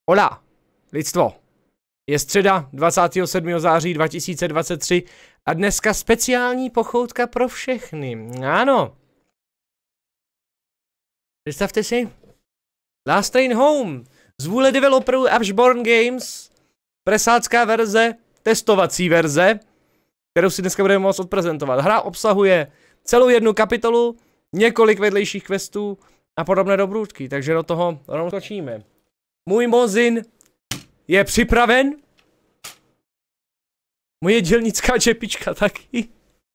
Hola, lidstvo. Je středa 27. září 2023 a dneska speciální pochoutka pro všechny. Ano. Představte si. Last Train Home. Z vůle developerů Ashborn Games. Presácká verze, testovací verze, kterou si dneska budeme moct odprezentovat. Hra obsahuje celou jednu kapitolu, několik vedlejších questů a podobné dobrůdky, takže do toho rovnou točíme. Můj Mozin je připraven. Moje dělnická čepička taky.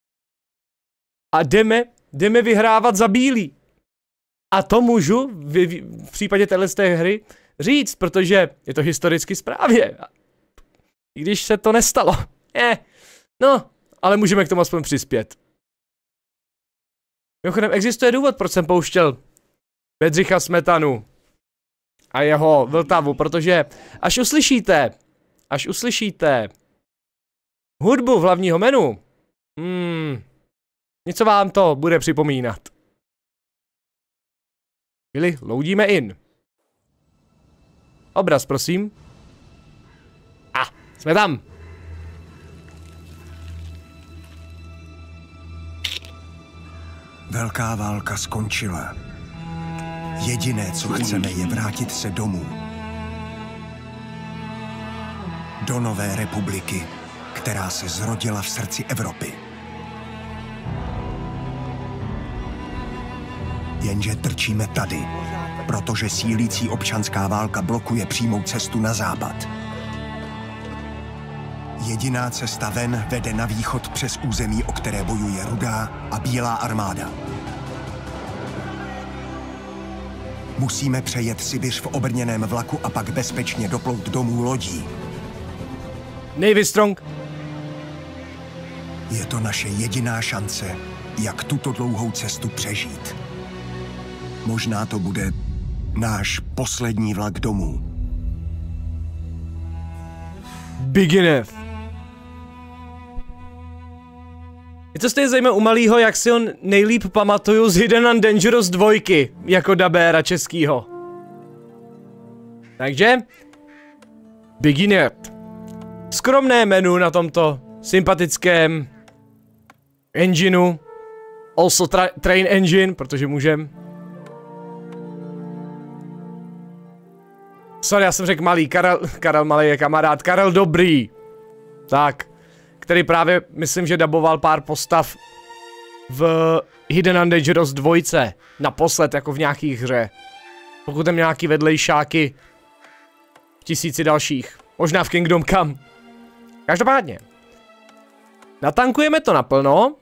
A jdeme vyhrávat za bílý. A to můžu v případě této hry říct, protože je to historicky správně. I když se to nestalo. No, ale můžeme k tomu aspoň přispět. Mimochodem, existuje důvod, proč jsem pouštěl Bedřicha Smetanu a jeho Vltavu, protože až uslyšíte hudbu v hlavního menu, něco vám to bude připomínat. Chvíli, loadíme in. Obraz, prosím. Jsme tam. Velká válka skončila. Jediné, co chceme, je vrátit se domů. Do nové republiky, která se zrodila v srdci Evropy. Jenže trčíme tady, protože sílící občanská válka blokuje přímou cestu na západ. Jediná cesta ven vede na východ přes území, o které bojuje Rudá a Bílá armáda. Musíme přejet Sibiř v obrněném vlaku a pak bezpečně doplout domů lodí. Navy Strong. Je to naše jediná šance, jak tuto dlouhou cestu přežít. Možná to bude náš poslední vlak domů. Beginner. Je to stejně zajímavé u malýho, jak si on nejlíp pamatuju z Hidden and Dangerous 2, jako dabéra českýho. Takže Beginner. Skromné menu na tomto sympatickém engineu. Also train engine, protože můžem. Sorry, já jsem řekl malý, Karel malý je kamarád, Karel Dobrý. Tak, který právě, myslím, že daboval pár postav v Hidden and Dangerous 2. Naposled, jako v nějakých hře. Pokud tam nějaký vedlejšáky v tisíci dalších. Možná v Kingdom Come. Každopádně. Natankujeme to naplno.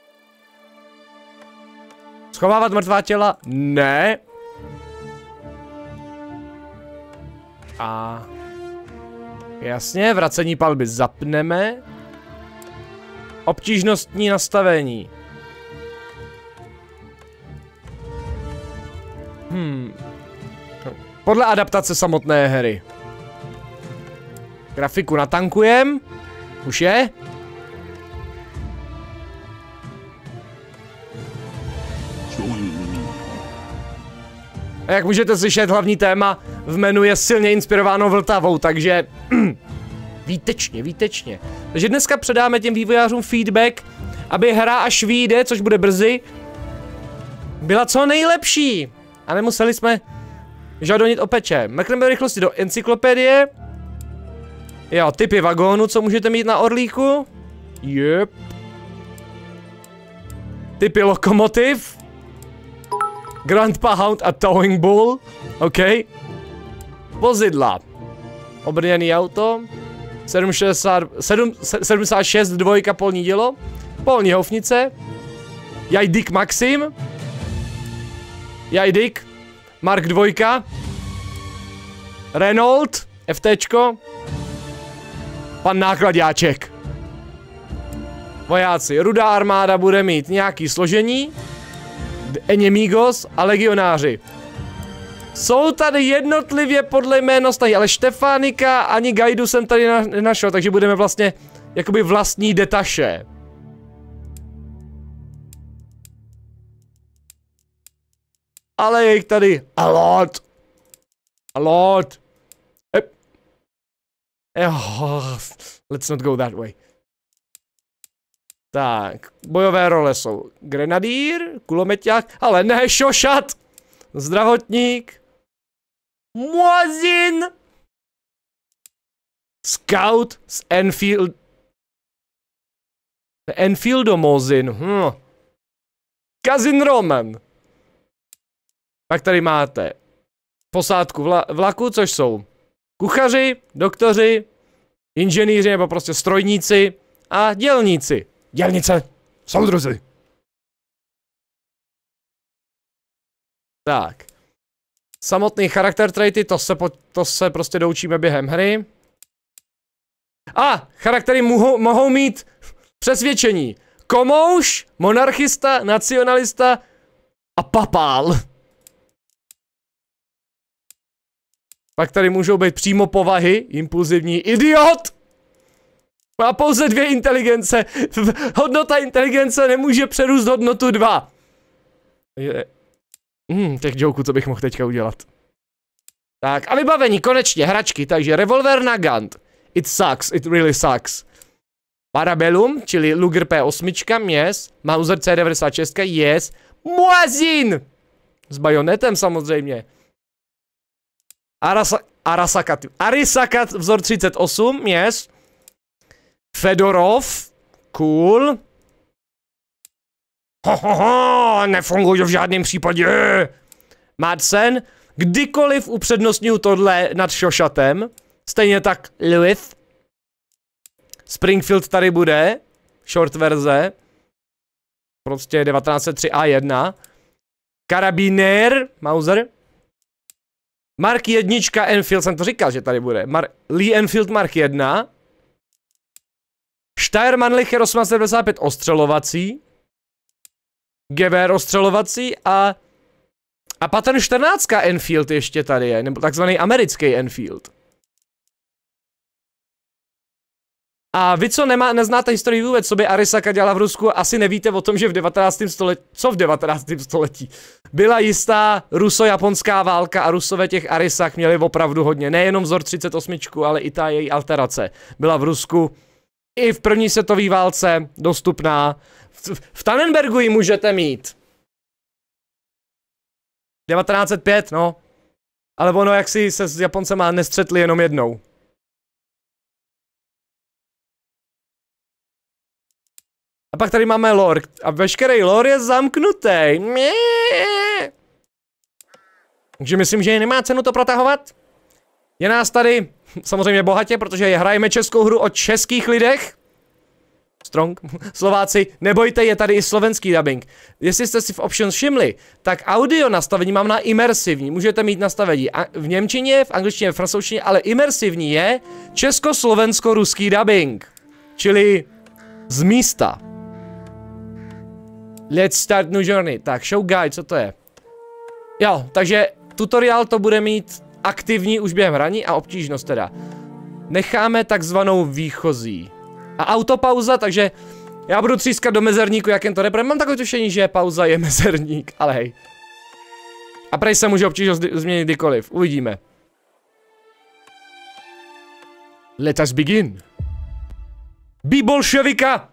Schovávat mrtvá těla? Ne. A jasně, vracení palby zapneme. Obtížnostní nastavení. Podle adaptace samotné hry. Grafiku natankujem. Už je? A jak můžete slyšet, hlavní téma v menu je silně inspirováno Vltavou, takže výtečně. Takže dneska předáme těm vývojářům feedback, aby hra, až vyjde, což bude brzy, byla co nejlepší. A nemuseli jsme žadonit o peče. Mrkneme rychlosti do encyklopedie. Jo, typy vagónu, co můžete mít na Orlíku. Yep. Typy lokomotiv. Grandpa Hound a Towing Bull. OK. Vozidla. Obrněný auto. 76 dvojka polní dělo. Polní houfnice. Jajdík Maxim. Jajdík Mark 2. Renault. FTčko. Pan nákladáček. Vojáci. Rudá armáda bude mít nějaký složení. Enemigos a legionáři. Jsou tady jednotlivě podle jménostahy, ale Štefánika ani Gajdu jsem tady nenašel, takže budeme vlastně jakoby vlastní detaše. Ale je jich tady a lot. Let's not go that way. Tak, bojové role jsou grenadír, kulomeťák, ale ne šošat, zdravotník, muazin, scout z Enfield, Enfieldomozin, Kazin Roman. Pak tady máte posádku vlaku, což jsou kuchaři, doktoři, inženýři nebo prostě strojníci a dělníci. Dělnice, soudruzi. Tak. Samotný charakter traity, to se prostě doučíme během hry. A charaktery mohou mít přesvědčení. Komouš, monarchista, nacionalista a papál. Pak tady můžou být přímo povahy, impulzivní idiot. Má pouze 2 inteligence. Hodnota inteligence nemůže přerůst hodnotu 2. Těch joků, co bych mohl teďka udělat. Tak a vybavení, konečně, hračky, takže revolver na Gant. It sucks, it really sucks. Parabellum, čili Luger P8, yes. Mauser C96, yes. Muazin! S bajonetem samozřejmě. Arisakat vzor 38, yes. Fedorov, cool. Nefunguje v žádném případě. Madsen, kdykoliv upřednostňuji tohle nad šošatem. Stejně tak Lewis. Springfield tady bude. Short verze. Prostě 1903A1. Karabinér, Mauser. Mark 1, Enfield, jsem to říkal, že tady bude. Lee Enfield Mark 1. Steyr-Mannlicher 1895 ostřelovací. Gewehr ostřelovací a Pattern 14 Enfield ještě tady je, nebo takzvaný americký Enfield. A vy, co neznáte historii vůbec, co by Arisaka dělala v Rusku, asi nevíte o tom, že v 19. století, co v 19. století? Byla jistá ruso-japonská válka a Rusové těch Arisak měli opravdu hodně. Nejenom vzor 38, ale i ta její alterace. Byla v Rusku i v první světové válce dostupná. V Tannenbergu ji můžete mít. 1905, no. Ale ono, jak si se s Japoncema nestřetli jenom jednou. A pak tady máme lore. A veškerý lore je zamknutý. Takže myslím, že nemá cenu to protahovat. Je nás tady samozřejmě bohatě, protože hrajeme českou hru o českých lidech. Strong. Slováci, nebojte, je tady i slovenský dubbing. Jestli jste si v options všimli, tak audio nastavení mám na imersivní. Můžete mít nastavení v němčině, v angličtině, v francouzštině, ale imersivní je československo-ruský dubbing. Čili z místa. Let's start new journey. Tak, show guide, co to je? Jo, takže tutoriál to bude mít aktivní už během hraní a obtížnost teda. Necháme takzvanou výchozí. A autopauza, takže já budu třískat do mezerníku, jak jen to jde. Mám takové tušení, že pauza je mezerník, ale hej. A prej se může obtížnost změnit kdykoliv, uvidíme. Let us begin. Be bolševika!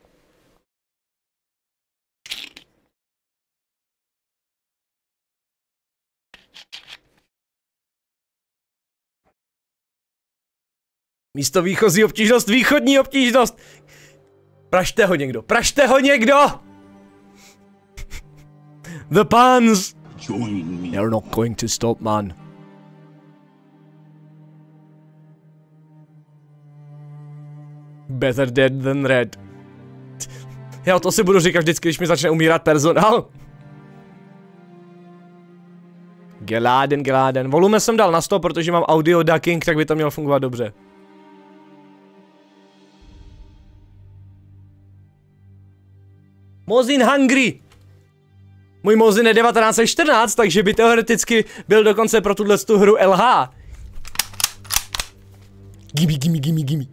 Místo výchozí obtížnost, východní obtížnost. Pražte ho někdo, pražte ho někdo! The puns! You're not going to stop, man. Better dead than red. Já to si budu říkat vždycky, když mi začne umírat personál. Geladen. Volume jsem dal na 100, protože mám audio ducking, tak by to mělo fungovat dobře. Mozin Hungry. Můj Mozin je 1914, takže by teoreticky byl dokonce pro tuhle hru LH. Gimme.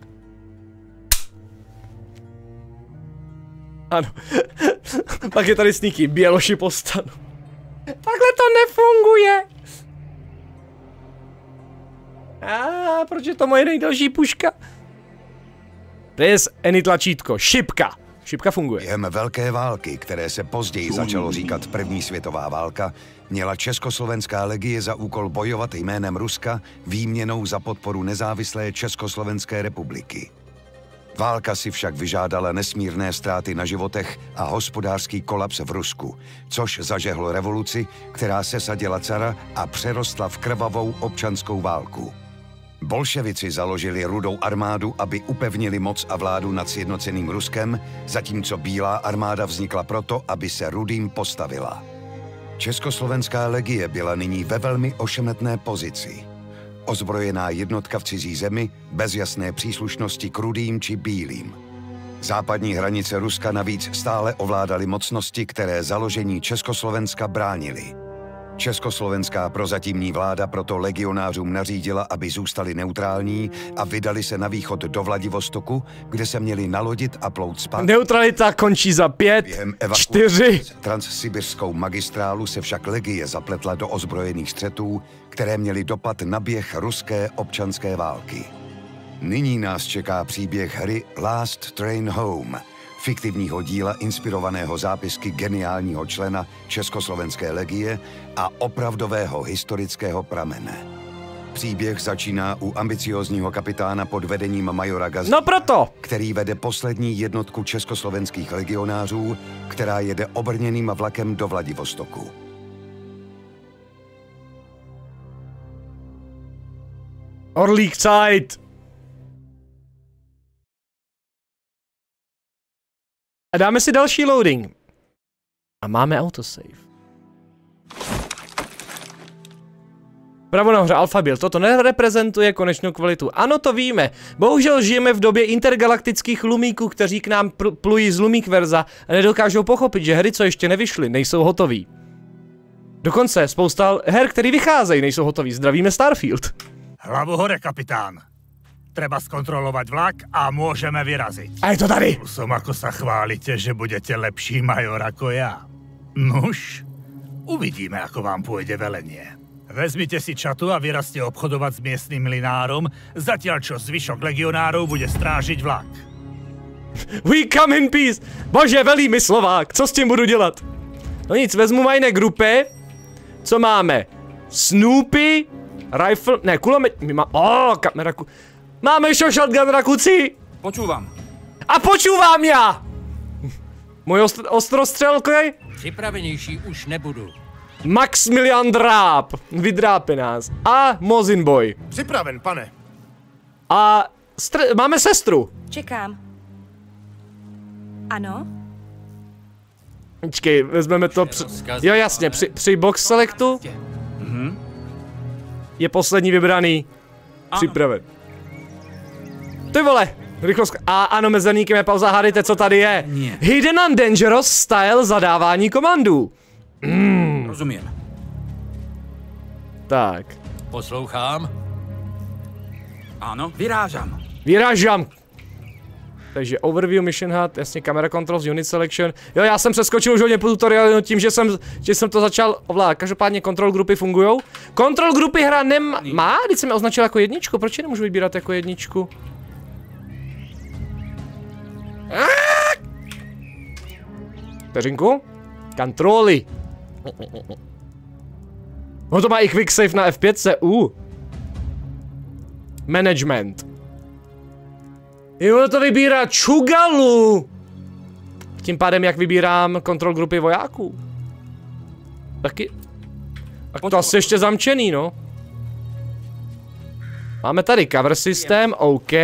Ano. Pak je tady sneaky, Běloši povstanu. Takhle to nefunguje. Proč je to moje nejdelší puška? Press any tlačítko. Šipka. Šipka funguje. Během Velké války, které se později začalo říkat První světová válka, měla Československá legie za úkol bojovat jménem Ruska výměnou za podporu nezávislé Československé republiky. Válka si však vyžádala nesmírné ztráty na životech a hospodářský kolaps v Rusku, což zažehlo revoluci, která sesadila cara a přerostla v krvavou občanskou válku. Bolševici založili Rudou armádu, aby upevnili moc a vládu nad sjednoceným Ruskem, zatímco Bílá armáda vznikla proto, aby se Rudým postavila. Československá legie byla nyní ve velmi ošemetné pozici. Ozbrojená jednotka v cizí zemi, bez jasné příslušnosti k Rudým či Bílým. Západní hranice Ruska navíc stále ovládaly mocnosti, které založení Československa bránily. Československá prozatímní vláda proto legionářům nařídila, aby zůstali neutrální a vydali se na východ do Vladivostoku, kde se měli nalodit a plout zpátky. Neutralita končí za 5, 4. Transsibirskou magistrálu se však legie zapletla do ozbrojených střetů, které měly dopad na běh ruské občanské války. Nyní nás čeká příběh hry Last Train Home, fiktivního díla inspirovaného zápisky geniálního člena Československé legie a opravdového historického pramene. Příběh začíná u ambiciózního kapitána pod vedením majora Gazdíka, který vede poslední jednotku československých legionářů, která jede obrněným vlakem do Vladivostoku. Orlík Zeit! A dáme si další loading. A máme autosave. Pravo nahoře alfabil. Toto nereprezentuje konečnou kvalitu. Ano, to víme. Bohužel žijeme v době intergalaktických lumíků, kteří k nám plují z Lumíkverza a nedokážou pochopit, že hry, co ještě nevyšly, nejsou hotový. Dokonce spousta her, které vycházejí, nejsou hotový. Zdravíme Starfield. Hlavu hore, kapitán. Treba skontrolovať vlak a môžeme vyraziť. A je to tady. Som ako sa chválite, že budete lepší major ako ja. Nuž, uvidíme, ako vám pôjde velenie. Vezmite si čatu a vyrazte obchodovať s miestnym linárom, zatiaľ čo zvyšok legionárov bude strážiť vlak. We come in peace. Bože, velí mi Slovák, co s tím budu dělat? No nic, vezmu majné grupy. Co máme? Snoopy, rifle, ne, kulomet, kamera, máme šo shotgun rakuci. Počúvam. A počúvám já. Můj ostrostřelkoj? Připravenější už nebudu. Maximilian Dráb, vydrápe nás. A Mozin Boy. Připraven, pane. A máme sestru. Čekám. Ano? Počkej, vezmeme to jo, jasně, při box selectu je poslední vybraný. Připraven. Ty vole, rychlost. A ano, mezerníkem je pauza, hádejte, co tady je. Hidden and Dangerous style zadávání komandů. Rozumím. Tak. Poslouchám. Ano, vyrážám. Vyrážám. Takže overview, mission HUD, jasně, camera controls, unit selection. Jo, já jsem přeskočil už hodně po tutoriálu tím, že jsem to začal ovládat. Každopádně control grupy fungujou. Control grupy hra nemá, když jsem je označil jako jedničku, proč je nemůžu vybírat jako jedničku? Vteřinku. Kontroly. No to má i quick save na F5. Management. Jo, to vybírá čugalu. Tím pádem, jak vybírám kontrol grupy vojáků. Taky. Tak to asi ještě zamčený, no. Máme tady cover systém, OK.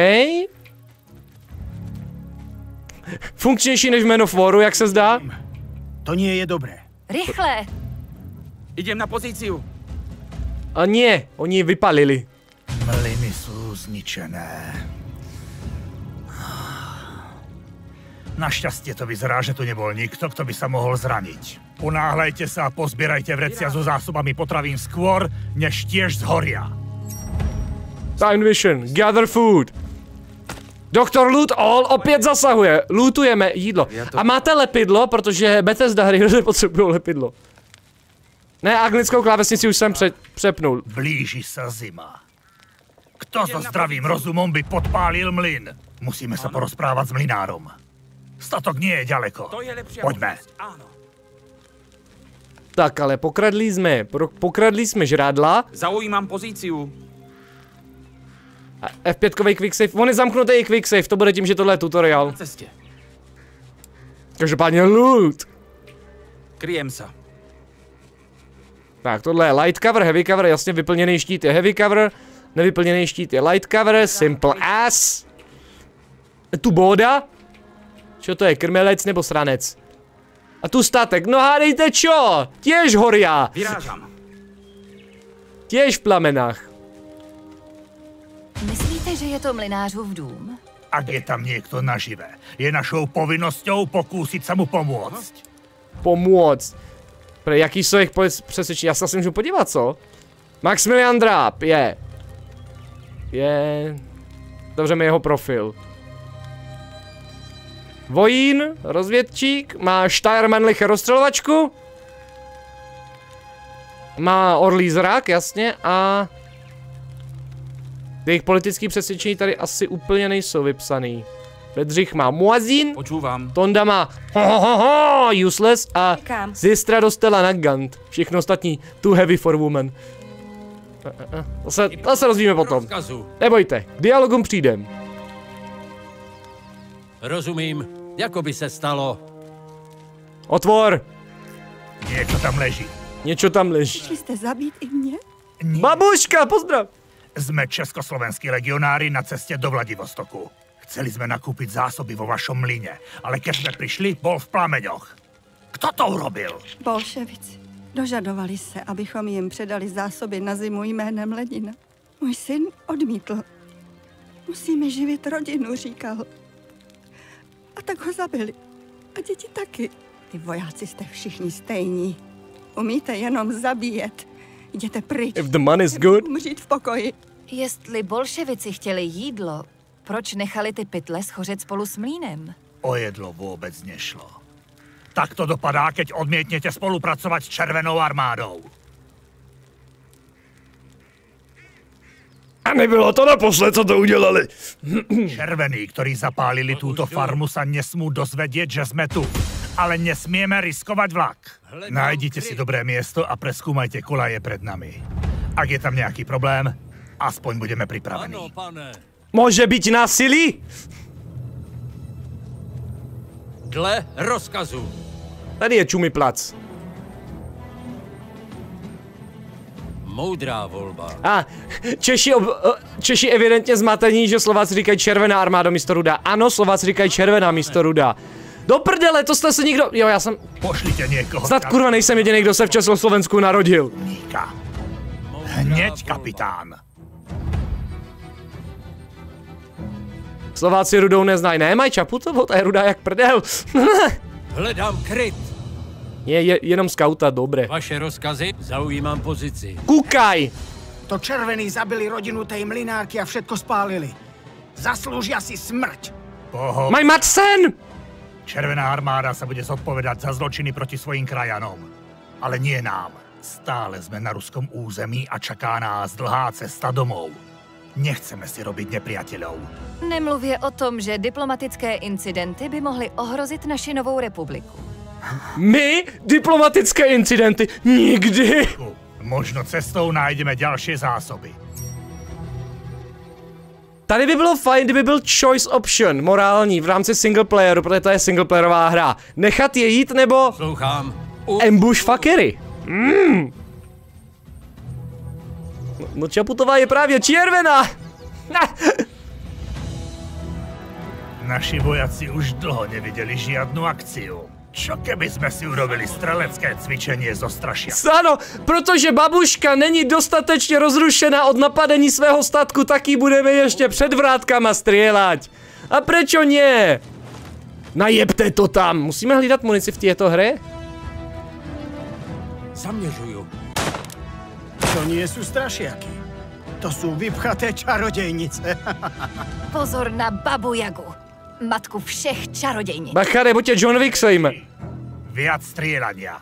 Funkčnější než Man of Waru, jak se zdá. To nie je dobré. Rychle! Idem na pozíciu. A nie, oni ji vypalili. Mlyny sú zničené. Našťastie to vyzerá, že tu nebol nikto, kto by sa mohol zraniť. Unáhľajte sa a pozbierajte vrecia so zásobami potravín skôr, než tiež zhoria. Time vision, gather food. Doktor Loot All opět zasahuje. Lootujeme jídlo. A máte lepidlo, protože Bethesda hry hrozně potřebují lepidlo. Ne, anglickou klávesnici už jsem přepnul. Blíži sa zima. Kto so zdravým rozumom by podpálil mlyn? Musíme sa porozprávať s mlynárom. Statok nie je ďaleko. To je lepšia Poďme. možnosť, áno. Tak, ale pokradli jsme žrádla. Zaujímam pozíciu. A F5 quicksave, on je zamknutý i quicksave, to bude tím, že tohle je tutorial. Na cestě. Každopádně loot. Kryjem sa. Tak, tohle je light cover, heavy cover, jasně vyplněný štít je heavy cover, nevyplněný štít je light cover, simple as. Tu bóda? Čo to je, krmelec nebo sranec? A tu statek, no hádejte čo? Tiež horia. Vyrážam. Tiež v plamenách. Myslíte, že je to mlynářův dům? Ak je tam niekto nažive, je našou povinnosťou pokúsiť sa mu pomôcť. Pomôcť. Pre jaký jsou jejich přesvědčení? Já se asi můžu podívat, co? Maximilian Dráp, je. Dobře mi jeho profil. Vojín, rozvědčík, má Steiermannliche rozstřelovačku. Má orlí zrak, jasně, a... jejich politický přesvědčení tady asi úplně nejsou vypsaný. Bedřich má Muazín, Počúvam. Tonda má useless a Zistra dostala Nagant. Všechno ostatní too heavy for woman. To se rozvíme potom. Rozkazu. Nebojte, k dialogům přijdem. Rozumím, jako by se stalo. Otvor! Niečo tam leží. Něco tam leží. Chci jste zabít i mě? Nie. Babuška, pozdrav! Sme československí legionári na ceste do Vladivostoku. Chceli sme nakúpiť zásoby vo vašom mlyne, ale keď sme prišli, bol v plameňoch. Kto to urobil? Bolševici. Dožadovali se, abychom jim předali zásoby na zimu jménem Lenina. Můj syn odmítl. Musíme živit rodinu, říkal. A tak ho zabili. A děti taky. Ty vojáci jste všichni stejní. Umíte jenom zabíjet. Jděte pryč. If the money's good. Umřít v pokoji. Jestli bolševici chtěli jídlo, proč nechali ty pytle schořet spolu s mlýnem? O jedlo vôbec nešlo. Tak to dopadá, keď odmietnete spolupracovať s Červenou armádou. A nebylo to naposled, co to udělali. Červení, ktorí zapálili túto farmu, sa nesmú dozvedieť, že sme tu. Ale nesmieme riskovať vlak. Nájdite si dobré miesto a preskúmajte kolaje pred nami. Ak je tam nejaký problém, aspoň budeme Ano, pripravení. pane. Může být násilí? Dle rozkazu. Tady je čumý plac. Moudrá volba. A Češi evidentně zmatení, že Slováci říkají červená armáda místo rudá. Ano, Slováci říkají červená místo rudá. Do prdele, to jste se nikdo... Jo, já jsem... Pošlite niekoho. Snad kurva nejsem jediný, kdo se v Československu narodil. Níka. Hneď, kapitán. Slováci rudou neznají. Ne, mají Čaputovou, ta je rudá jak prdel. Hledám kryt. je jenom skauta, dobré. Vaše rozkazy, zaujímam pozici. Kukaj! To červení zabili rodinu tej mlynárky a všetko spálili. Zaslúžia si smrť. Poho. Maj mať sen! Červená armáda sa bude zodpovedať za zločiny proti svojim krajanom. Ale nie nám. Stále sme na ruskom území a čaká nás dlhá cesta domov. Nechceme si robiť nepriateľov. Nemluvě o tom, že diplomatické incidenty by mohly ohrozit naši novou republiku. My? Diplomatické incidenty? Nikdy! Možno cestou nájdeme ďalšie zásoby. Tady by bylo fajn, kdyby byl choice option, morální, v rámci single playeru, protože to je singleplayerová hra. Nechat je jít nebo Slouchám. ambush fuckery. No Čaputová je právě červená. Naši vojaci už dlho nevideli žiadnu akciu. Čo keby sme si urobili strelecké cvičenie zo strašia? Ano, protože babuška není dostatečně rozrušená od napadení svého statku, tak ji budeme ještě před vrátkama strieľať. A prečo nie? Najebte to tam. Musíme hlídat munici v této hře? Zaměřuju. To nie sú strašiaky. To sú vypchaté čarodejnice. Pozor na Babu Jagu, matku všech čarodějnic. Bacha, nebuďte John Wick sejme. Viac strieľania.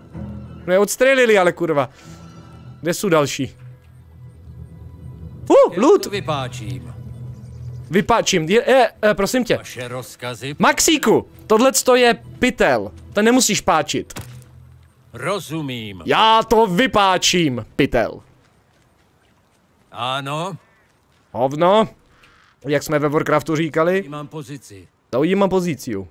No je odstřelili, ale kurva. Kde jsou další? loot. Vypáčím. Vypáčím, prosím tě. Vaše rozkazy. Maxíku, tohleto je pytel. To nemusíš páčit. Rozumím. Já to vypáčím, pytel. Ano. Hovno. Jak jsme ve Warcraftu říkali. Mám pozici. Zaujímám pozíciu.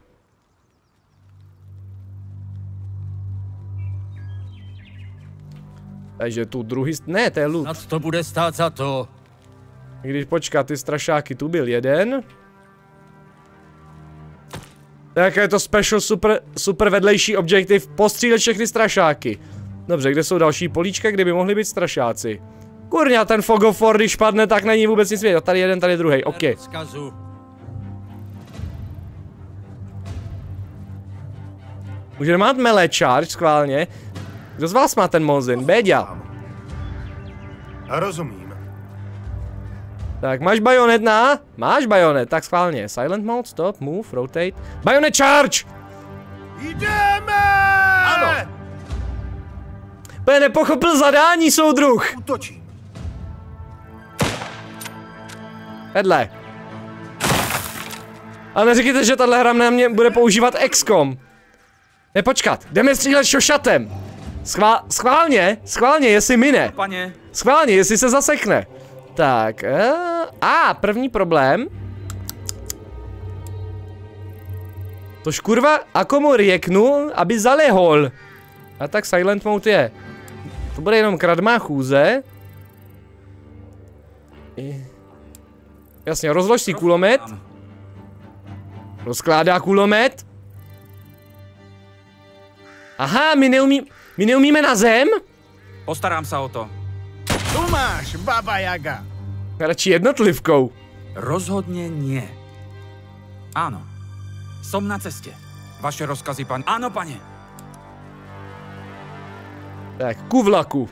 Takže tu druhý... Ne, to je loot. Snad to bude stát za to. Když počkat, ty strašáky, tu byl jeden. Tak je to special super vedlejší objektiv, postřílet všechny strašáky. Dobře, kde jsou další políčka, kde by mohli být strašáci? Kurňa, ten Fog of War, když padne, tak není vůbec nic vědět. Tady jeden, tady druhý, ok. Můžeme mít melee charge, schválně. Kdo z vás má ten Mozin? Béďa. Rozumím. Tak, máš bajonet na? Máš bajonet, tak schválně. Silent mode, stop, move, rotate. Bajonet charge! Jdeme! Ano. P nepochopil zadání, soudruh. Útočím. Vedle. Ale neříkejte, že tahle hra na mě bude používat XCOM. Nepočkat, jdeme střílet šošatem. Schválně, jestli mine. Pane. Schválně, jestli se zasekne. Tak, první problém. Tož kurva, a komu rieknu, aby zalehol. A tak silent mode je. To bude jenom kradmá chůze. Jasně, rozlož si kulomet. Rozkládá kulomet. Aha, my neumíme na zem? Postarám se o to. Tu máš, Baba Jaga. Radši jednotlivkou. Rozhodně nie. Áno. Som na ceste. Vaše rozkazy, pan. Áno, pane. Tak, ku vlaku.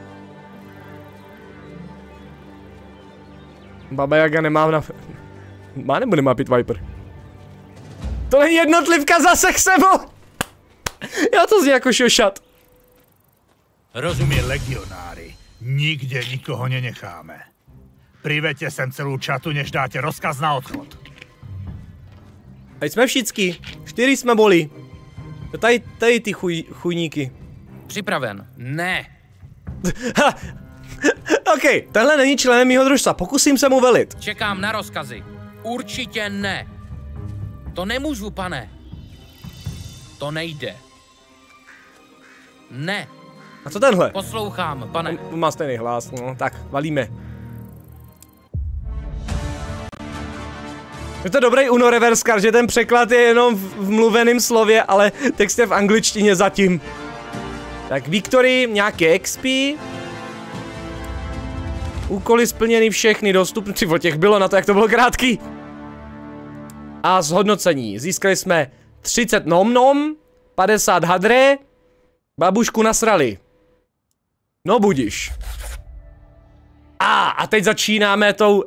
Baba Jaga nemá na... Má nebo nemá Pit Viper? To není jednotlivka, zasek sebo! Já to zní jako šošat. Rozumí legionári. Nikde nikoho nenecháme. Priveďte sem celou čatu, než dáte rozkaz na odchod. Teď jsme všichni. 4 jsme boli. Tady ty chujníky. Připraven. Ne. OK, tenhle není členem mýho družstva. Pokusím se mu velit. Čekám na rozkazy. Určitě ne. To nemůžu, pane. To nejde. Ne. A co tenhle? Poslouchám, pane. On má stejný hlas, no, tak, valíme. Je to dobrý Uno reverse card, že ten překlad je jenom v mluveném slově, ale text je v angličtině zatím. Tak Victory, nějaké XP. Úkoly splněny všechny, dostupné, o těch bylo na to, jak to bylo krátký. A zhodnocení, získali jsme 30 nom, 50 hadre, babušku nasrali. No budiš. A teď začínáme tou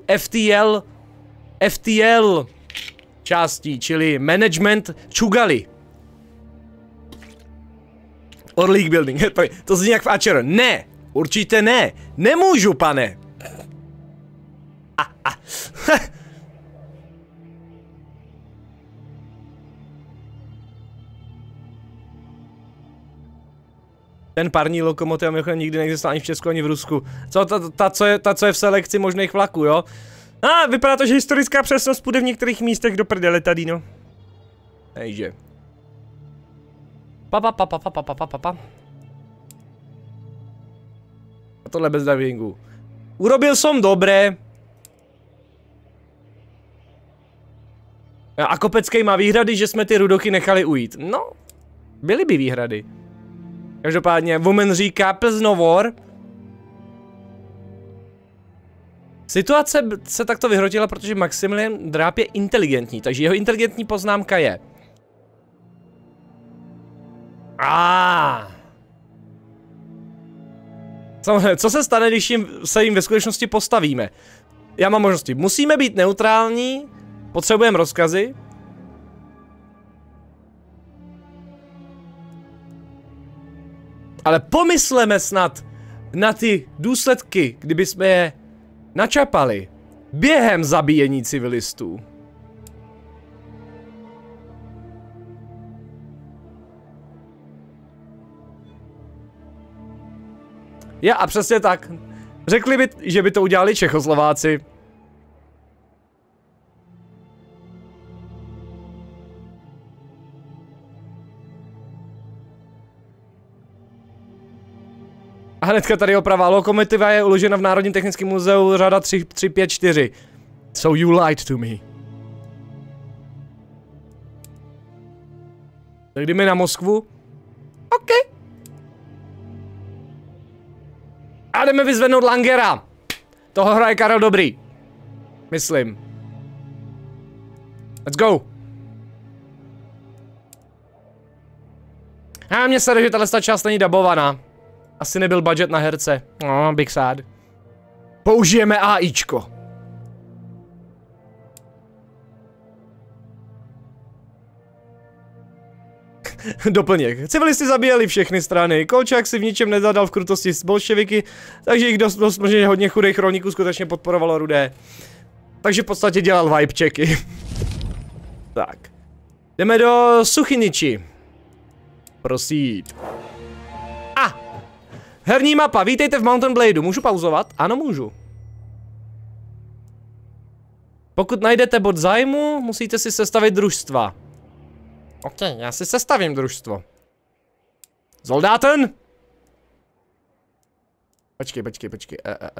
FTL částí, čili Management Čugali. Or League Building, to zní jak v Archer. Ne, určitě ne, nemůžu, pane. Ten parní lokomotiv mimochodem nikdy neexistoval ani v Česku, ani v Rusku. Co ta, co je v selekci možných vlaků, jo? Vypadá to, že historická přesnost půjde v některých místech do prdele tady, no. Takže. A tohle bez divingu. Urobil som dobré. A Kopecký má výhrady, že jsme ty rudochy nechali ujít. No, byly by výhrady. Každopádně, Woman říká Plznovor. Situace se takto vyhrotila, protože Maximilian Dráp je inteligentní, takže jeho inteligentní poznámka je. Samozřejmě, co se stane, když se jim ve skutečnosti postavíme? Já mám možnosti. Musíme být neutrální, potřebujeme rozkazy. Ale pomysleme snad na ty důsledky, kdyby jsme je načapali během zabíjení civilistů. Ja, a přesně tak. Řekli by, že by to udělali Čechoslováci. A hnedka tady oprava. Lokomotiva je uložena v Národním technickém muzeu řada 354. So you lied to me. Tak jdeme na Moskvu. OK. A jdeme vyzvednout Langera. Toho hraje Karel Dobrý. Myslím. Let's go. A mně se, že tato část není dabovaná. Asi nebyl budget na herce. No, big sad. Použijeme AIčko. Doplněk. Civilisti zabíjeli všechny strany. Kolčák si v ničem nezadal v krutosti s bolševiky, takže jich dost možná hodně chudých rolníků skutečně podporovalo Rudé. Takže v podstatě dělal vibe checky. Tak. Jdeme do Suchiniči. Prosím. Herní mapa, vítejte v Mountain Bladeu. Můžu pauzovat? Ano, můžu. Pokud najdete bod zájmu, musíte si sestavit družstva. OK, já si sestavím družstvo. Soldaten? Počkej.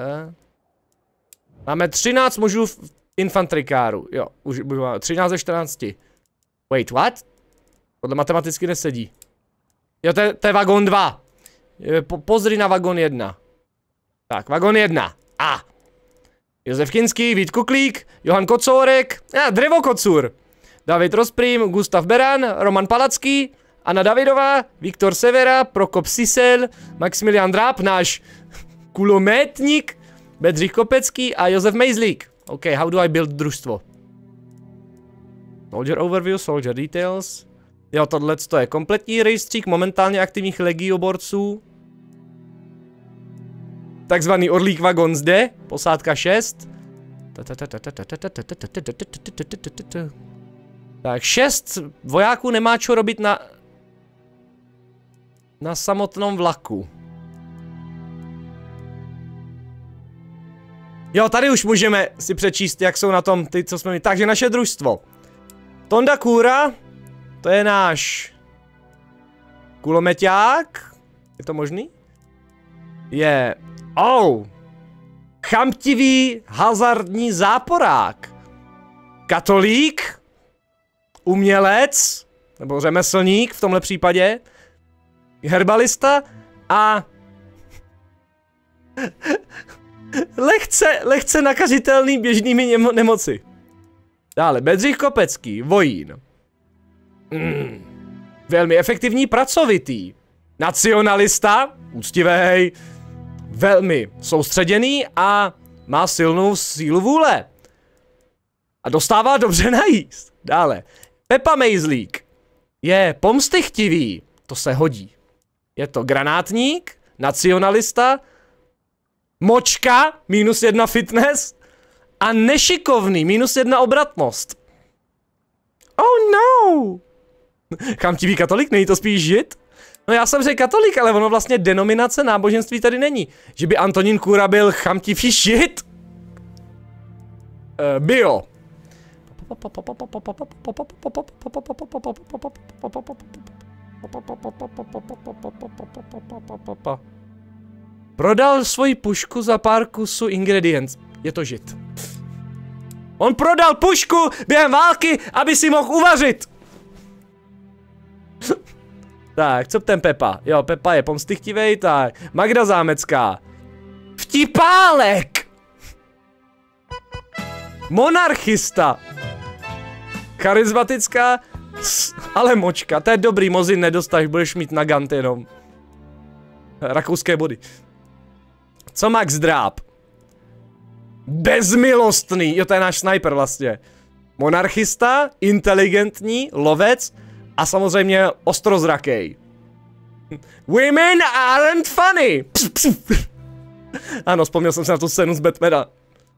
Máme 13 mužů v infantrikáru. Jo, už 13 ze 14. Wait, what? Podle matematicky nesedí. Jo, to je vagon 2. Pozri na vagon 1. Tak, vagon 1. A. Josef Kinský, Vít Kuklík, Johan Kocourek, Drevo Kocur, David Rozprým, Gustav Beran, Roman Palacký, Anna Davidová, Viktor Severa, Prokop Sisel, Maximilian Dráb, náš kulometník, Bedřich Kopecký a Josef Mejzlík. OK, how do I build družstvo? Soldier overview, soldier details. Jo, tohle je kompletní rejstřík momentálně aktivních legioborců. Takzvaný Orlík vagon zde, posádka 6. Tak 6 vojáků nemá čo robit na samotnom vlaku. Jo, tady už můžeme si přečíst, jak jsou na tom ty, co jsme měli. Takže naše družstvo. Tonda Kůra, to je náš kulomeťák. Je to možný? Je... Oh! Chamtivý hazardní záporák. Katolík. Umělec. Nebo řemeslník v tomhle případě. Herbalista. A... lehce nakažitelný běžnými nemoci. Dále Bedřich Kopecký, vojín. Velmi efektivní, pracovitý. Nacionalista, úctivý, velmi soustředěný a má silnou sílu vůle. A dostává dobře najíst. Dále. Pepa Mejzlík je pomstychtivý, to se hodí. Je to granátník, nacionalista, močka, -1 fitness a nešikovný, -1 obratnost. Oh no! Chamtivý katolík, není to spíš žid? No já jsem řekl katolík, ale ono vlastně denominace náboženství tady není. Že by Antonín Kůra byl chamtivý žid? Bio. Prodal svoji pušku za pár kusů ingredients. Je to žid. On prodal pušku během války, aby si mohl uvařit. Tak, co ten Pepa? Jo, Pepa je pomstychtivej, tak. Magda Zámecká. Vtipálek! Monarchista. Charismatická, ale močka. To je dobrý, Mozin nedostaneš, budeš mít na gant jenom. Rakouské body. Co Max Dráb? Bezmilostný, jo, to je náš sniper vlastně. Monarchista, inteligentní, lovec a samozřejmě ostrozrakej. Women aren't funny! Ano, vzpomněl jsem se na tu scénu z Batmana.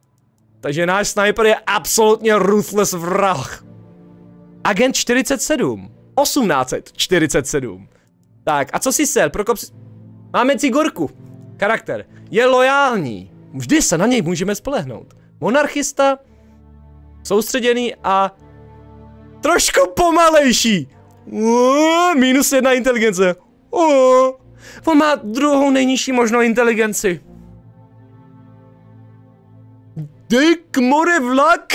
Takže náš sniper je absolutně ruthless vrah. Agent 47. 1847. Tak, a co si sel? Prokop... Máme Cigorku. Charakter. Je lojální. Vždy se na něj můžeme spolehnout. Monarchista. Soustředěný a... trošku pomalejší. -1 inteligence. On má druhou nejnižší možnou inteligenci. Dyk more vlak.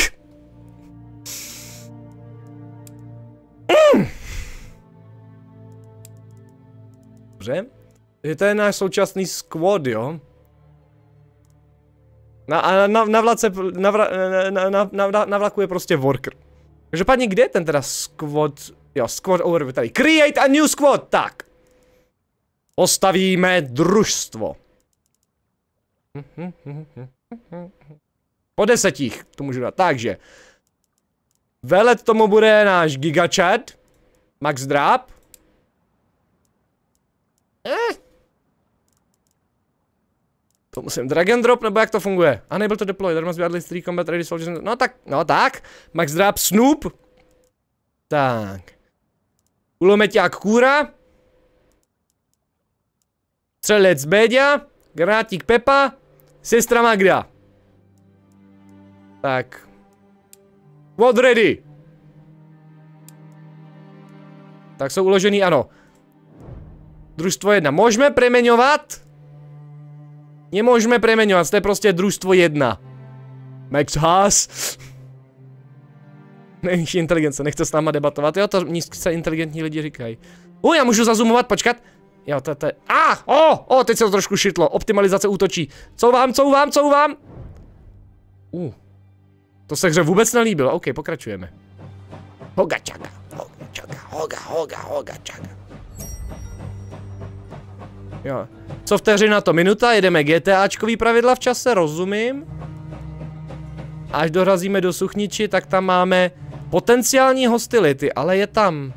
Dobře. Je to náš současný squad, jo? Na vlaku je prostě worker. Každopádně kde je ten teda squad? Jo, squad overview tady. Create a new squad, tak. Postavíme družstvo. Po 10 to můžu dát. Takže. Velet tomu bude náš Gigachad. Max Drap. To musím drag and drop, nebo jak to funguje? Unable to deploy, there must be at least 3 combat ready soldiers. No tak. Max Drap Snoop. Tak. Kulomeťák Kůra. Střelec Béďa. Granátík Pepa. Sestra Magda. Tak. What ready? Tak jsou uložený, ano. Družstvo 1. Můžeme preměňovat? Nemůžeme preměňovat, to je prostě družstvo 1. Max Haas. Nejnižší inteligence, nechce s náma debatovat. Jo, to nízce inteligentní lidi říkají. Já můžu zazumovat, počkat. Jo, to je... teď se to trošku šitlo. Optimalizace útočí. Couvám. To se hře vůbec nelíbilo. OK, pokračujeme. Hoga čaka. Jo. Co vteřina to minuta, jedeme GTAčkový pravidla v čase, rozumím. Až dorazíme do Suchniči, tak tam máme potenciální hostility, ale je tam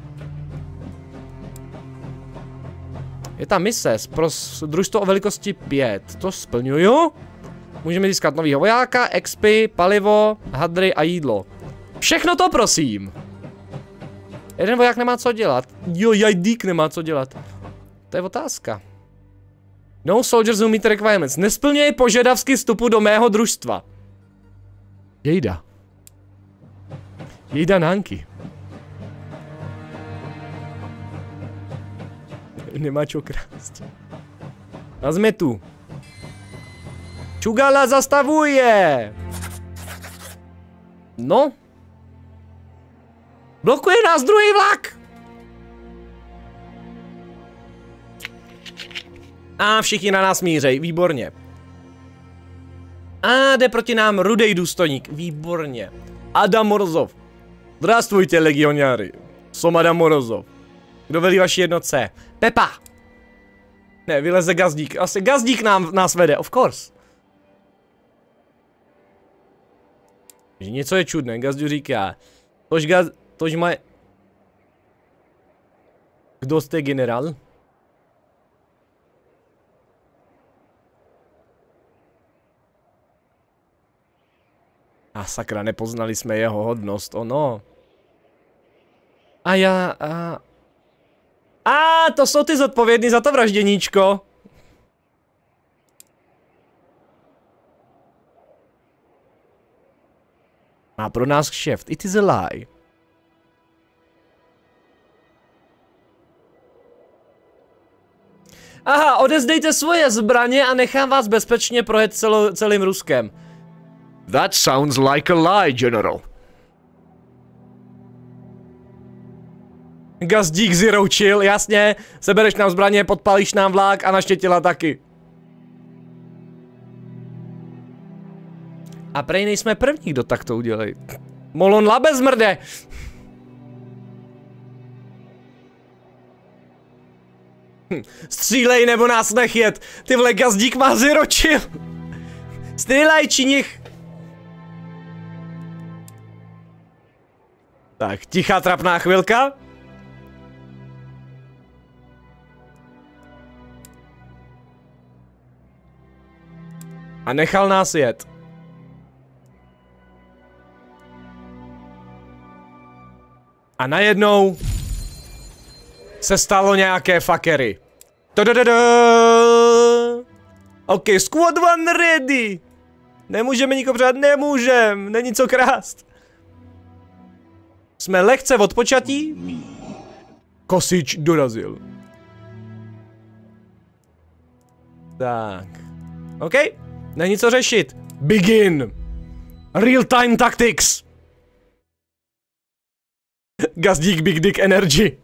mise pro družstvo o velikosti 5. To splňuju. Můžeme získat novýho vojáka, XP, palivo, hadry a jídlo. Všechno to prosím. Jeden voják nemá co dělat. Jajdík nemá co dělat. To je otázka. No soldiers who meet requirements. Nesplňuje požadavky vstupu do mého družstva. Jejda Nanky. Nemá čo krást. Nazme tu. Čugala zastavuje. No. Blokuje nás druhý vlak. A všichni na nás mířej, výborně. A jde proti nám rudej důstojník, výborně. Adam Morozov. Zdravstvujte, legionáři. Som Adam Morozov. Kdo velí vaší jednotce? Pepa. Ne, vyleze gazdík. Asi gazdík nás vede, of course. Že něco je čudné, gazdu říká. Tož má... Kdo jste generál? A sakra, nepoznali jsme jeho hodnost, ono. To jsou ty zodpovědní za to vražděníčko. Má pro nás kšeft, it is a lie. Aha, odezdejte svoje zbraně a nechám vás bezpečně projet celým Ruskem. That sounds like a lie, General. Gazdík zero chill, jasně. Sebereš nám zbraně, podpalíš nám vlak a naše těla taky. A prej nejsme první, kdo tak to udělej. Molon labe zmrde. Střílej nebo nás nechyt. Ty vole, gazdík má zero chill. Střílej, činich. Tak, tichá trapná chvilka. A nechal nás jet. A najednou se stalo nějaké fuckery. OK, squad one ready. Nemůžeme nikoho přát, nemůžem, není co krást. Jsme lehce odpočatí. Kosič dorazil. Tak. OK, není co řešit. Begin. Real time tactics. Gazdík Big Dick Energy.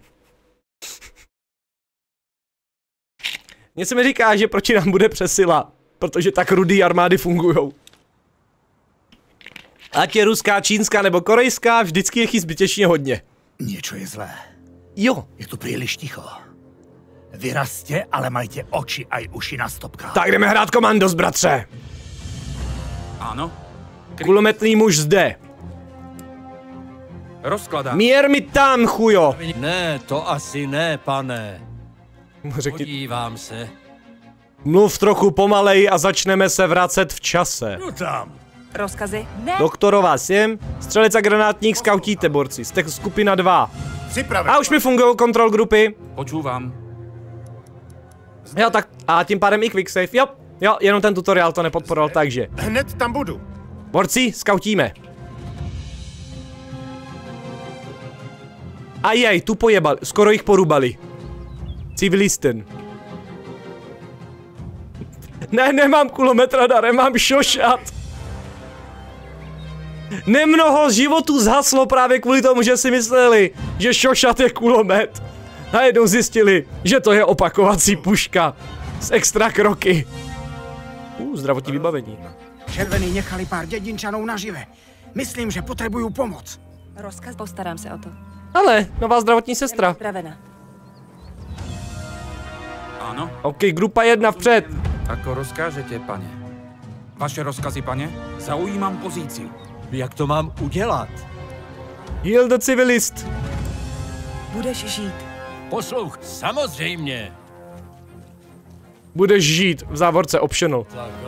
Něco mi říká, že proti nám bude přesila, protože tak rudý armády fungujou. Ať je ruská, čínská nebo korejská, vždycky je jich zbytečně hodně. Niečo je zlé. Jo. Je tu príliš ticho. Vyrazte, ale majte oči aj uši na stopkách. Tak jdeme hrát komandos, bratře. Ano. Kulometný muž zde. Rozkladám. Mír mi tam, chujo. Ne, to asi ne, pane. Řekni... Podívám se. Mluv trochu pomalej a začneme se vracet v čase. No tam. Rozkazy? Ne. Doktorová sem, střelec a granátník, skautíte borci, jste skupina 2. Připraven. A už mi fungují kontrol grupy. Počúvam. Jo, tak a tím pádem i quick save, jo, jenom ten tutoriál to nepodporoval, takže. Hned tam budu. Borci, skautíme. A jej, tu pojebali, skoro jich porubali. Civilisten. Ne, nemám kulomet radarem, mám šošat. Nemnoho životů zhaslo právě kvůli tomu, že si mysleli, že šošat je kulomet. Najednou zjistili, že to je opakovací puška z extra kroky. Zdravotní vybavení. Červení nechali pár dědinčanů nažive. Myslím, že potřebují pomoc. Rozkaz, postarám se o to. Ale, nová zdravotní sestra. Připravena. Ano. OK, grupa 1 vpřed. Ako rozkážete, pane. Vaše rozkazy, pane? Zaujímám pozici. Jak to mám udělat? Heal the civilist. Budeš žít. Poslouch, samozřejmě. Budeš žít, v závorce optional.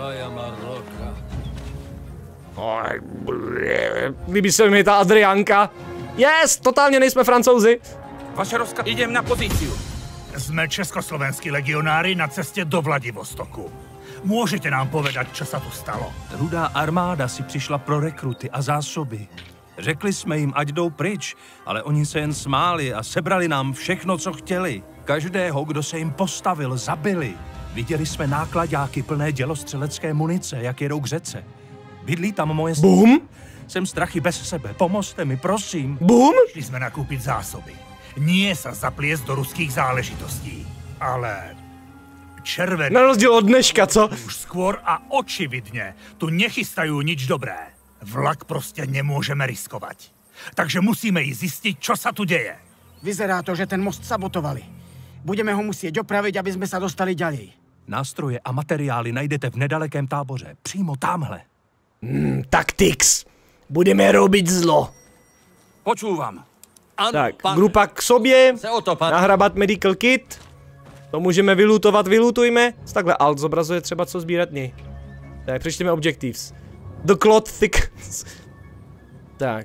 Líbí se mi ta Adriánka. Yes, totálně nejsme Francouzi. Vaše rozkaz, idem na pozici. Sme československí legionári na cestě do Vladivostoku. Môžete nám povedať, čo sa tu stalo? Rudá armáda si přišla pro rekruty a zásoby. Řekli jsme jim, ať jdou pryč, ale oni se jen smáli a sebrali nám všechno, co chtěli. Každého, kdo se jim postavil, zabili. Viděli jsme nákladáky plné dělostřelecké munice, jak jedou k řece. Bydlí tam moje... Bum! Jsem strachy bez sebe, pomozte mi, prosím. Bum! Šli sme nakúpiť zásoby. Nie sa zapliesť do ruských záležitostí. Ale... Červení... Na rozdíl od dneška, co? Už skôr a očividne tu nechystajú nič dobré. Vlak prostě nemôžeme riskovať. Takže musíme ísť zistiť, čo sa tu deje. Vyzerá to, že ten most sabotovali. Budeme ho musieť opraviť, aby sme sa dostali ďalej. Nástroje a materiály najdete v nedalekém táboře, přímo tamhle. Tactics. Budeme robiť zlo. Počúvam. Ano, Tak, pane. grupa k sobě, Se o to, pane. nahrabat medical kit. To můžeme vylutovat, vylutujme. Takhle alt zobrazuje třeba co sbírat něj. Tak, přečteme objectives. The cloth thickens. Tak.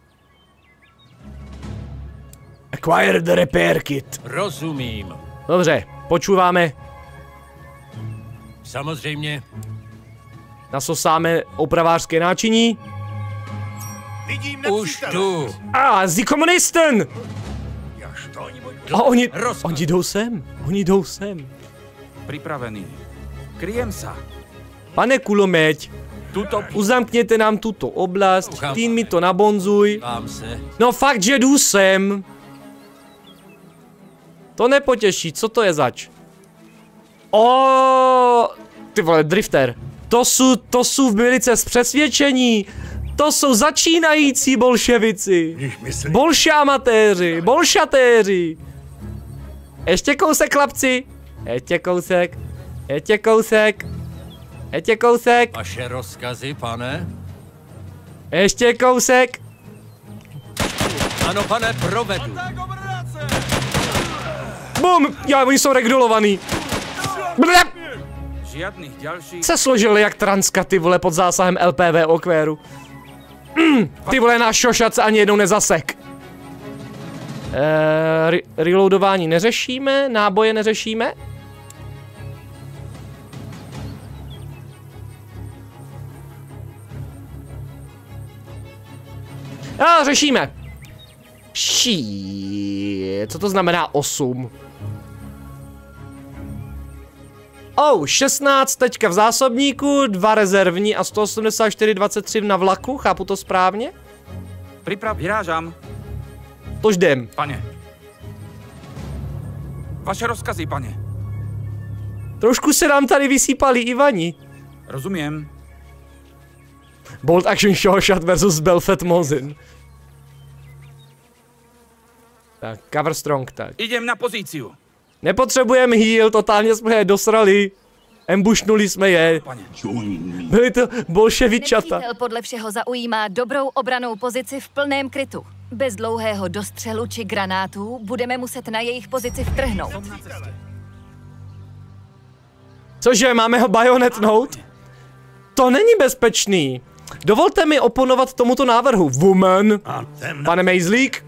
Acquire the repair kit. Rozumím. Dobře, počúváme. Samozřejmě. Nasosáme opravářské náčiní. Vidím Už nepřítele. tu. Die Kommunisten! A oni jdou sem, oni jdou sem. Pripravený. Kryjem sa. Pane kulomeť, Tuto... uzamkněte nám tuto oblast, tým mi to nabonzuj. Vám se. No fakt, že jdu sem. To nepotěší, co to je zač? Ty vole, drifter. To jsou milice z přesvědčení. To jsou začínající bolševici. Bolšamatéři, bolšatéři. Ještě kousek, chlapci. Ještě kousek. Ještě kousek. Ještě kousek. Vaše rozkazy, pane. Ještě kousek. Ano, pane, provedu. Bum! Já, oni jsou regulovaný. Žiadnych ďalších... Se složili jak transka, ty vole, pod zásahem LPV okvéru. Ty vole, náš šošac ani jednou nezasek. Reloadování neřešíme, náboje neřešíme. Řešíme. Co to znamená 8? 16 teďka v zásobníku, 2 rezervní a 184, 23 na vlaku, chápu to správně? Vyrážám. Tož jdem. Pane. Vaše rozkazy, pane. Trošku se nám tady vysípali Ivani. Rozumím. Bolt Action Shawshot versus Belfet Mozin. Tak, cover strong, tak. Idem na pozíciu. Nepotřebujeme heal, totálně jsme je dosrali. Embushnuli jsme je. Byli to bolševičata. Nepřítel podle všeho zaujímá dobrou obranou pozici v plném krytu. Bez dlouhého dostřelu či granátů budeme muset na jejich pozici vtrhnout. Cože, máme ho bajonetnout? To není bezpečný. Dovolte mi oponovat tomuto návrhu. Woman. Pane Mejzlík.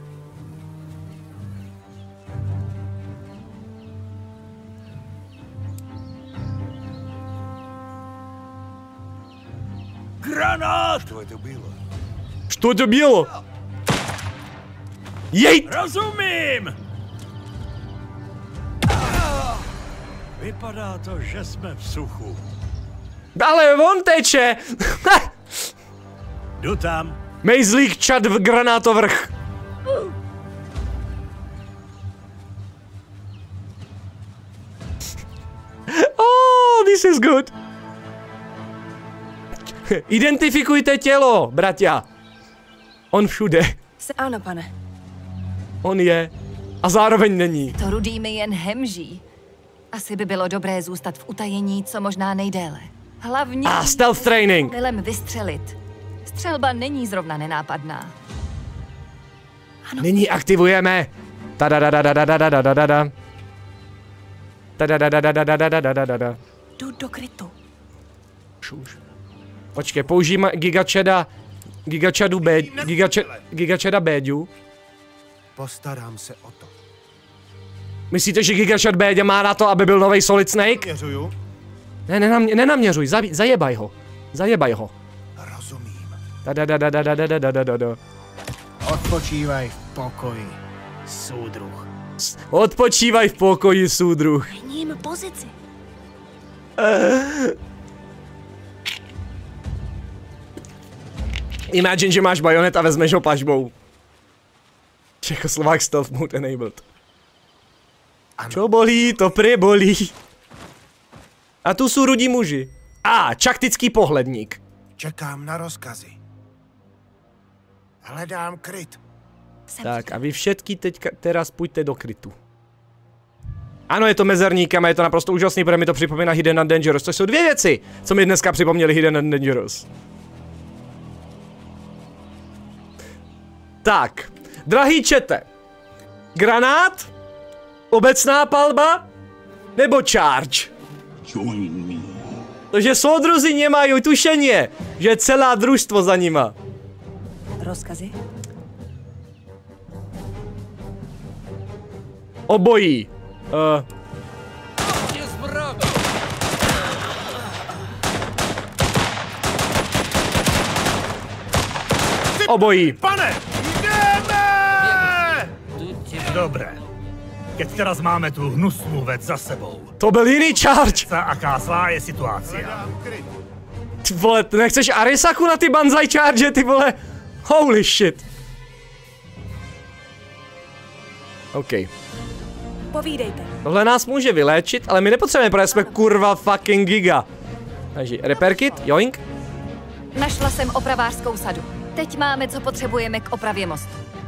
Granát! Что это было? Jej! Rozumím! Vypadá to, že jsme v suchu. Ale on teče! Jdu tam. Mejzlík čad v granátovrch. Oh, this is good. Identifikujte tělo, bratia. On všude. Ano, pane. On je. A zároveň není. To rudý mi jen hemží. Asi by bylo dobré zůstat v utajení co možná nejdéle. Hlavně... stealth training. Milem vystřelit. Střelba není zrovna nenápadná. Nyní aktivujeme. Tadadadadadadadadadada. Tadadadadadadadadadada. Jdu do krytu. Šuš. Počkej, použijeme Gigachada Béďu. Postarám se o to. Myslíte, že Gigachad Béďa má na to, aby byl novej Solid Snake? Měřuju. Ne, nenaměřuj, zajebaj ho. Zajebaj ho. Rozumím. Odpočívaj v pokoji, soudruh. Odpočívaj v pokoji, soudruh. Měním pozici. Imagine, že máš bajonet a vezmeš ho pažbou. Čechoslovák stealth mode enabled. Čo bolí, to prý bolí. A tu jsou rudí muži. Čaktický pohledník. Čekám na rozkazy. Hledám kryt. Tak a vy všetky teďka teraz půjďte do krytu. Ano, je to mezerníkem a je to naprosto úžasný, protože mi to připomíná Hidden and Dangerous, což jsou dvě věci, co mi dneska připomněli Hidden and Dangerous. Tak, drahý čete. Granát? Obecná palba? Nebo charge? Takže soudruzi nemají tušení, že celá družstvo za nima. Rozkazy? Obojí. Obojí. Pane, jdeme! Dobré. Keď teraz máme tu hnusnou vec za sebou. To byl jiný charge. Aká zlá je situace. Ty vole, nechceš Arisaku na ty banzai charge, ty vole? Holy shit. OK. Povídejte. Tohle nás může vyléčit, ale my nepotřebujeme, protože jsme kurva fucking giga. Takže repair kit, joink. Našla jsem opravářskou sadu. Teď máme, co potřebujeme k opravě mostu.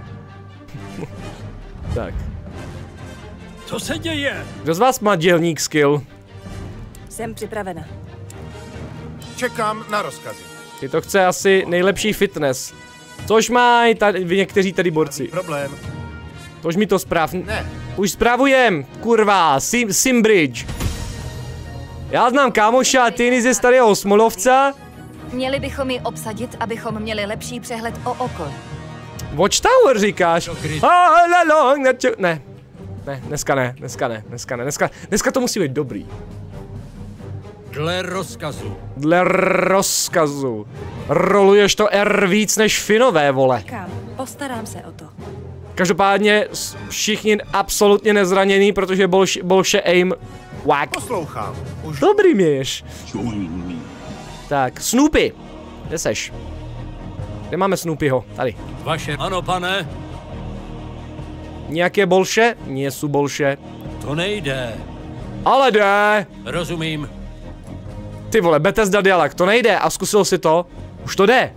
Tak. Co se děje? Kdo z vás má dělník skill? Jsem připravena. Čekám na rozkazy. Ty to chce asi nejlepší fitness. Což mají někteří tady borci. Problém. Tož mi to správ. Ne. Už spravujem, kurva, Simbridge. Já znám kámoša Tiny ze starého Smolovca. Měli bychom ji obsadit, abychom měli lepší přehled o okolí. Watchtower říkáš? Ne. Ne, dneska ne, dneska to musí být dobrý. Dle rozkazu. Dle rozkazu. Roluješ to R víc než Finové, vole. Kam? Postarám se o to. Každopádně všichni absolutně nezraněný, protože bolše aim whack. Poslouchám. Už... Dobrý měješ. Tak, Snoopy. Kde seš? Kde máme Snoopyho? Tady. Vaše... Ano, pane. Nějaké bolše? Nejsou bolše. To nejde. Ale jde. Rozumím. Ty vole, Bethesda Dialog, to nejde a zkusil si to? Už to jde.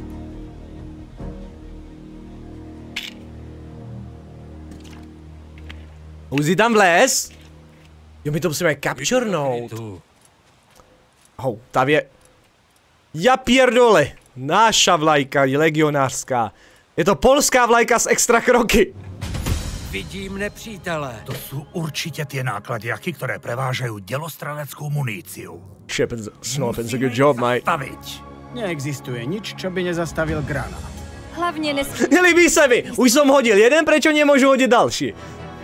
Uzi tam vlez? Jo, my to musíme capturenout. Hou, tam je... Ja pierdole. Náša vlajka, legionářská. Je to polská vlajka z extra kroky. Vidím nepřítele. To sú určite tie nákladiaky, ktoré prevážajú delostreleckou muníciu. Snowpens a good job, mate. Neexistuje nič, čo by nezastavil granát. Hlavně nesmí... Nelíbí se mi. Už jsem hodil jeden, prečo nemůžu hodit další?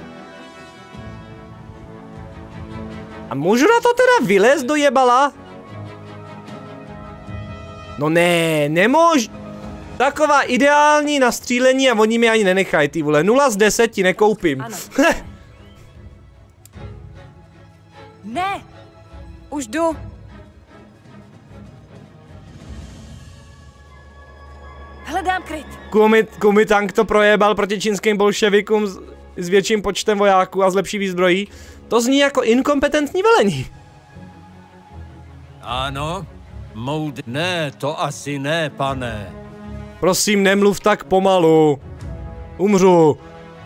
A můžu na to teda vylézt do jebala? No ne, nemůžu. Taková ideální na střílení a oni mi ani nenechají, ty vole. 0 z 10 ti nekoupím. Ne! Už jdu. Hledám kryt. Kuomintang to projebal proti čínským bolševikům s větším počtem vojáků a s lepší výzbrojí. To zní jako inkompetentní velení. Ano, Ne, to asi ne, pane. Prosím, nemluv tak pomalu. Umřu.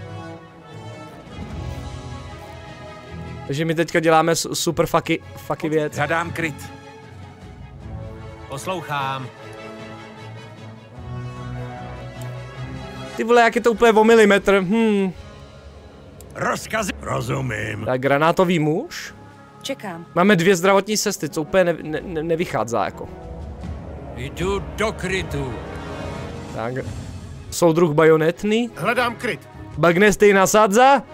Takže my teďka děláme super fucky věc. Zadám kryt. Poslouchám. Ty vole, jak je to úplně o milimetr. Rozkazy. Rozumím. Tak granátový muž. Čekám. Máme 2 zdravotní sestry, co úplně nevychází jako. Jdu do krytu. Tak. Soudruh bajonetný. Hledám kryt. Bagnestej nasadza.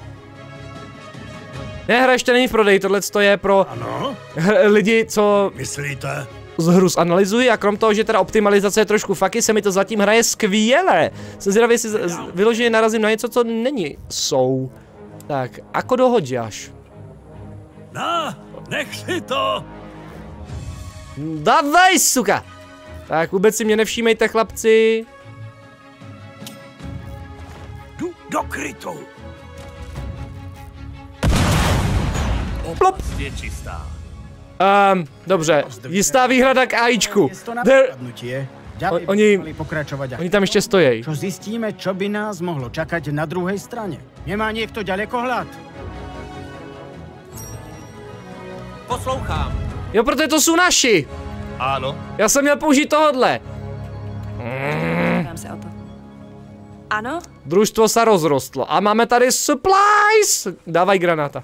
Ne, hra ještě není v prodeji, tohle je pro lidi, co myslíte? Z hru zanalizují a krom toho, že teda optimalizace je trošku fucky, se mi to zatím hraje skvěle. Jsem zvědavý, jestli vyloženě narazím na něco, co není jsou. Tak, ako dohodíš? No, nech si to! Davaj, suka! Tak, vůbec si mě nevšímejte, chlapci. Jdu do krytu. Plop. Je čistá. Dobře, jistá výhrada k AIčku. Oni tam ještě stojí. Čo zjistíme, čo by nás mohlo čakať na druhej strane. Nemá niekto ďalekohľad? Poslouchám. Jo, protože to jsou naši. Ano. Já jsem měl použít tohodle. Dám se o to. Ano? Družstvo se rozrostlo a máme tady supplies. Dávaj granáta.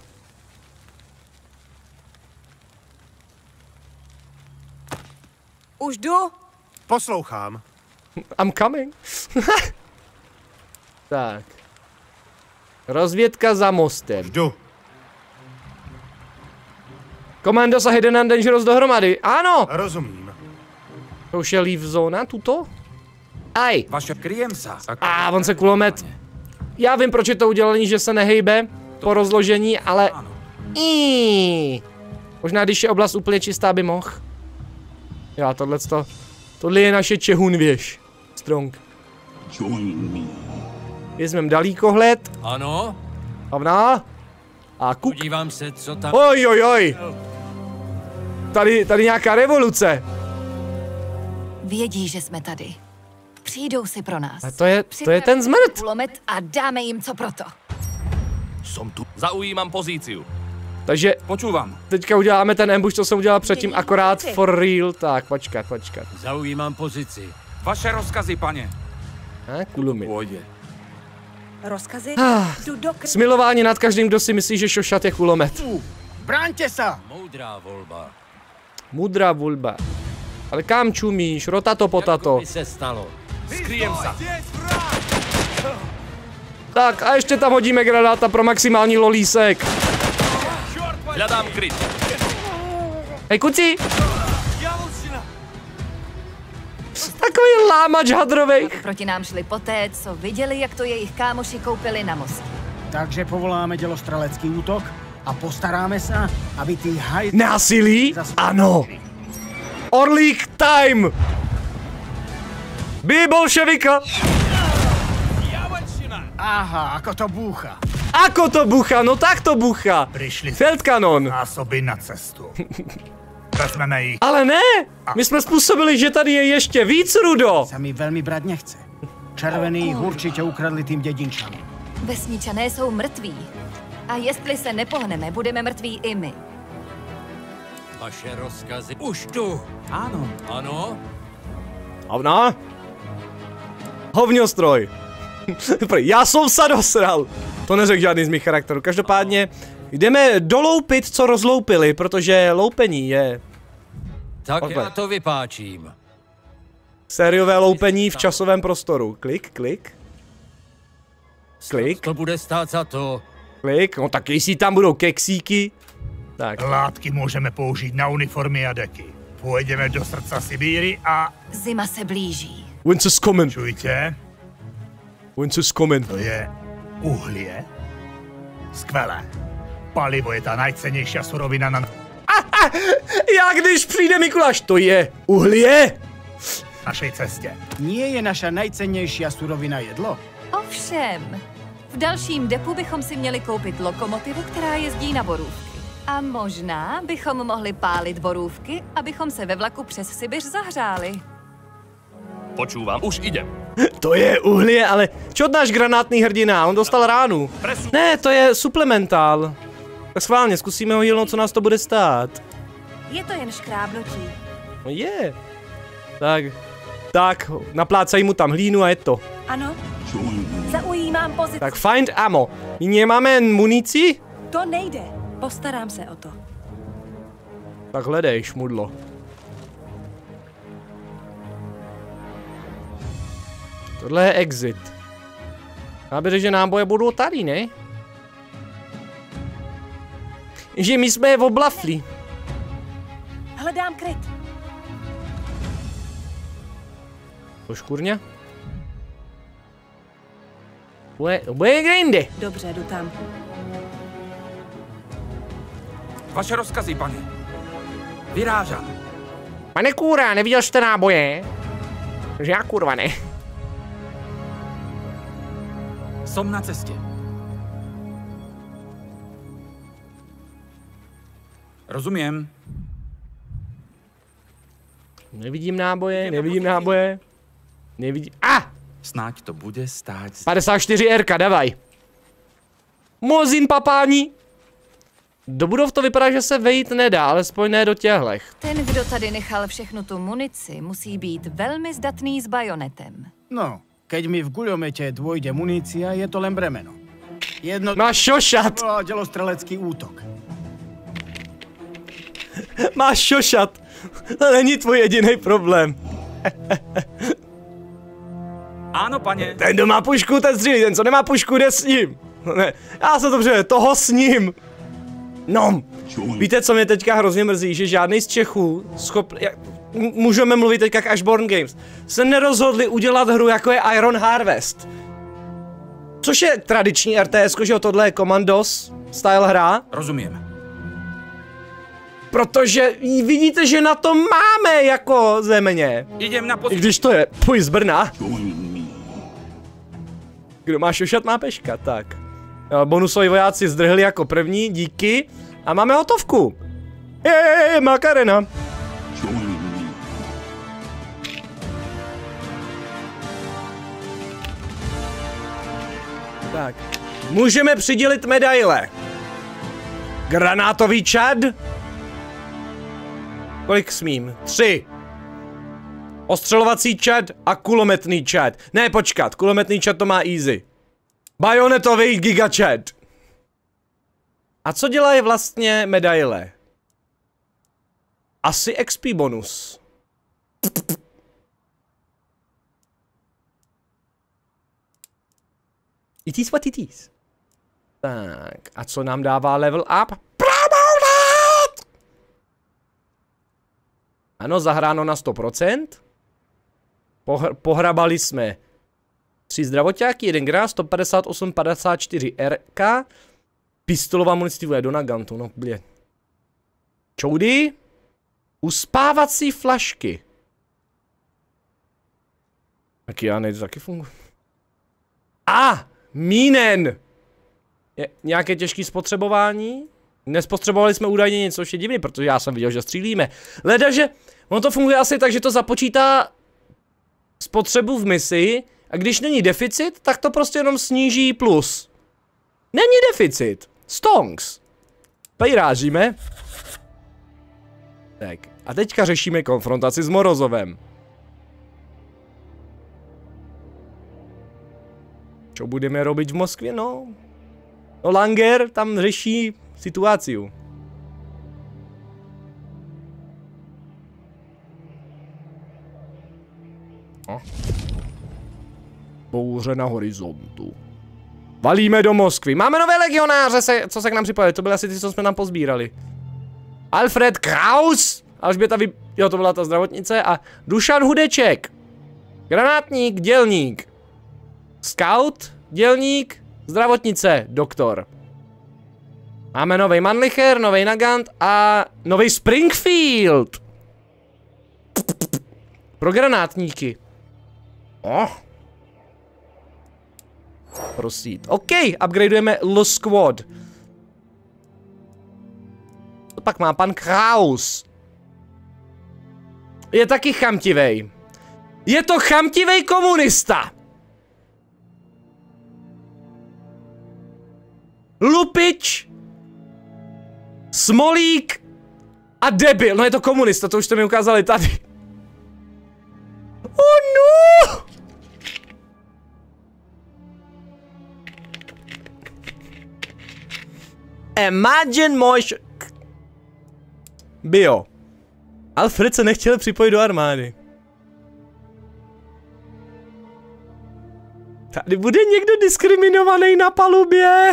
Už jdu. Poslouchám. I'm coming. Tak. Rozvědka za mostem. Jdu. Commandos a Hidden and Dangerous dohromady. Ano! Rozumím. To už je leave zóna, tuto? Aj! Vaše kryjem se. On se kulomet. Já vím, proč je to udělaný, že se nehejbe po rozložení, ale... Možná, když je oblast úplně čistá, by mohl. Já, tohle je naše Čehunvěž. Strong. Vezmeme dalíkohled. Ano. Havná. A kuk. Podívám se, co tam... Oj. Tady nějaká revoluce. Vědí, že jsme tady. Přijdou si pro nás. A to je ten zmrt. Kulomet a dáme jim co proto. Som tu. Zaujímam pozíciu. Takže počúvam. Teďka uděláme ten ambush, co jsem udělal předtím, akorát for real. Tak, počkat. Zaujímám pozici. Vaše rozkazy, pane. Kulomet. Rozkazy? Jdu do krytu. Smilování nad každým, kdo si myslí, že šošat je kulomet. Bráňte sa! Moudrá volba. Ale kam čumíš? Rotato potato. Jak by se stalo? Skryjem sa. Tak a ještě tam hodíme granáta pro maximální lolísek. Hledám kryt. Hej, kuci! Takový lámač hadrovejch. Proti nám šli poté, co viděli, jak to jejich kámoši koupili na mostě. Takže povoláme dělostrelecký útok a postaráme se, aby ty hajdy... Násilí? Ano. Orlík time! Bij bolševika! Aha, ako to búcha. Ako to bucha, no tak to bucha. Prišli Feldkanon. zásoby na cestu. Vezmeme jich. Ale ne! My jsme způsobili, že tady je ještě víc rudo. Sa mi veľmi brať nechce. Červený ich určite ukradli tým dedinčanom. Vesničané jsou mrtví. A jestli se nepohneme, budeme mrtví i my. Vaše rozkazy. Už tu. Áno. Ano? Hovna? Hovňostroj. Já jsem se dosral. To neřekl žádný z mých charakterů. Každopádně jdeme doloupit, co rozloupili, protože loupení je... Tak já to vypáčím. Sériové loupení v časovém prostoru. Klik, klik. Klik. To bude stát za to. Klik, no tak jestli tam budou keksíky. Tak. Látky můžeme použít na uniformy a deky. Půjdeme do srdca Sibíry a... Zima se blíží. Winter's coming. Čujte? Winter's coming. To je uhlie. Skvělé. Palivo je ta nejcennější surovina na... Jak když přijde Mikuláš, to je uhlie? Našej cestě. Nie je naša najcennejšia surovina jedlo? Ovšem. V dalším depu bychom si měli koupit lokomotivu, která jezdí na borůvky. A možná bychom mohli pálit borůvky, abychom se ve vlaku přes Sibiř zahřáli. Počúvam, už idem. To je uhlie, ale čo náš granátný hrdina? On dostal ránu. Ne, to je suplementál. Tak schválně, zkusíme ho healnout, co nás to bude stát. Je to jen škrábnutí. No je. Tak, naplácají mu tam hlínu a je to. Ano. Zaujímám pozici. Tak find ammo. Nyní máme munici? To nejde. Postarám se o to. Tak hledej, šmudlo. Tohle je exit. Já bych řekl, že náboje budou tady, ne? Že my jsme je oblafli. Hledám kryt. To škurňa? Bude někde jinde. Dobře, jdu tam. Vaše rozkazy, pane. Vyrážám. Pane kůra, neviděl jste náboje? Že já kurva ne. Som na cestě. Rozumím. Nevidím náboje, nevidím náboje. Nevidím. Snáď to bude stát. 54 RK, davaj. Mozin papání. Do budov to vypadá, že se vejít nedá, alespoň ne do těhlech. Ten, kdo tady nechal všechnu tu munici, musí být velmi zdatný s bajonetem. No, keď mi v guľomete dôjde munícia, je to len bremeno. Máš šošat. Dělostrelecký útok. Máš šošat. To není tvůj jediný problém. Ano, paně. Ten, kdo má pušku, ten střílí, ten, co nemá pušku, jde s ním. Ne, já se dobře, toho s ním. No, víte, co mě teďka hrozně mrzí, že žádný z Čechů můžeme mluvit teďka k Ashborn Games, se nerozhodli udělat hru, jako je Iron Harvest. Což je tradiční RTS, že jo, tohle je Commandos style hra. Rozumím. Protože vidíte, že na to máme jako země. Jdem na I když to je půj z Brna. Kdo má šošat, má peška, tak. Bonusoví vojáci zdrhli jako první, díky. A máme hotovku. Makarena. Tak. Můžeme přidělit medaile. Granátový čad. Kolik smím? 3. Ostřelovací čad a kulometný čad. Ne, počkat, kulometný čad to má easy. Bajonetový gigačad. A co dělají vlastně medaile? Asi XP bonus. It is what it is. Tak, a co nám dává level up? Ano, zahráno na 100%. Pohrabali jsme 3 zdravoťáky, 1 grá, 158, 54 RK. Pistolová munice do nagantu, no blě. Čoudy. Uspávací flašky. Taky já nejde, taky funguje. Mínen. Je nějaké těžké spotřebování? Nespotřebovali jsme údajně něco, což je divný, protože já jsem viděl, že střílíme. Ledaže, ono to funguje asi tak, že to započítá spotřebu v misi a když není deficit, tak to prostě jenom sníží plus. Není deficit. Stonks. Pejrážíme. Tak, a teďka řešíme konfrontaci s Morozovem. Co budeme robiť v Moskvě? No Langer tam řeší situáciu. Bouře na horizontu. Valíme do Moskvy. Máme nové legionáře, co se k nám připojili. To byly asi ty, co jsme nám pozbírali. Alfred Kraus. Alžběta jo, to byla ta zdravotnice. A Dušan Hudeček. Granátník, dělník. Scout, dělník, zdravotnice, doktor. Máme nový Mannlicher, nový Nagant a nový Springfield. Pro granátníky. Prosím. OK, upgradeujeme L Squad. To pak má pan Kraus. Je taky chamtivej. Je to chamtivej komunista. Lupič, Smolík a debil. No je to komunista, to už jste mi ukázali tady. Oh no! Imagine mož... Bio. Alfred se nechtěl připojit do armády. Tady bude někdo diskriminovaný na palubě.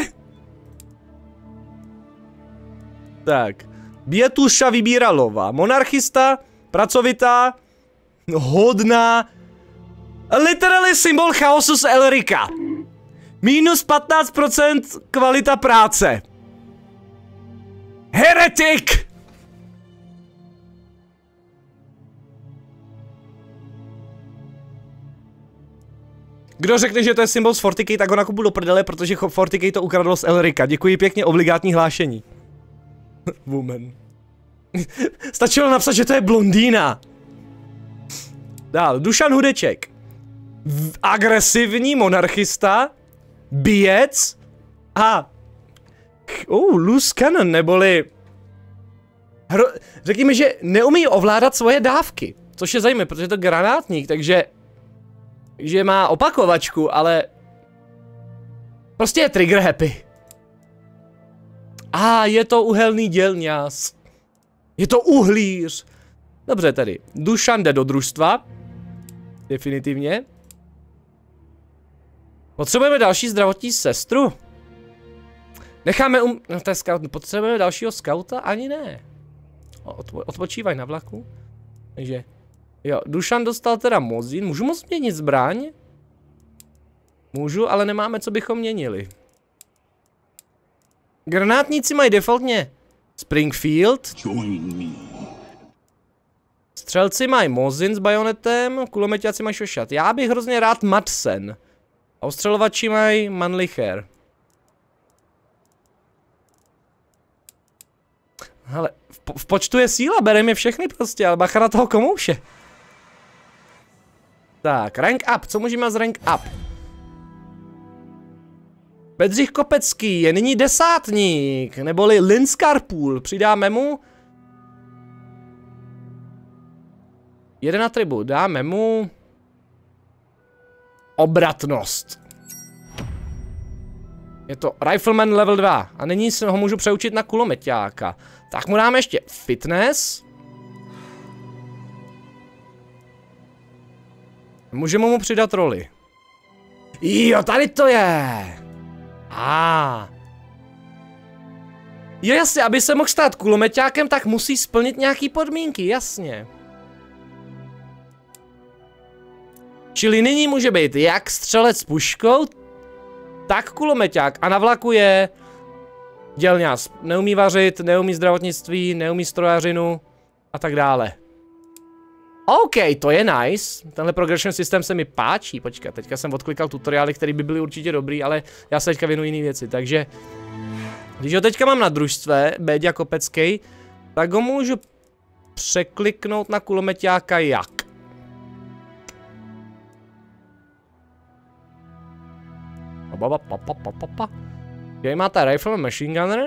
Tak. Bětuša Vybíralová. Monarchista, pracovitá, hodná. Literally symbol chaosu z Elrika. Minus 15% kvalita práce. Heretik! Kdo řekne, že to je symbol z 40K, tak ho nakupu do prdele, protože 40K to ukradlo z Elrika. Děkuji pěkně, obligátní hlášení. Woman. Stačilo napsat, že to je blondýna. Dál, Dušan Hudeček. Agresivní monarchista, bijec a... loose cannon, neboli... Řekněme, že neumí ovládat svoje dávky. Což je zajímavé, protože je to granátník, takže má opakovačku, ale... Prostě je trigger happy. Je to uhelný dělňas. Je to uhlíř. Dobře tedy. Dušan jde do družstva. Definitivně. Potřebujeme další zdravotní sestru. Necháme no to je scout. Potřebujeme dalšího skauta? Ani ne. Odpočívaj na vlaku. Takže. Jo, Dušan dostal teda Mozin. Můžu moc měnit zbraň? Můžu, ale nemáme, co bychom měnili. Granátníci mají defaultně Springfield. Střelci mají Mozin s bajonetem, kulomeťáci mají šošat. Já bych hrozně rád Madsen. A ostřelovači mají Mannlicher. Ale v počtu je síla, bereme je všechny prostě, ale bacha na toho komouše. Tak, rank up, co můžeme z rank up? Bedřich Kopecký je nyní desátník, neboli Linskarpool, přidáme mu 1 atribut, dáme mu obratnost. Je to Rifleman level 2 a nyní ho můžu přeučit na kulomeťáka. Tak mu dáme ještě fitness. Můžeme mu přidat roli. Jo, tady to je. Jo, jasně, aby se mohl stát kulomeťákem, tak musí splnit nějaký podmínky, jasně. Čili nyní může být jak střelec s puškou, tak kulomeťák. A na vlaku je dělňas. Neumí vařit, neumí zdravotnictví, neumí strojařinu a tak dále. OK, to je nice. Tenhle progression systém se mi páčí. Počkat, teďka jsem odklikal tutoriály, které by byly určitě dobrý, ale já se teďka věnuji jiné věci, takže když ho teďka mám na družstve, Béďa Kopecký, tak ho můžu překliknout na kulomeťáka jak? Tady máte rifle machine gunner.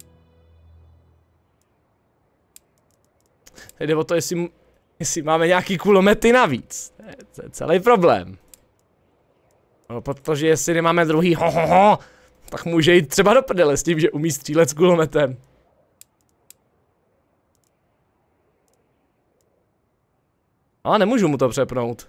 Jde o to, jestli máme nějaký kulomety navíc. To je celý problém. No, protože jestli nemáme druhý tak může jít třeba do prdele s tím, že umí střílet s kulometem. Ale nemůžu mu to přepnout.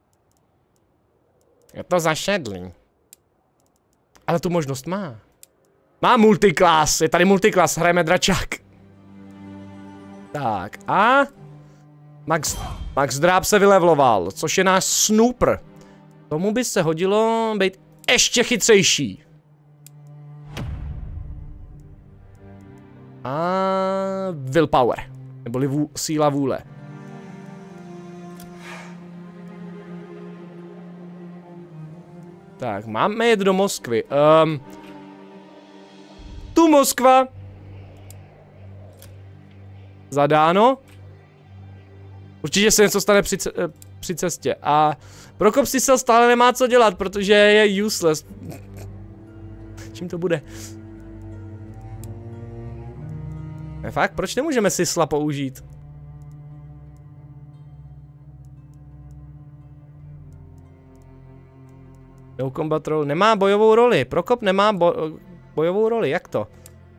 Je to zašedlý. Ale tu možnost má. Má multiclass, je tady multiclass, hrajeme dračák. Tak a... Max Dráb se vylevloval, což je náš snooper. Tomu by se hodilo být ještě chytřejší. A willpower, neboli síla vůle. Tak, máme jet do Moskvy. Tu Moskva. Zadáno. Určitě se něco stane při cestě. A Prokop si se stále nemá co dělat, protože je useless. Čím to bude? Fakt, proč nemůžeme Sisla použít? No combat role. Nemá bojovou roli. Prokop nemá bojovou roli. Jak to?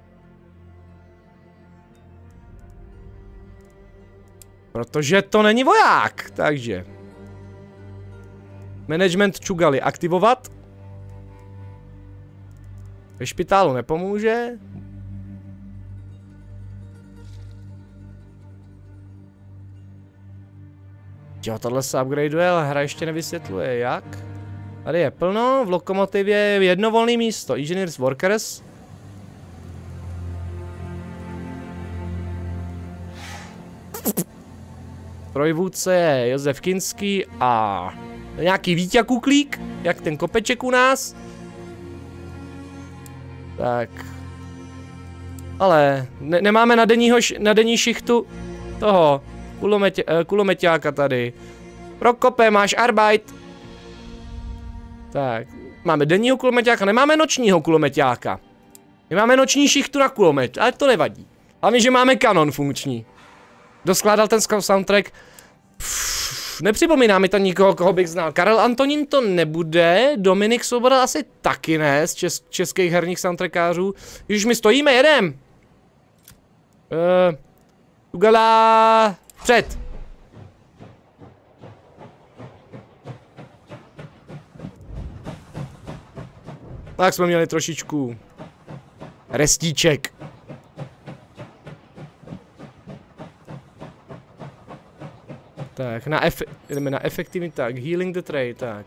Protože to není voják. Takže. Management Čugali aktivovat. Ve špitálu nepomůže. Jo, tohle se upgradeuje, ale hra ještě nevysvětluje jak. Tady je plno, v lokomotivě je jedno volné místo, Engineers Workers. Trojvůdce je Josef Kinský a nějaký Vítě Kuklík, jak ten kopeček u nás. Tak. Ale nemáme na denní šichtu toho kulomeťáka tady. Prokope, máš arbeit. Tak, máme denního kulomeťáka, nemáme nočního kulomeťáka. My máme noční šichtu na kulomet, ale to nevadí. Hlavně, že máme kanon funkční. Kdo skládal ten soundtrack? Nepřipomíná mi to nikoho, koho bych znal. Karel Antonín to nebude, Dominik Svoboda asi taky ne, z českých herních soundtrackářů. Když my stojíme, jedem. Tugala, před. Tak jsme měli trošičku restíček. Tak, jdeme na efektivní, tak, healing the trade, tak.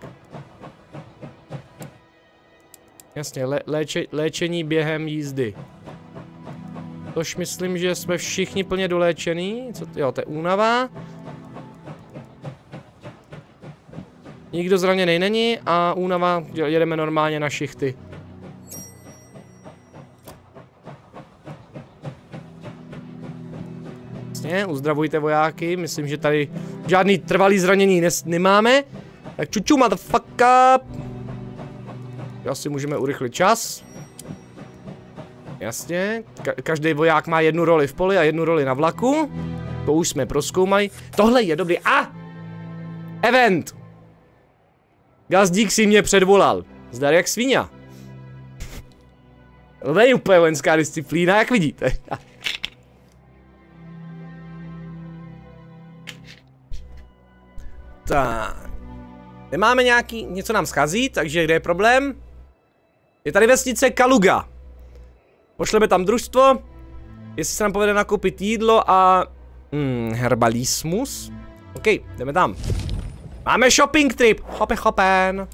Jasně, léčení během jízdy. Tož myslím, že jsme všichni plně doléčený. Jo, to je únava. Nikdo zraněný není a únava, jedeme normálně na šichty. Jasně, uzdravujte vojáky, myslím, že tady žádný trvalý zranění nemáme. Tak čuču, motherfucker. Asi můžeme urychlit čas. Jasně, každý voják má jednu roli v poli a jednu roli na vlaku. To už jsme prozkoumali. Tohle je dobrý. Event! Gazdík si mě předvolal. Zdar jak svíňa. To není úplně vojenská disciplína, jak vidíte. Tak. Nemáme nějaký, něco nám schází, takže kde je problém? Je tady vesnice Kaluga. Pošleme tam družstvo. Jestli se nám povede nakoupit jídlo a... herbalismus. OK, jdeme tam. Máme shopping trip. Hopen.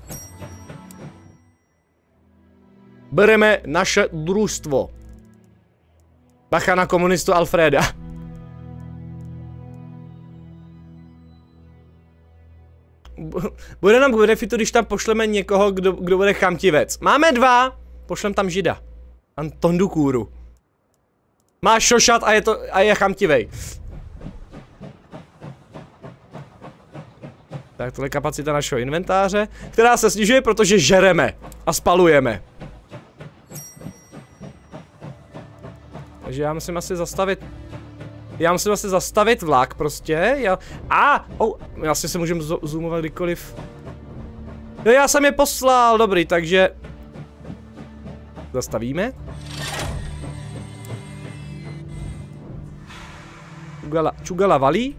Bereme naše družstvo. Bacha na komunistu Alfreda. Bude nám k benefitu, když tam pošleme někoho, kdo bude chamtivec. Máme 2. Pošlem tam žida. Antondu Kůru. Má šošat a je chamtivej. Tak tohle je kapacita našeho inventáře, která se snižuje, protože žereme a spalujeme. Takže já musím asi zastavit. Vlak prostě. Vlastně se můžeme zoomovat kdykoliv. Jo, já jsem je poslal, dobrý, takže... Zastavíme. Čugala valí.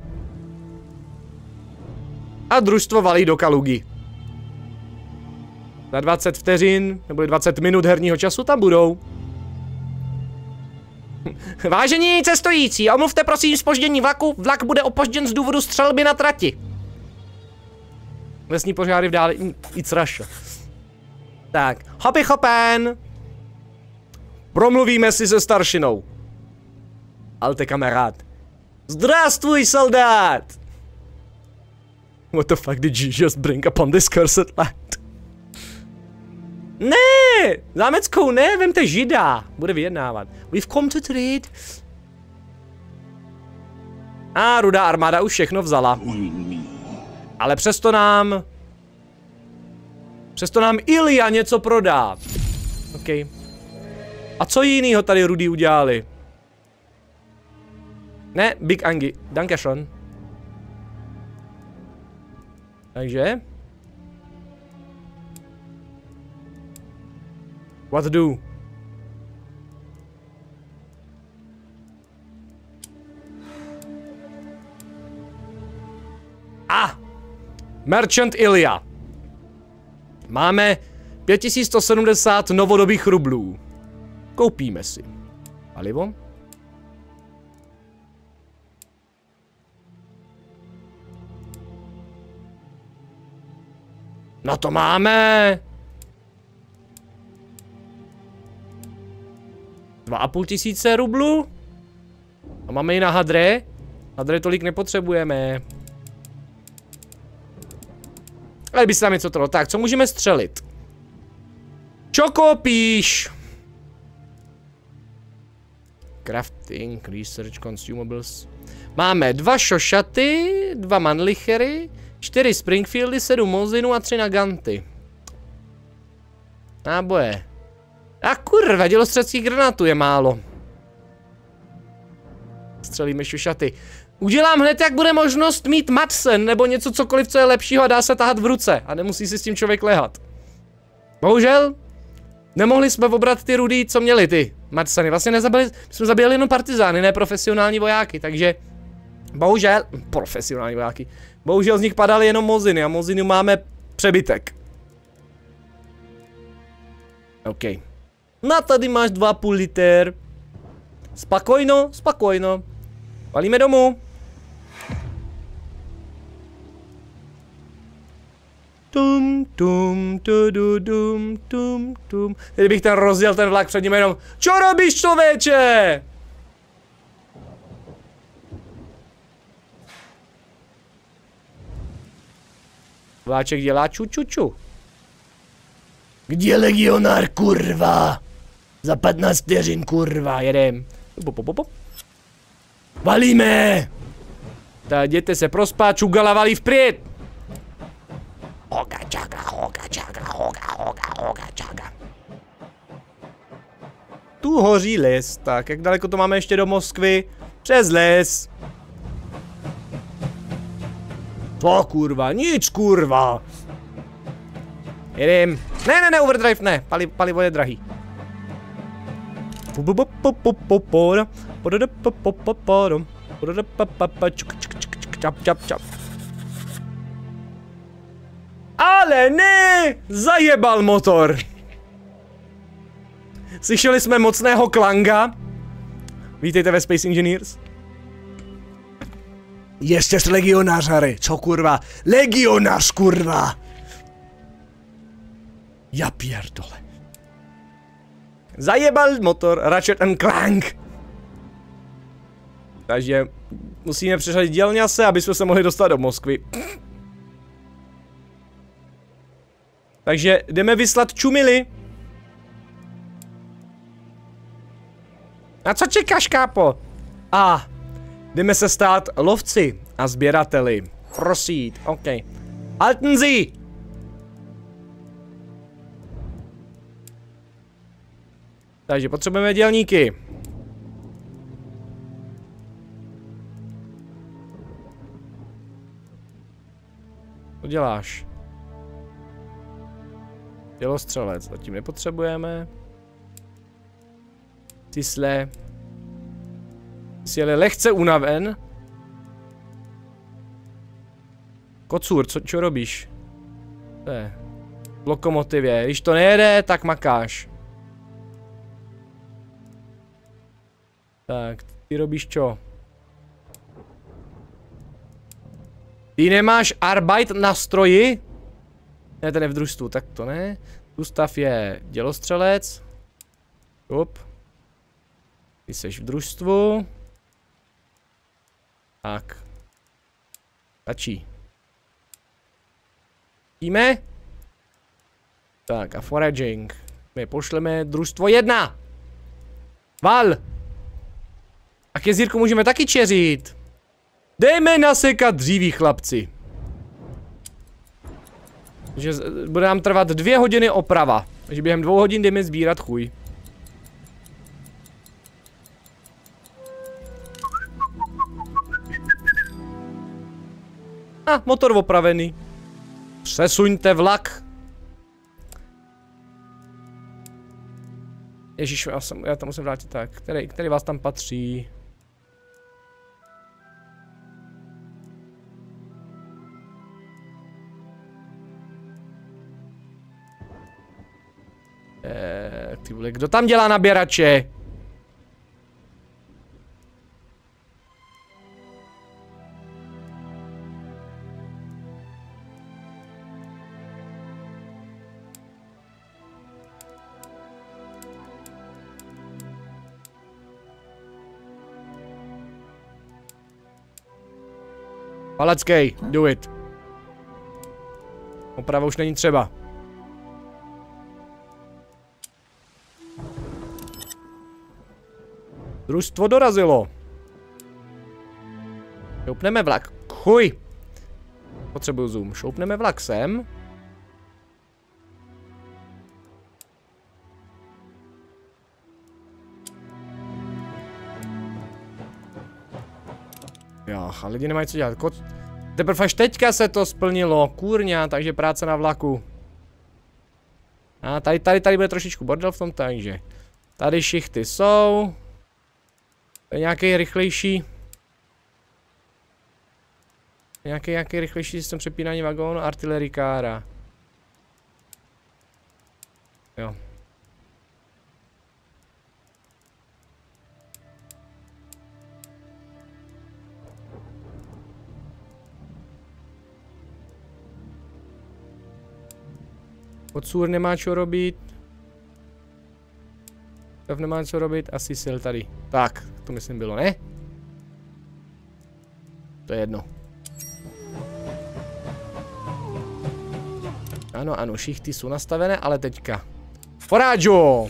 A družstvo valí do Kalugy. Za 20 vteřin, nebo 20 minut herního času tam budou. Vážení cestující, omluvte prosím zpoždění vlaku. Vlak bude opožděn z důvodu střelby na trati. Lesní požáry v dále. It's Russia. Tak, hopen. Promluvíme si se staršinou. Alte kamarád. Zdravstvuj, soldát! What the fuck did you just bring upon this cursed land? Ne! Zámeckou ne, vemte žida. Bude vyjednávat. We've come to trade. A rudá armáda už všechno vzala. Ale přesto nám Ilja něco prodá. OK. A co jinýho tady rudý udělali? Ne, Big Angie. Dankeschön. Takže? What to do? Merchant Ilja. Máme 5170 novodobých rublů. Koupíme si. Palivo? No to máme. 2500 rublů. A máme i na hadre. Hadre tolik nepotřebujeme. Ale by se tam něco trlo. Tak, co můžeme střelit? Čo koupíš? Crafting, research, consumables. Máme 2 šošaty, 2 manlichery, 4 Springfieldy, 7 mozinů a 3 naganty. Náboje. A kurva, dělostřeleckých granátů je málo. Střelíme šošaty. Udělám hned, jak bude možnost mít Madsen, nebo něco cokoliv, co je lepšího a dá se tahat v ruce. A nemusí si s tím člověk lehat. Bohužel, nemohli jsme obrat ty rudý, co měli ty Madseny. Vlastně nezabili, jsme zabili jenom partizány, ne profesionální vojáky, takže... Bohužel, profesionální vojáky. Bohužel z nich padaly jenom moziny a mozinu máme přebytek. OK. No tady máš 2,5 liter. Spokojno, spokojno. Valíme domů. Tum, tum, tududum, tum, tum. Kdybych ten rozjel ten vlak před ním jenom. Čo robíš, člověče? Vláček dělá ču. Kde je legionár, kurva? Za 15 vteřin, kurva, jedem. Valíme! Tak jděte se prospat, čugala valí vpřed. Hoga čaga. Tu hoří les, tak jak daleko to máme ještě do Moskvy? Přes les. To kurva, nic kurva. Jedem. Ne, overdrive ne, palivo je drahý. Ale ne! Zajebal motor. Slyšeli jsme mocného klanga. Vítejte ve Space Engineers. Ještě legionář, Harry. Co kurva? Legionář, kurva! Já pierdole. Zajebal motor Ratchet and Clank. Takže musíme přeřadit dělňase, aby jsme se mohli dostat do Moskvy. Takže jdeme vyslat čumily. A co čekáš, kápo? Jdeme se stát lovci a sběrateli. Prosít, OK. Halten Sie! Takže potřebujeme dělníky. Co děláš? Dělostřelec, zatím nepotřebujeme. Tisle. Jsi ale lehce unaven. Kocůr, co robíš? To je. V lokomotivě, když to nejede, tak makáš. Tak, ty robíš čo? Ty nemáš Arbeit na stroji? Ne, ten je v družstvu, tak to ne. Gustav je dělostřelec. Up. Ty seš v družstvu. Tak. Stačí. Vidíme? Tak a foraging. My pošleme družstvo 1. Val. A kezírku můžeme taky čeřit. Dejme nasekat dříví, chlapci. Takže bude nám trvat 2 hodiny oprava. Takže během 2 hodin jdeme sbírat chuj. Motor opravený. Přesuňte vlak. Ježíš, já tam musím vrátit tak. Který vás tam patří? Ty vole, kdo tam dělá naběrače? Palackej, do it. Oprava už není třeba. Družstvo dorazilo. Šoupneme vlak. Chuj. Potřebuju zoom. Šoupneme vlak sem. Jo, a lidi nemají co dělat. Teprve až teďka se to splnilo. Kurňa, takže práce na vlaku. A tady bude trošičku bordel v tom, takže. Tady šichty jsou. To je nějaký rychlejší. Nějaký rychlejší systém přepínání vagónu, artilerikára. Jo. Kocůr nemá čo robit. Stav nemá co robit, asi sil tady. Tak, to myslím bylo, ne? To je jedno. Ano, šichty jsou nastavené, ale teďka. Foráďo!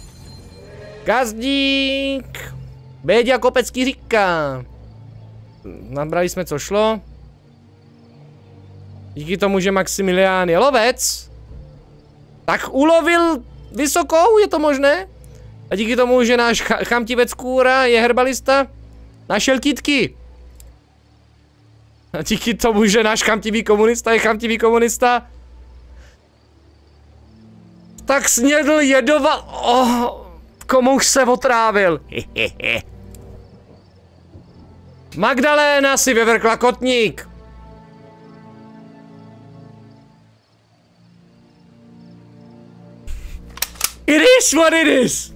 Gazdík! Béďa Kopecký říká. Nabrali jsme, co šlo. Díky tomu, že Maximilián je lovec, tak ulovil vysokou, je to možné? A díky tomu, že náš chamtivec Kůra je herbalista, našel kytky. A díky tomu, že náš chamtivý komunista je chamtivý komunista, tak snědl jedoval... Komouš se otrávil. Magdaléna si vyvrkla kotník. It is what it is!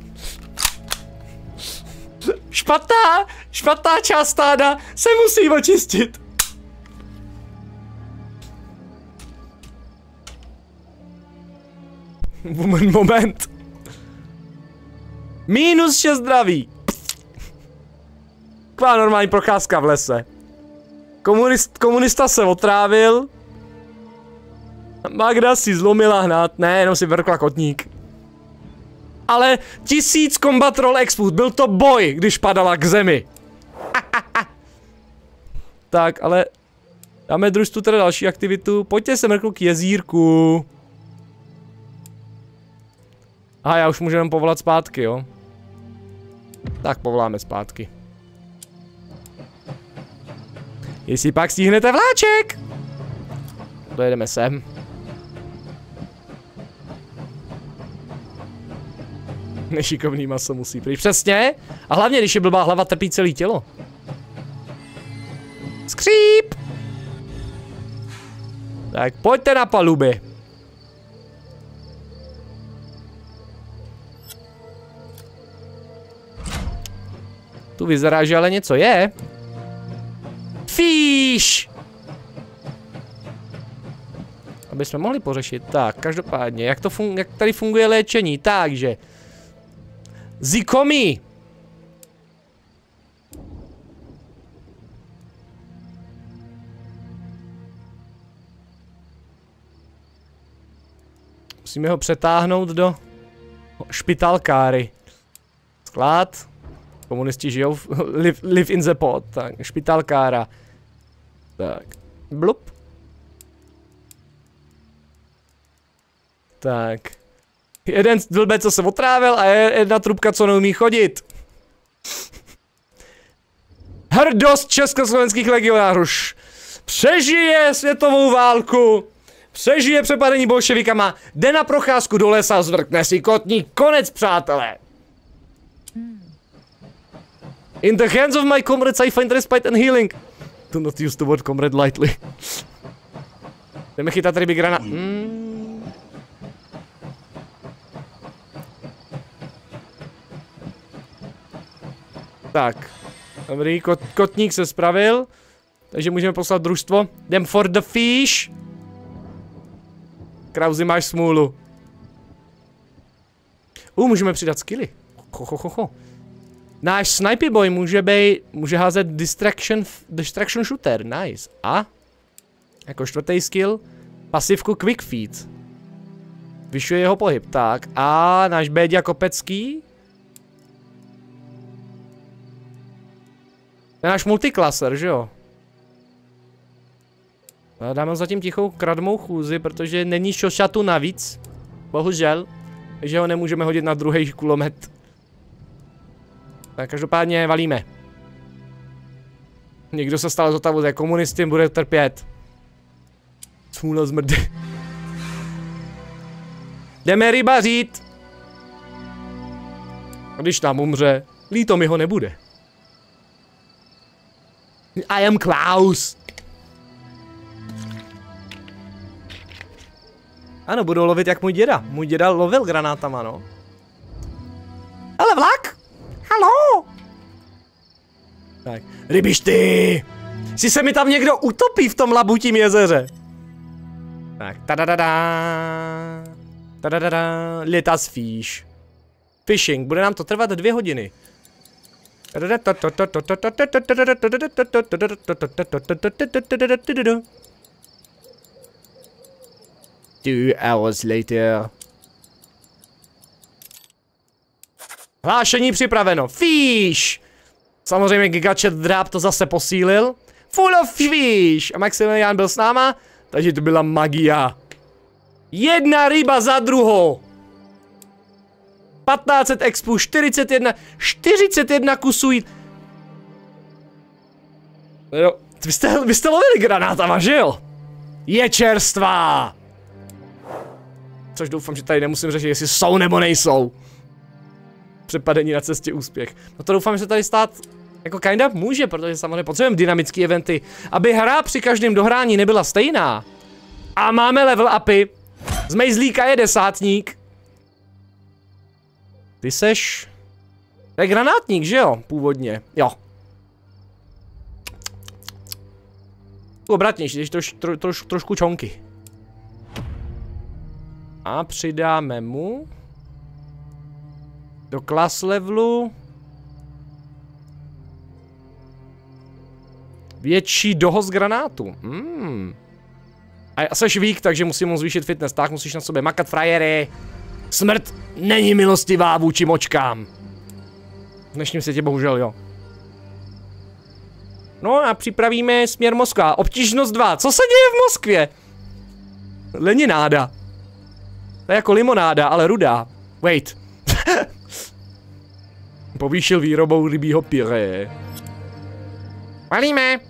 Špatná část stáda se musí očistit. Moment. -6 zdraví. Taková normální procházka v lese. Komunista se otrávil. Magda si zlomila hnát. Ne, jenom si vrkla kotník. Ale 1000 combat roll exput. Byl to boj, když padala k zemi. Tak, ale dáme družstvu teda další aktivitu. Pojďte se mrknout k jezírku. Aha, já už můžeme povolat zpátky, jo? Tak povoláme zpátky. Jestli pak stihnete vláček! Dojedeme sem. Nešikovný maso musí pryč. Přesně! A hlavně, když je blbá hlava, trpí celé tělo. Skříp! Tak pojďte na paluby. Tu vyzerá, že ale něco je. Fish! Aby jsme mohli pořešit. Tak, každopádně, jak tady funguje léčení? Takže. Zikomi! Musíme ho přetáhnout do špitalkáry. Sklad. Komunisti žijou, live in the pot, tak, špitalkára. Tak, blup. Tak. Jeden blbec, co se otrávil a jedna trubka, co neumí chodit. Hrdost československých legionářů. Přežije světovou válku. Přežije přepadení bolševikama. Jde na procházku do lesa, zvrkne si kotník. Konec, přátelé. In the hands of my comrades I find respite and healing. Do not use the word comrade lightly. Jdeme chytat ryby granát. Tak. Dobrý, kotník se spravil. Takže můžeme poslat družstvo. Jdem for the fish. Krauzi, máš smůlu. Můžeme přidat skilly. Náš sniper boy může házet distraction shooter, nice. A jako 4. skill pasivku quick feet. Vyšuje jeho pohyb, tak. A náš Béďa Kopecký. To je náš multiklaser, že jo? A dáme zatím tichou kradmou chůzi, protože není šošatu navíc. Bohužel. Takže ho nemůžeme hodit na druhý kulomet. Tak každopádně valíme. Někdo se stal zotavu, že komunisty bude trpět. Smůla zmrdy. Jdeme rybařit. A když tam umře, líto mi ho nebude. I am Klaus. Ano, budu lovit jak můj děda. Můj děda lovil granátama, no. Ale vlak! Haló! Tak, rybišty! Si se mi tam někdo utopí v tom labutím jezeře. Tak, Letas fish. Fishing, bude nám to trvat 2 hodiny. Two hours later. Hlášení připraveno. Fish! Samozřejmě Gigachat Dráp to zase posílil. Full of fish! A Maximilian byl s náma, takže to byla magia. Jedna ryba za druhou. 1500 expů, 41 kusů jít. Jo, vy jste lovili granátama, že jo? Je čerstvá! Což doufám, že tady nemusím řešit, jestli jsou nebo nejsou. Přepadení na cestě úspěch. No to doufám, že se tady stát jako kinda může, protože samozřejmě potřebujeme dynamické eventy, aby hra při každém dohrání nebyla stejná. A máme level upy. Z Mejzlíka je 10. Ty seš... To je granátník, že jo? Původně. Jo. Obratnější, když trošku čonky. A přidáme mu... Do class levelu... Větší dohoz granátu. A seš vík, takže musím mu zvýšit fitness. Tak musíš na sobě makat, frajery. Smrt není milostivá vůči močkám. V dnešním světě bohužel, jo. No a připravíme směr Moskva. Obtížnost 2. Co se děje v Moskvě? Lenináda. To je jako limonáda, ale rudá. Wait. Povýšil výrobou rybího pyré. Valíme.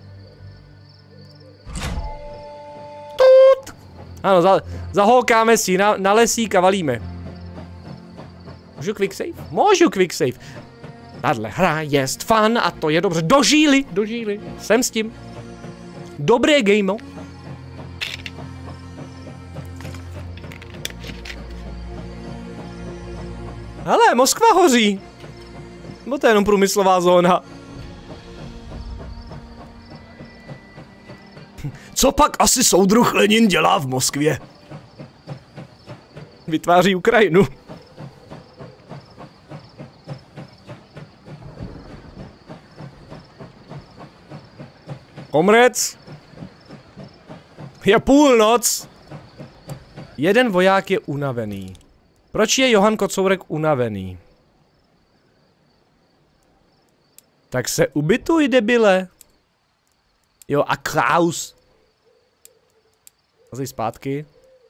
Tut. Ano, zaholkáme si na lesík a valíme. Můžu quick save? Můžu quick save. Tahle hra je fun a to je dobře. Dožíli. Jsem s tím. Dobré game. Hele, Moskva hoří. No to je jenom průmyslová zóna. Co pak asi soudruh Lenin dělá v Moskvě? Vytváří Ukrajinu. Komrec. Je půlnoc. Jeden voják je unavený. Proč je Johan Kocourek unavený? Tak se ubytuj, debile. Jo, a Klaus. Zaj zpátky.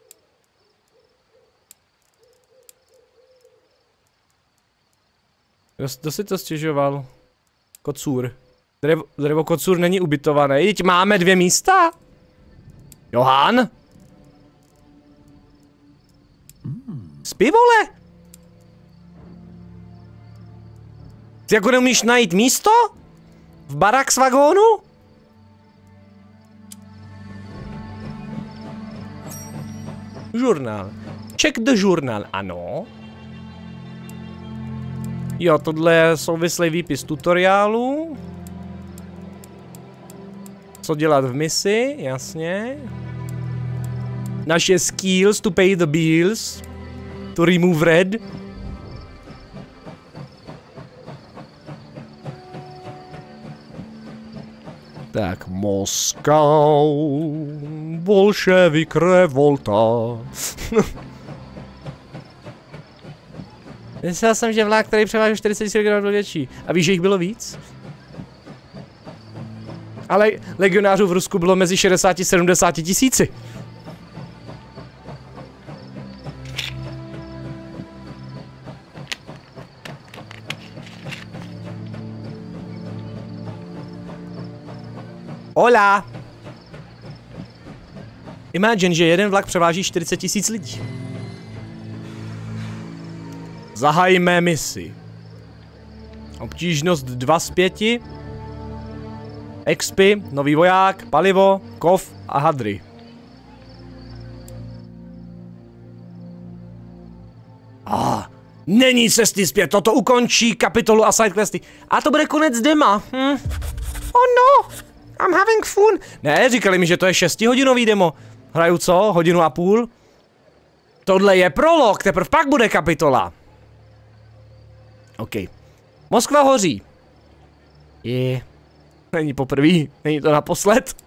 Kdo si to stěžoval? Kocůr. Drevo Kocůr není ubytované. Teď máme 2 místa. Johan? Spí, vole? Ty jako neumíš najít místo? V Barax vagónu? Žurnál. Check the žurnál, ano. Jo, tohle je souvislý výpis tutoriálu. Co dělat v misi, jasně. Naše skills to pay the bills. To remove red. Tak, Moskau, bolševik revolta. Myslel jsem, že vlak, který převážel 40 kg, byl větší. A víš, že jich bylo víc? Ale legionářů v Rusku bylo mezi 60 a 70 tisíci. Hola! Imagine, že jeden vlak převáží 40 000 lidí. Zahajme misi. Obtížnost 2 z 5. Expy, nový voják, palivo, kov a hadry. Není cesty zpět, toto ukončí kapitolu a sidequesty. A to bude konec dema. Oh no, I'm having fun. Ne, říkali mi, že to je 6hodinový demo. Hraju co? 1,5 hodiny? Tohle je prolog, teprve pak bude kapitola. OK. Moskva hoří. Není poprvé, není to naposled.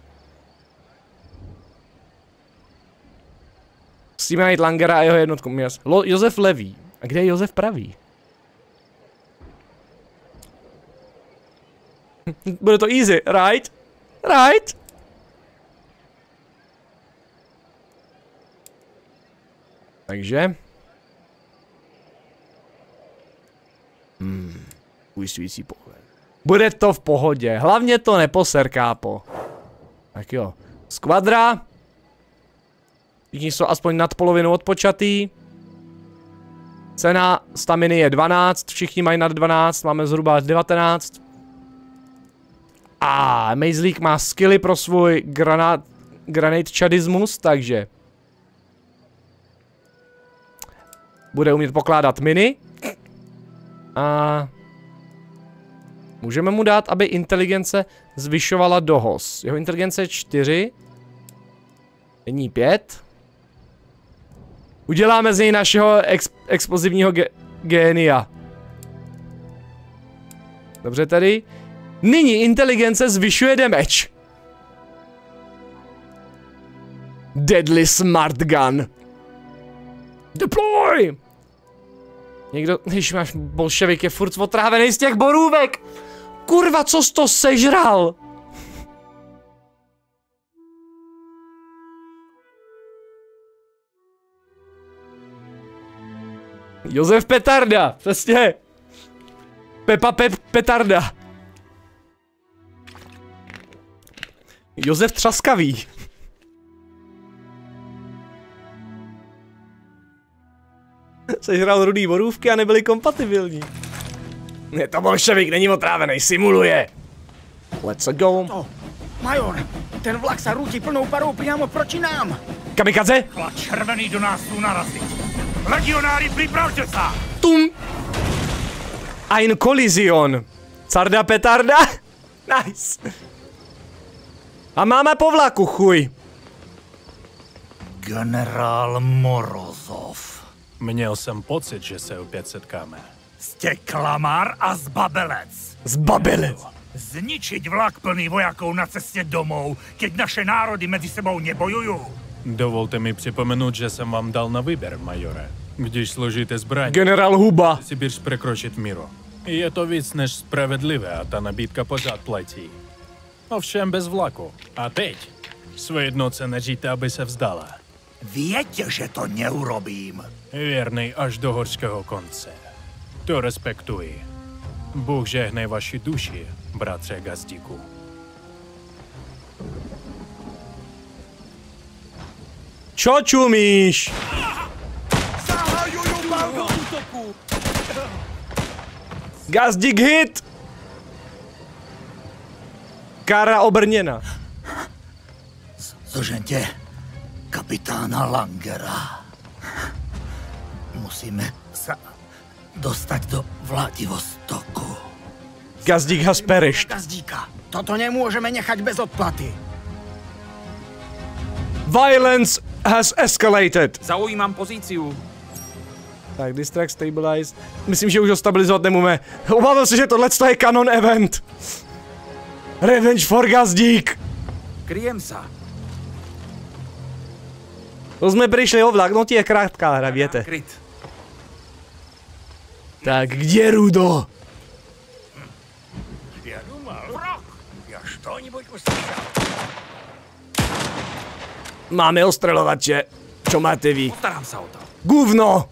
Musíme najít Langera a jeho jednotku. Josef levý. A kde je Josef pravý? Bude to easy, right? Right? Takže. Ujišťující pohled. Bude to v pohodě, hlavně to neposer, kápo. Tak jo. Skvadra. Všichni jsou aspoň nad polovinou odpočatý. Cena staminy je 12, všichni mají nad 12, máme zhruba 19. A Mejzlík má skilly pro svůj granate chadismus, takže bude umět pokládat miny. A můžeme mu dát, aby inteligence zvyšovala dohoz. Jeho inteligence je 4. Není 5. Uděláme z něj našeho explozivního génia. Dobře tady. Nyní inteligence zvyšuje damage. Deadly Smart Gun. Deploy! Někdo, když máš bolševik, je furt otrávený z těch borůvek. Kurva, co jsi to sežral? Josef Petarda, přesně. Pepa Petarda. Josef Třaskavý. Sežral rudý borůvky a nebyly kompatibilní. Je to bolševik, není otrávený, simuluje. Let's go. To, major, ten vlak se rúti plnou parou priamo proti nám. Kamikaze? Červený do nás tu narazit. Legionári, připravte se. Tum. Ein Kollision. Carda Petarda? Nice. A máme po vlaku, chuj. Generál Morozov. Měl jsem pocit, že se opět setkáme. Jste klamár a zbabelec. Zbabelec. Zničiť vlak plný vojaků na cestě domů, keď naše národy mezi sebou nebojují. Dovolte mi připomenout, že jsem vám dal na výběr, majore. Když složíte zbraň, Generál Huba. si běž překročit míru. Je to víc než spravedlivé a ta nabídka pořád platí. Ovšem bez vlaku. A teď své jednotce neříte, aby se vzdala. Víte, že to neurobím. Věrnej až do horského konce. To respektuji. Bůh žehnej vaši duši, bratře Gazdíku. Čo čumíš? Zahajuju baldu útoku. Gazdík hit! Kara obrněna. Zožente kapitána Langera. Musíme se dostat do Vladivostoku. Gazdík has perished. Gazdíka, toto nemůžeme nechat bez odplaty. Violence has escalated. Zaujímám pozíciu. Tak, distract, stabilize. Myslím, že už ho stabilizovat nemůžeme. Obávám se, že tohle je canon event. Revenge for Gazdík. Kryjem se. To jsme přišli o vlak, no ti je krátká hra, věte. Kryt. Tak, kde Rudo? Já думал, враг, я что-нибудь услышал. Máme ostrelovače. Čo máte vy? Postarám se o to. Guvno!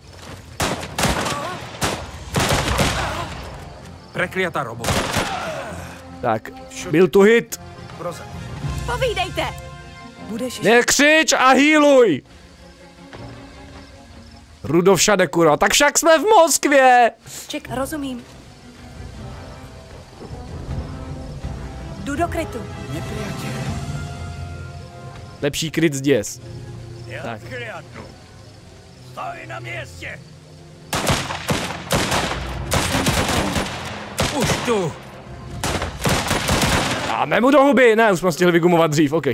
Prekliatá robota. Tak, byl tu hit. Povídejte! Budeš... Nekřič a healuj! Rudo všade, kurva. Tak však jsme v Moskvě! Ček, rozumím. Jdu do krytu. Lepší kryt zděs. Tak. Stoj na městě. Už tu. Dáme mu do huby. Ne, už jsme stihli vygumovat dřív, ok.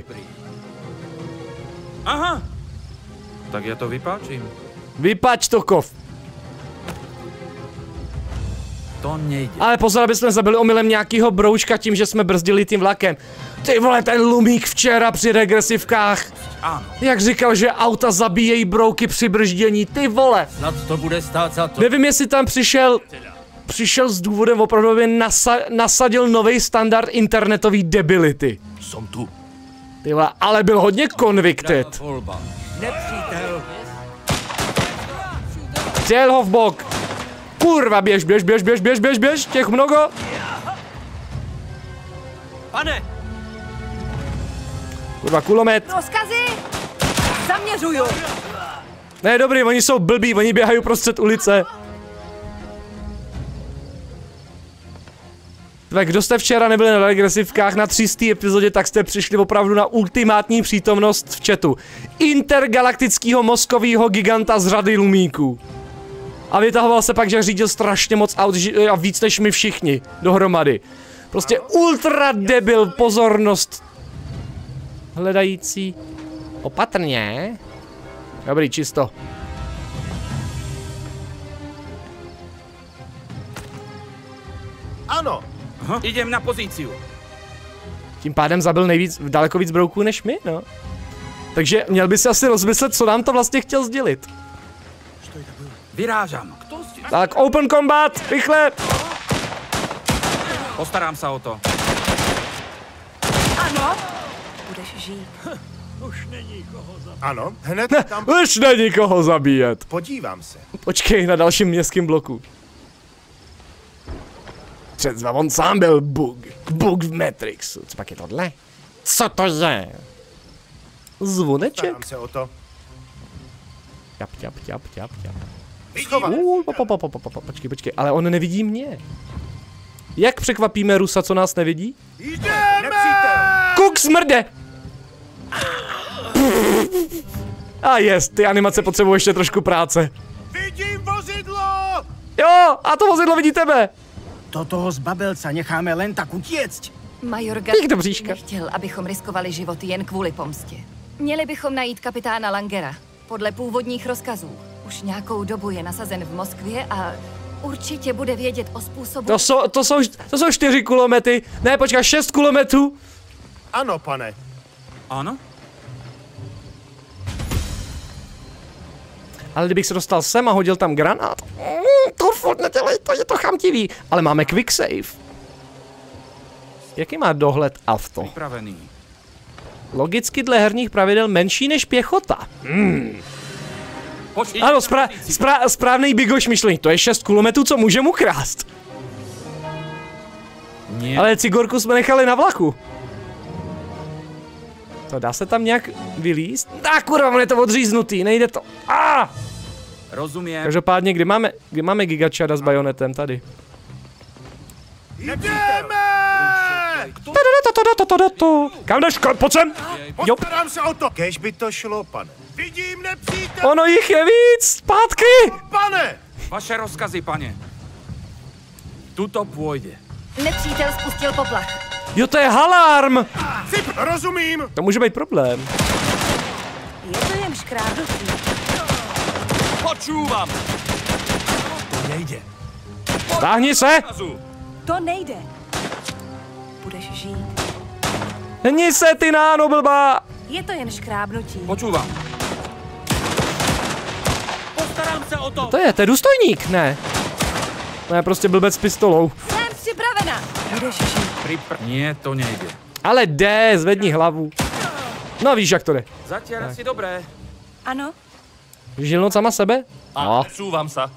Aha. Tak já to vypáčím. Vypač to, kov. To nejde. Ale pozor, aby jsme zabili omylem nějakýho broučka tím, že jsme brzdili tím vlakem. Ty vole, ten Lumík včera při regresivkách. Ano. Jak říkal, že auta zabíjejí brouky při brždění, ty vole. Snad to bude stát za to. Nevím, jestli tam přišel s důvodem opravdu, aby nasadil nový standard internetový debility. Jsem tu. Ty vole, ale byl hodně convicted. Nepřítel. Cel ho v bok. Kurva, běž, těch mnogo. Pane! Kurva, kulomet. Rozkazy! Zaměřuju! Ne, dobrý, oni jsou blbí, oni běhají prostřed ulice. Tak kdo jste včera nebyli na regresivkách na 300. epizodě, tak jste přišli opravdu na ultimátní přítomnost v chatu. Intergalaktického mozkového giganta z řady Lumíků. A vytahoval se pak, že řídil strašně moc aut a víc než my všichni dohromady. Prostě ultra debil, pozornost hledající. Opatrně. Dobrý, čisto. Ano. Idem na pozíciu. Tím pádem zabil daleko víc brouků než my, no. Takže měl by si asi rozmyslet, co nám to vlastně chtěl sdělit. Vyrážam. Tak, open combat, rychle! Postarám se o to. Ano, budeš žít. Už není koho zabíjet. Ano, hned tam... Už není koho zabíjet. Podívám se. Počkej na dalším městském bloku. Třeba on sám byl bug. Bug v Matrixu. Co pak je tohle? Co to je? Zvoneček? Starám se o to. Ťap. Schovat. Počkej, ale on nevidí mě. Jak překvapíme Rusa, co nás nevidí? Jdeme! Kuk smrde! A jest, ty animace potřebují ještě trošku práce. Vidím vozidlo! Jo, a to vozidlo vidí tebe. To toho zbabelca necháme len tak utiecť. Major Pík do bříška. nechtěl, abychom riskovali životy jen kvůli pomstě. Měli bychom najít kapitána Langera. Podle původních rozkazů. Už nějakou dobu je nasazen v Moskvě a určitě bude vědět o způsobu... To jsou 4 kulomety. Ne, počkej, 6 kulometů. Ano, pane. Ano? Ale kdybych se dostal sem a hodil tam granát, to furt nedělej, to je to chamtivý. Ale máme quick save. Jaký má dohled auto? Připravený. Logicky dle herních pravidel menší než pěchota. Ano, správný bigoš myšlení. To je 6 kulometů, co můžeme ukrást. Ale cigorku jsme nechali na vlaku. To dá se tam nějak vylíst? Kurva, on je to odříznutý, nejde to. Rozumím. Každopádně, kdy máme Gigachada s bajonetem? Tady. Jdeme! Kam jdeš? Pojď sem! Postarám se o to. Kéž by to šlo, pane. Vidím nepřítel. Ono jich je víc! Zpátky! Pane! Vaše rozkazy, pane. Tuto půjde. Nepřítel spustil poplach. Jo, to je alarm! Rozumím. To může být problém. Je to jen škrábnutí. Počúvam. To nejde. Stáhni se! To nejde. Budeš žít. Hni se, ty náno, blbá! Je to jen škrábnutí. Počúvam. Postarám se o to. To je důstojník, ne? Ne, prostě blbec s pistolou. Jsem připravena. Budeš žít. Nie, to nejde. Ale jde, zvedni hlavu. No víš, jak to jde. Zatiaľ asi dobré. Ano. Žilnout sama sebe? A přesúvam sa.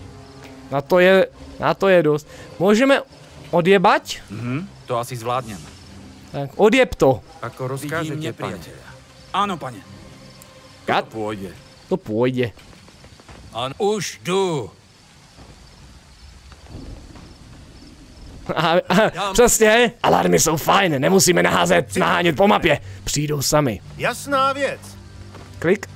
Na to je dost. Můžeme odjebať? To asi zvládnem. Tak, odjeb to. Ako rozkážete, pane. Áno, pane. Kat? To pôjde. To půjde. An už jdu. Přesně, alarmy jsou fajn, nemusíme nahánět po mapě. Přijdou sami. Jasná věc. Klik.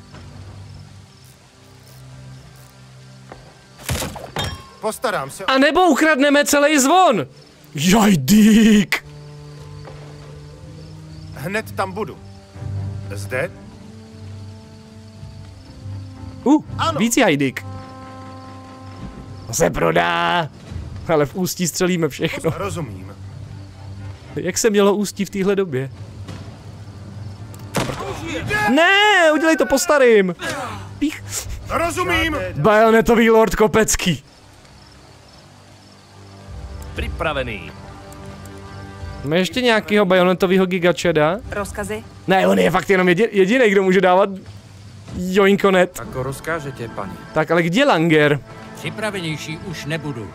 Postarám se. A nebo ukradneme celý zvon. Jajdík. Hned tam budu. Zde? Víc jajdík. To se prodá. Ale v Ústí střelíme všechno. Rozumím. Jak se mělo Ústí v téhle době? Ne, udělej to po starým. Pích. Rozumím. Bajonetový lord Kopecký. Připravený. Máme ještě nějakýho bajonetovýho Gigachada? Rozkazy? Ne, on je fakt jenom jediný, kdo může dávat joinkonet. Ako rozkážete, pane. Tak, ale kde Langer? Připravenější už nebudu.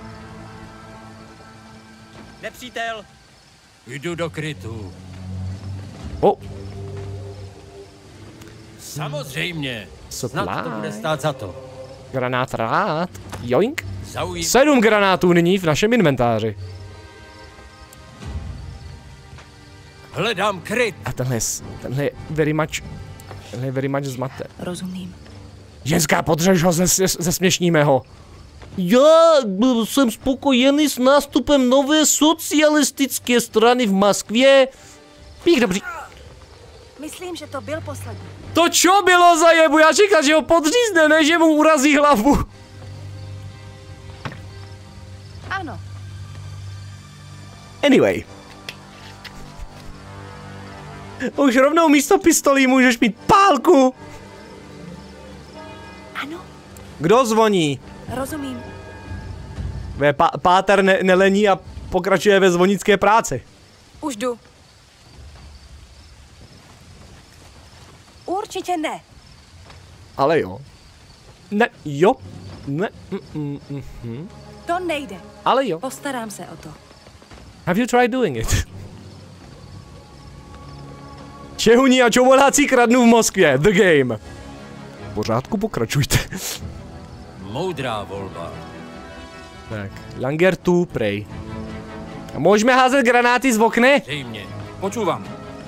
Nepřítel. Jdu do krytu. Samozřejmě. Snad to bude stát za to. Granát rád. Joink. Zaujímavé. 7 granátů nyní v našem inventáři. Hledám kryt. A tenhle je very much zmate. Rozumím. Ženská, podřeš ho, zesměšníme ho. Já jsem spokojený s nástupem nové socialistické strany v Moskvě. Pík dobří. Myslím, že to byl poslední. To čo bylo za jebu? Já říkal, že ho podřízne, ne že mu urazí hlavu. Ano. Anyway. Už rovnou místo pistolí můžeš mít pálku. Ano. Kdo zvoní? Rozumím. Páter nelení a pokračuje ve zvonické práci. Už jdu. Určitě ne. Ale jo. Ne, jo. Ne. To nejde. Ale jo. Postarám se o to. Have you tried doing it? Čehuní a čovoláci kradnou v Moskvě. The game. V pořádku, pokračujte. Moudrá volba. Tak, Langer tu, prej. A můžeme házet granáty z okny? Zřejmě. Počúvam.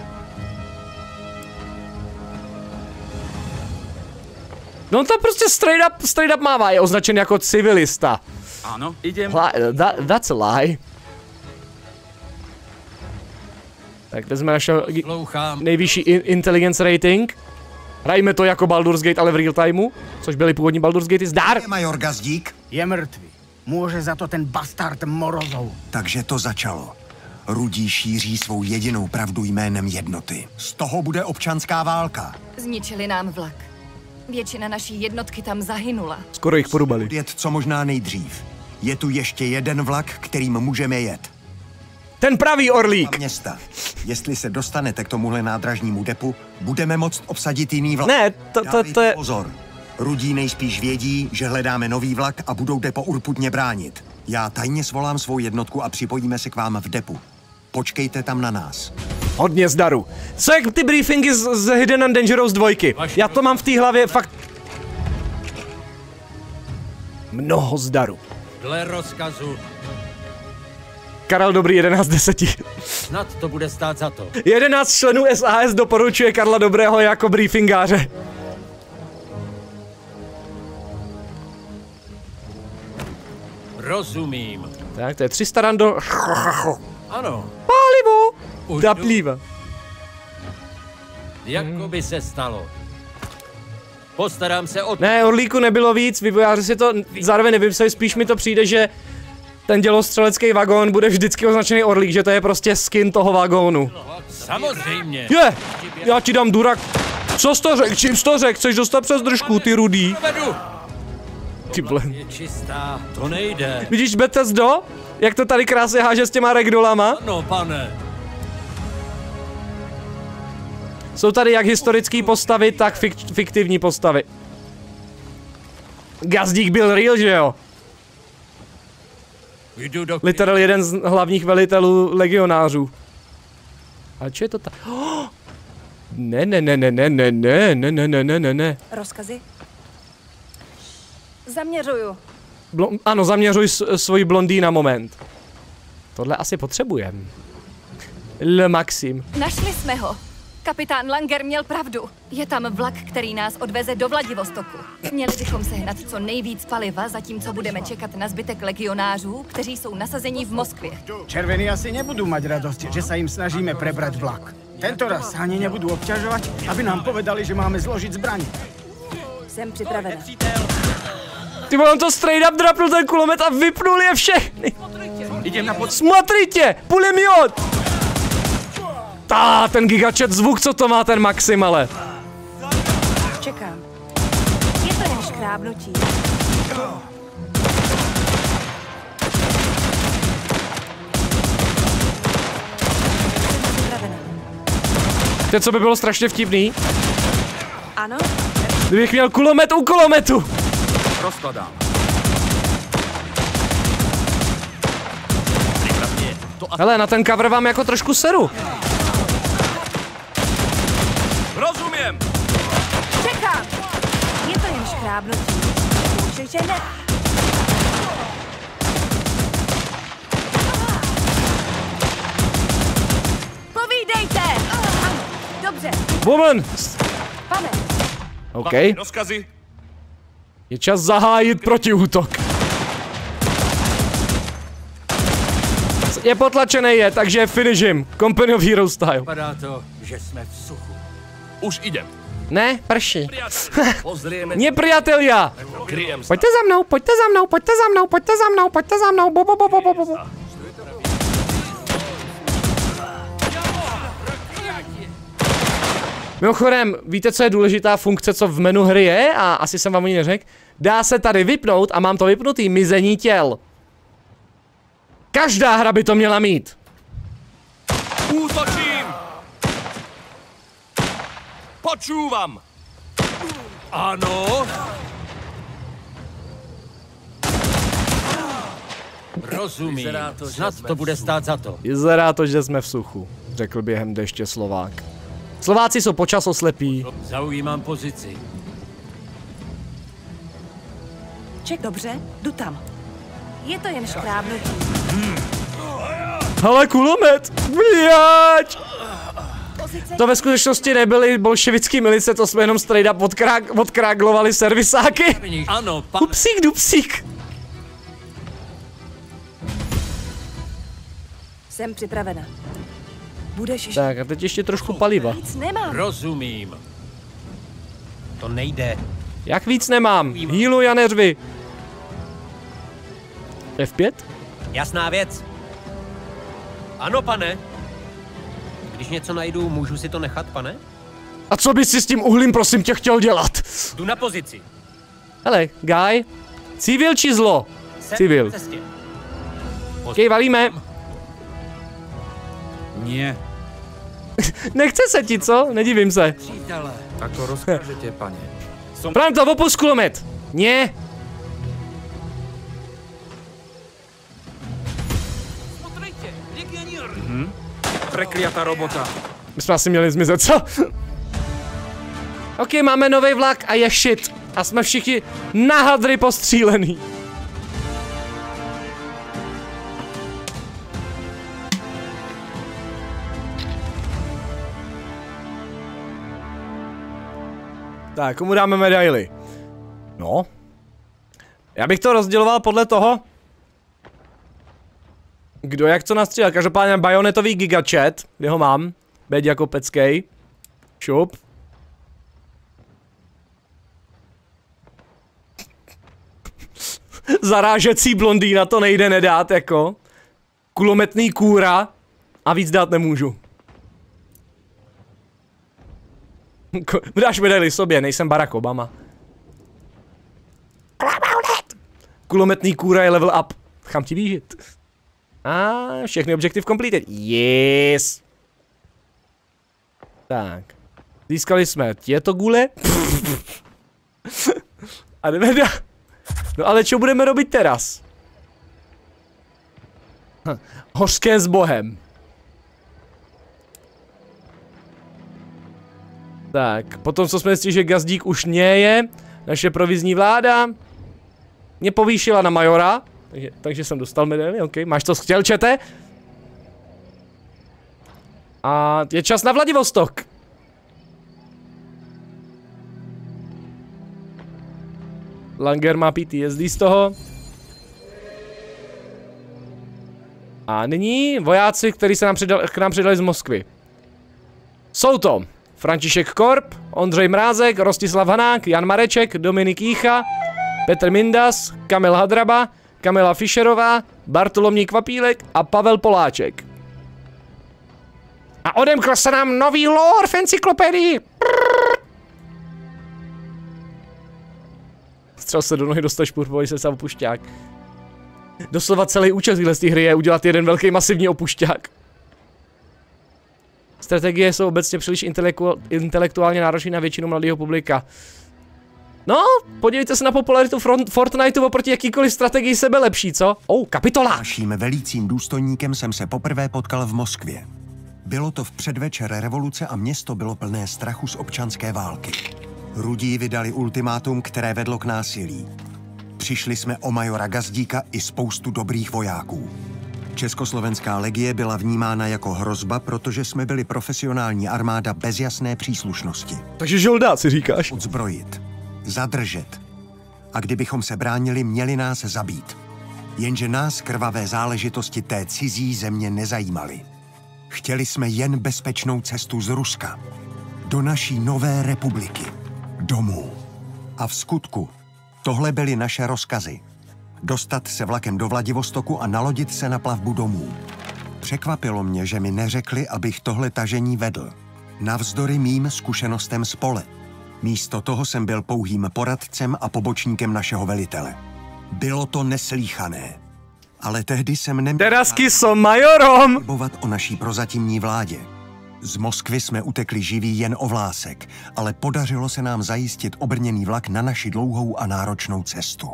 No to prostě straight up mává, je označen jako civilista. Ano, idem. That's a lie. Tak vezme našeho nejvyšší intelligence rating. Hrajme to jako Baldur's Gate, ale v real timeu, což byly původní Baldur's Gate. Zdar! Major Gazdík? Je mrtvý. Může za to ten bastard Morozov. Takže to začalo. Rudí šíří svou jedinou pravdu jménem jednoty. Z toho bude občanská válka. Zničili nám vlak. Většina naší jednotky tam zahynula. Skoro jich porubali. Jet co možná nejdřív. Je tu ještě jeden vlak, kterým můžeme jet. Ten pravý orlík. Města. Jestli se dostanete k tomuhle nádražnímu depu, budeme moct obsadit jiný vlak. Ne, to je... Pozor. Rudí nejspíš vědí, že hledáme nový vlak a budou depo urputně bránit. Já tajně svolám svou jednotku a připojíme se k vám v depu. Počkejte tam na nás. Hodně zdaru. Co jak ty briefingy z Hidden and Dangerous 2? Já to mám v té hlavě fakt... Mnoho zdaru. Dle rozkazu. Karel Dobrý 11/10. Snad to bude stát za to. 11 členů SAS doporučuje Karla Dobrého jako briefingáře. Rozumím. Tak, to je 300 rando. Ano. Palivo! Zaplýva. Jako by se stalo. Postarám se o... Ne, orlíku nebylo víc, vývojáři si to zároveň nevymysleli, spíš mi to přijde, že ten dělostřelecký vagón bude vždycky označený orlík, že to je prostě skin toho vagónu. Samozřejmě. Je! Já ti dám durak. Co jsi to řek? Čím jsi to řek? Chceš dostat přes držku, ty rudý? Ty vole. Je čistá, to nejde. Vidíš Bethesdo? Jak to tady krásně háže s těma ragdolama? Ano, pane. Jsou tady jak historické postavy, tak fiktivní postavy. Gazdík byl real, že jo? Literal jeden z hlavních velitelů legionářů. A co je to tak? Oh! Ne. Rozkazy? Zaměřuju. Ano, zaměřuj svoji blondýna moment. Tohle asi potřebujem. Le Maxim. Našli jsme ho. Kapitán Langer měl pravdu. Je tam vlak, který nás odveze do Vladivostoku. Měli bychom sehnat co nejvíc paliva, zatímco budeme čekat na zbytek legionářů, kteří jsou nasazení v Moskvě. Červení asi nebudú mať radosť, že sa im snažíme prebrať vlak. Tento raz ani nebudú obťažovať, aby nám povedali, že máme zložiť zbraň. Jsem připravena. Ty on to straight up drapnul ten kulomet a vypnul je všechny. Idem na Смотрите, pulemiot! Ten gigačet zvuk, co to má ten Maxim, ale. Čekám. Je to jen škrábnutí. Víte, co by bylo strašně vtipný? Ano? Kdybych měl kulomet u kulometu. Rozkladám. Hele, na ten cover vám jako trošku seru. Rozumím. Čekám. Je to jen škrábnutí. Určitě ne. Povídejte. Ano, dobře. Woman. Pane. OK. Rozkazy. Je čas zahájit protiútok. Je potlačený takže finish him. Company of Heroes style. Vypadá to, že jsme v suchu. Už idem. Ne, prší. Pozrieme. Nepriatelia. Pojďte za mnou, pojďte za mnou, pojďte za mnou, pojďte za mnou, pojďte za mnou. Bo, bo, bo, bo, bo, bo. Mimochodem, víte, co je důležitá funkce, co v menu hry je? A asi jsem vám o ní neřekl. Dá se tady vypnout a mám to vypnutý mizení těl. Každá hra by to měla mít. Útočím! Počúvam! Ano! Rozumím, snad to bude stát za to. Vyzerá to, že jsme v suchu, řekl během deště Slovák. Slováci jsou počasoslepí. Zaujímám pozici. Dobře, jdu tam. Je to jen škrábnutí. Hele, kulomet! Běď! To ve skutečnosti nebyly bolševický milice, to jsme jenom straight up odkráglovali servisáky. Ano, Upsík, dupsík. Jsem připravena. Budeš... Tak a teď ještě trošku paliva. Nic nemám. Rozumím. To nejde. Jak víc nemám? Healuj a neřvi. F5? Jasná věc. Ano, pane. Když něco najdu, můžu si to nechat, pane? A co bys si s tím uhlím, prosím tě, chtěl dělat? Jdu na pozici. Hele, Guy. Civil či zlo? Civil. Okej, valíme. Nie. Nechce se ti, co? Nedivím se. Přítele. Tak to rozkážete, pane. Právě to opust kulomet. Nie. Prekliatá robota. My jsme asi měli zmizet, co? Ok, máme nový vlak a je shit. A jsme všichni na hadry postřílený. Tak, komu dáme medaily? No. Já bych to rozděloval podle toho, kdo jak co nastřílel. Každopádně bajonetový gigachat, kde ho mám. Beď jako peckej. Šup. Zarážecí blondýna, to nejde nedát jako. Kulometný kůra. A víc dát nemůžu. Dáš medaili sobě, nejsem Barack Obama. Kulometný kůra je level up. Chám ti výžit. A všechny objective completed. Yes. Tak. Získali jsme těto gule. A jdeme dál. No ale co budeme robit teraz? Hořké s bohem. Tak, potom co jsme zjistili, že gazdík už neje, naše provizní vláda mě povýšila na majora, takže jsem dostal medaili, ok. Máš to chtěl, čete? A je čas na Vladivostok. Langer má PTSD z toho. A nyní vojáci, kteří se k nám přidali z Moskvy. Jsou to František Korp, Ondřej Mrázek, Rostislav Hanák, Jan Mareček, Dominik Jícha, Petr Mindas, Kamil Hadraba, Kamila Fischerová, Bartolomí Kvapílek a Pavel Poláček. A odemkl se nám nový lore v encyklopedii. Střel se do nohy, dostal špurpovali se sám opušťák. Doslova celý účel z té hry je udělat jeden velký masivní opušťák. Strategie jsou obecně příliš intelektuálně náročné na většinu mladého publika. No, podívejte se na popularitu Fortniteu oproti jakýkoliv strategii sebe lepší, co? Kapitola! Naším velícím důstojníkem jsem se poprvé potkal v Moskvě. Bylo to v předvečer revoluce a město bylo plné strachu z občanské války. Rudí vydali ultimátum, které vedlo k násilí. Přišli jsme o majora Gazdíka i spoustu dobrých vojáků. Československá legie byla vnímána jako hrozba, protože jsme byli profesionální armáda bez jasné příslušnosti. Takže žoldáci říkáš? Odzbrojit, zadržet A kdybychom se bránili, měli nás zabít. Jenže nás krvavé záležitosti té cizí země nezajímaly. Chtěli jsme jen bezpečnou cestu z Ruska. Do naší nové republiky. Domů. A v skutku, tohle byly naše rozkazy. Dostat se vlakem do Vladivostoku a nalodit se na plavbu domů. Překvapilo mě, že mi neřekli, abych tohle tažení vedl. Navzdory mým zkušenostem z pole. Místo toho jsem byl pouhým poradcem a pobočníkem našeho velitele. Bylo to neslíchané. Ale tehdy jsem neměl... Terasky jsou majorom! ...bovat o naší prozatímní vládě. Z Moskvy jsme utekli živí jen o vlásek, ale podařilo se nám zajistit obrněný vlak na naši dlouhou a náročnou cestu.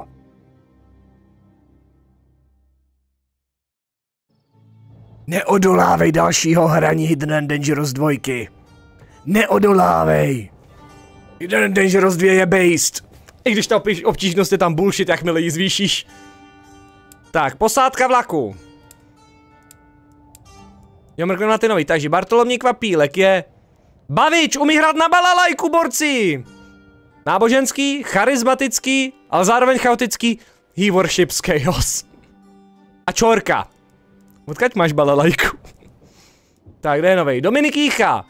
Neodolávej dalšího hraní Hidden and Dangerous 2. Neodolávej! Hidden and Dangerous 2 je based. I když ta obtížnost je tam bullshit, jakmile ji zvýšíš. Tak, posádka vlaku. Jo, mrkneme na ty nový. Takže Bartolomní Kvapílek je... Bavič, umí hrát na balalajku, borci! Náboženský, charismatický, ale zároveň chaotický. He worships chaos. A Čorka. Odkud máš balalajku? Tak, kde je novej? Dominik Jícha.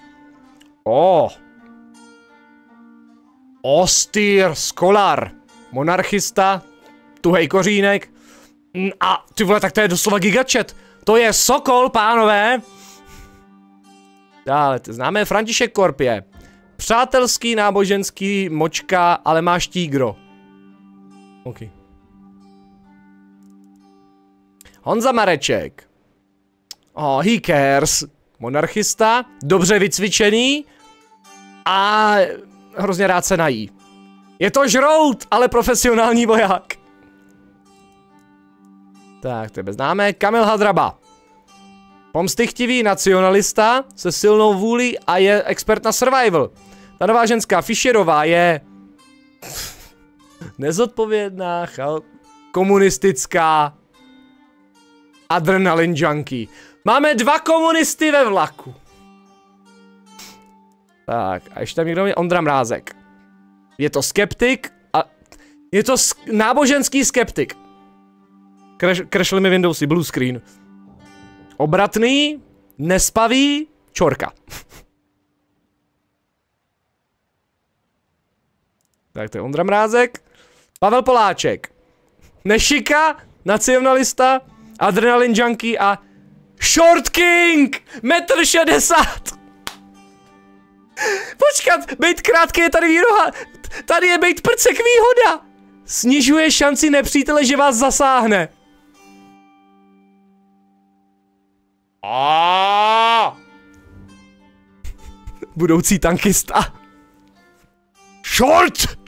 Ostýr Skolar. Monarchista. Tuhej kořínek. A ty vole, tak to je doslova gigachat. To je Sokol, pánové. Dále, známe František Korpě. Přátelský, náboženský, močka, ale máš tígro. OK. Honza Mareček. He cares. Monarchista, dobře vycvičený a hrozně rád se nají. Je to žrout, ale profesionální voják. Tak, tebe známe. Kamil Hadraba. Pomstychtivý nacionalista se silnou vůlí a je expert na survival. Ta nová ženská Fischerová je... nezodpovědná, komunistická adrenalin junkie. Máme 2 komunisty ve vlaku. Tak, a ještě tam někdo je Ondra Mrázek. Je to skeptik a... je to náboženský skeptik. Crashly mi Windowsy, blue screen. Obratný, nespavý, Čorka. Tak to je Ondra Mrázek. Pavel Poláček. Nešika, nacionalista, adrenalin junkie a Short King! 1,60 m! Počkat, bejt krátký je tady výhoda. Tady je bejt prcek výhoda. Snižuje šanci nepřítele, že vás zasáhne. Budoucí tankista. Short!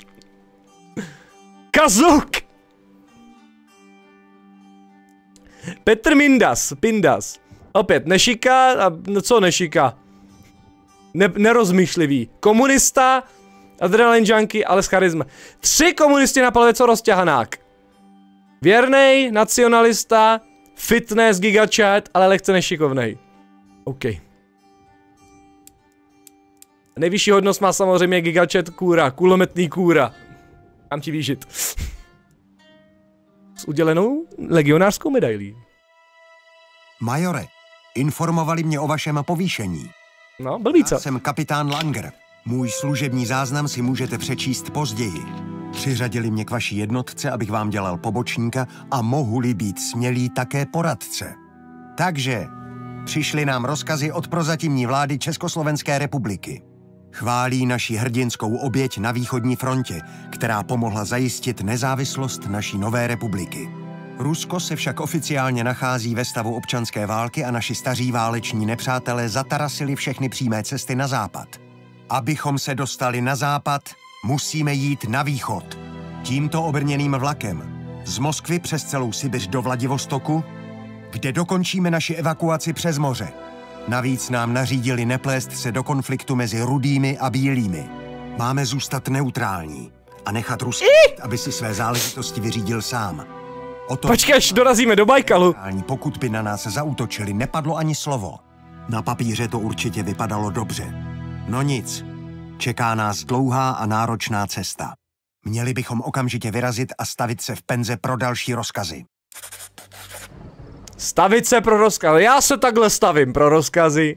Kazuk! Petr Pindas. Opět nešika, co nešika? Nerozmýšlivý. Komunista, adrenalin junkie, ale s charisma. 3 komunisti na palve, co rozťahanák. Věrnej, nacionalista, fitness, gigachat, ale lehce nešikovnej. OK. Nejvyšší hodnost má samozřejmě gigachat kůra, kulometný kůra. Kam ti výžit. S udělenou legionářskou medailí. Majore, informovali mě o vašem povýšení. No, blbý co? Já jsem kapitán Langer. Můj služební záznam si můžete přečíst později. Přiřadili mě k vaší jednotce, abych vám dělal pobočníka a mohu-li být smělý také poradce. Takže přišly nám rozkazy od prozatímní vlády Československé republiky. Chválí naši hrdinskou oběť na východní frontě, která pomohla zajistit nezávislost naší nové republiky. Rusko se však oficiálně nachází ve stavu občanské války a naši staří váleční nepřátelé zatarasili všechny přímé cesty na západ. Abychom se dostali na západ, musíme jít na východ. Tímto obrněným vlakem. Z Moskvy přes celou Sibiř do Vladivostoku, kde dokončíme naši evakuaci přes moře. Navíc nám nařídili neplést se do konfliktu mezi rudými a bílými. Máme zůstat neutrální a nechat Rusko, aby si své záležitosti vyřídil sám. Počkej, až dorazíme do Bajkalu. Pokud by na nás zaútočili, nepadlo ani slovo. Na papíře to určitě vypadalo dobře. No nic, čeká nás dlouhá a náročná cesta. Měli bychom okamžitě vyrazit a stavit se v Penze pro další rozkazy. Stavit se pro rozkazy. Já se takhle stavím pro rozkazy.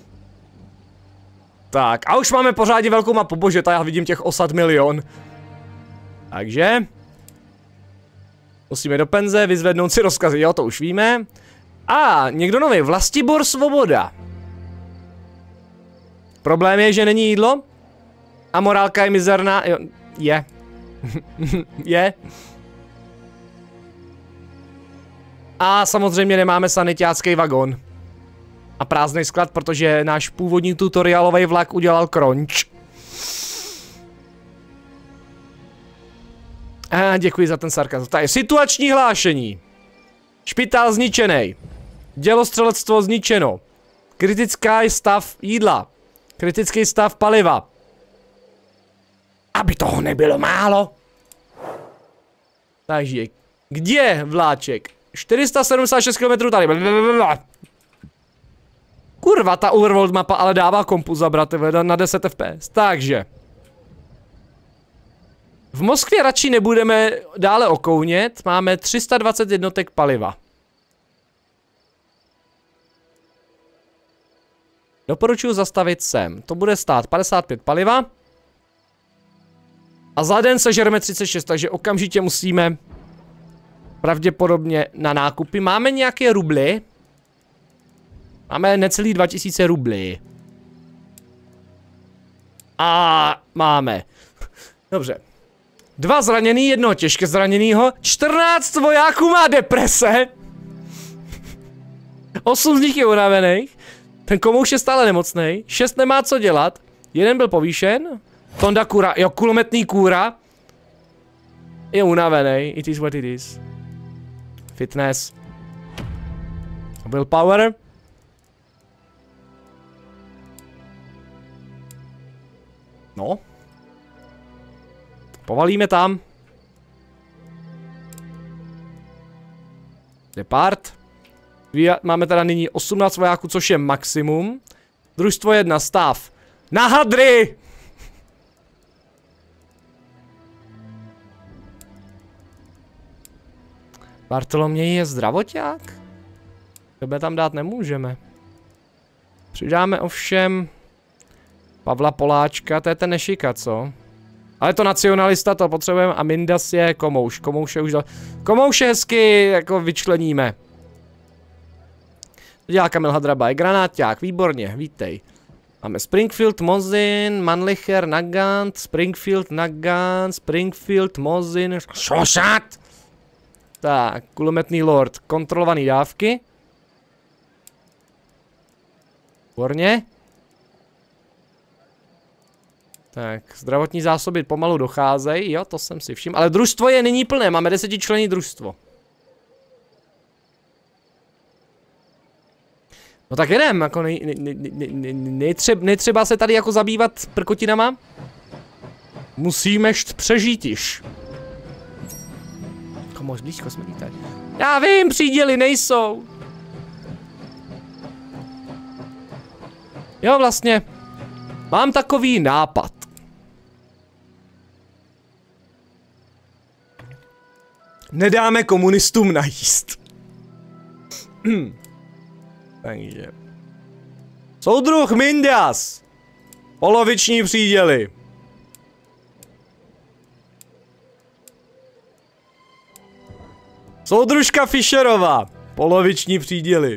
Tak, a už máme pořádně velkou mapu. Bože, já vidím těch osad milion. Takže... musíme do Penze vyzvednout si rozkazy. Jo, to už víme. A někdo nový. Vlastibor Svoboda. Problém je, že není jídlo. A morálka je mizerná. Jo, je. Je. A samozřejmě nemáme sanitácký vagon. A prázdný sklad, protože náš původní tutorialový vlak udělal crunch. A děkuji za ten sarkazmus. Tady situační hlášení. Špitál zničený. Dělostřelectvo zničeno. Kritická stav jídla. Kritický stav paliva. Aby toho nebylo málo. Takže, kde vláček? 476 km tady. Kurva, ta Overworld mapa ale dává kompu zabrat na 10 fps. Takže. V Moskvě radši nebudeme dále okounět. Máme 320 jednotek paliva. Doporučuji zastavit sem. To bude stát 55 paliva. A za den sežereme 36, takže okamžitě musíme pravděpodobně na nákupy. Máme nějaké rubly? Máme necelý 2000 rublí. A máme. Dobře. 2 zraněný, 1 těžké zraněnýho. 14 vojáků má deprese. 8 z nich je unavených. Ten komouš je stále nemocnej. 6 nemá co dělat. 1 byl povýšen. Tonda kůra, jo, kulometný kůra. Je unavený. It is what it is. Fitness. Willpower. No. Povalíme tam. Depart. Máme teda nyní 18 vojáků, což je maximum. Družstvo 1, stav. Na hadry! Bartoloměj je zdravoťák? Tebe tam dát nemůžeme. Přidáme ovšem Pavla Poláčka, to je ten Nešika, co? Ale to nacionalista, to potřebujeme. A Mindas je komouš. Komouše už dal. Komouše hezky jako vyčleníme. To dělá Kamil Hadrabaj. Granáťák, výborně, vítej. Máme Springfield, Mozin, Mannlicher, Nagant, Springfield, Nagant, Springfield, Mozin, Šošat! Tak, kulometný lord, kontrolovaný dávky. Výborně. Tak, zdravotní zásoby pomalu docházejí, jo, to jsem si všiml. Ale družstvo je nyní plné, máme 10členné družstvo. No tak jedem, jako netřeba se tady jako zabývat prkotinama. Musíme přežít již. Komož blízko jsme tady. Já vím, příděly nejsou. Jo, vlastně. Mám takový nápad. Nedáme komunistům najíst. Takže. Soudruh Mindas. Poloviční příděly. Soudružka Fischerová. Poloviční příděly.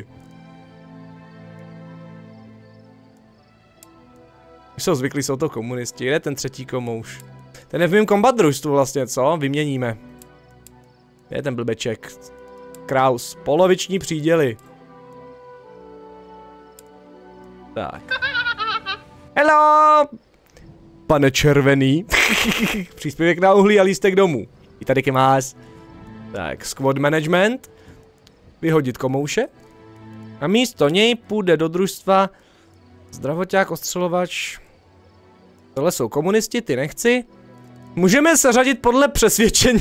Jsou zvyklí, jsou to komunisti. Kde je ten třetí komouš? Ten je v mým kombat družstvu vlastně, co? Vyměníme. Je ten blbeček. Kraus. Poloviční příděly. Tak. Hello! Pane červený. Příspěvek na uhlí a lístek domů. I tady máš. Tak, squad management. Vyhodit komouše. A místo něj půjde do družstva zdravoťák, ostřelovač. Tohle jsou komunisti, ty nechci. Můžeme se řadit podle přesvědčení.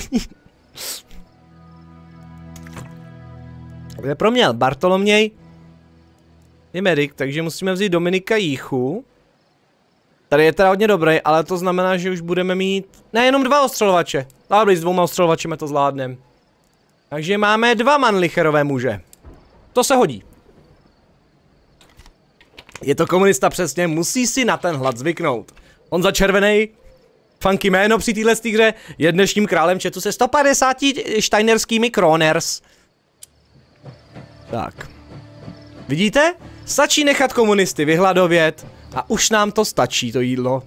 To je pro mě Bartoloměj. Je medic, takže musíme vzít Dominika Jíchu. Tady je teda hodně dobrý, ale to znamená, že už budeme mít nejenom 2 ostřelovače. Dobrý, s 2 ostřelovačemi to zvládneme. Takže máme 2 Mannlicherové muže. To se hodí. Je to komunista přesně, musí si na ten hlad zvyknout. On za červenej, funky jméno při téhle hře, je dnešním králem chatu se 150 steinerskými kroners. Tak. Vidíte? Stačí nechat komunisty vyhladovět a už nám to stačí, to jídlo.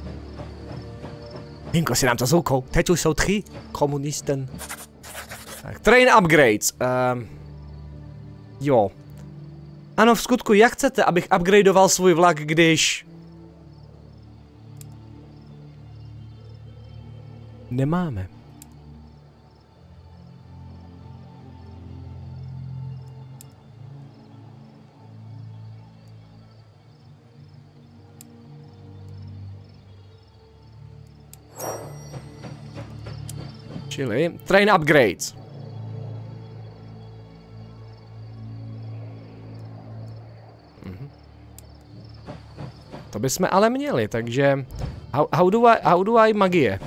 Hinko si nám to zoukou, teď už jsou 3 komunisten. Tak, train upgrades. Jo. Ano, v skutku, jak chcete, abych upgradeoval svůj vlak, když... Nemáme. Čili train upgrades. To bychom ale měli, takže... How do I magie?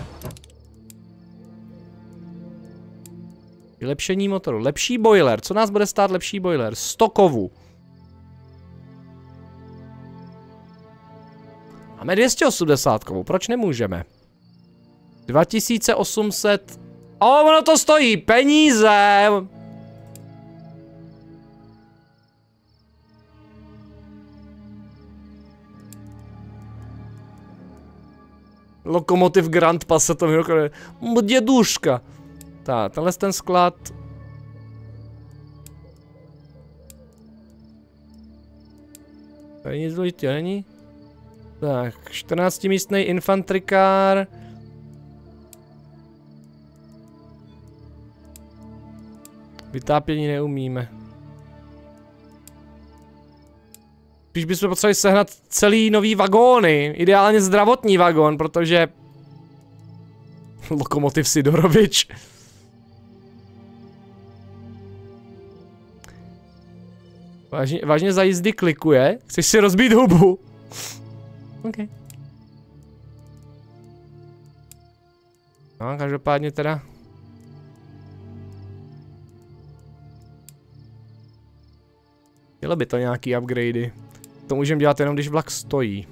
Vylepšení motoru. Lepší boiler. Co nás bude stát lepší boiler? 100 kovů. Máme 280 kovů. Proč nemůžeme? 2800... ono to stojí peníze! Lokomotiv Grand Pass se to jmenuje. Děduška. Tak, tenhle ten sklad. Tady nic důležitého není. Tak, 14 místný infantrikár. Vytápění neumíme. Spíš bychom potřebovali sehnat celý nový vagóny. Ideálně zdravotní vagón, protože... Lokomotiv Sidorovič. Vážně za jízdy klikuje? Chceš si rozbít hubu? OK. No, každopádně teda... Mělo by to nějaký upgradey. To můžeme dělat jenom, když vlak stojí.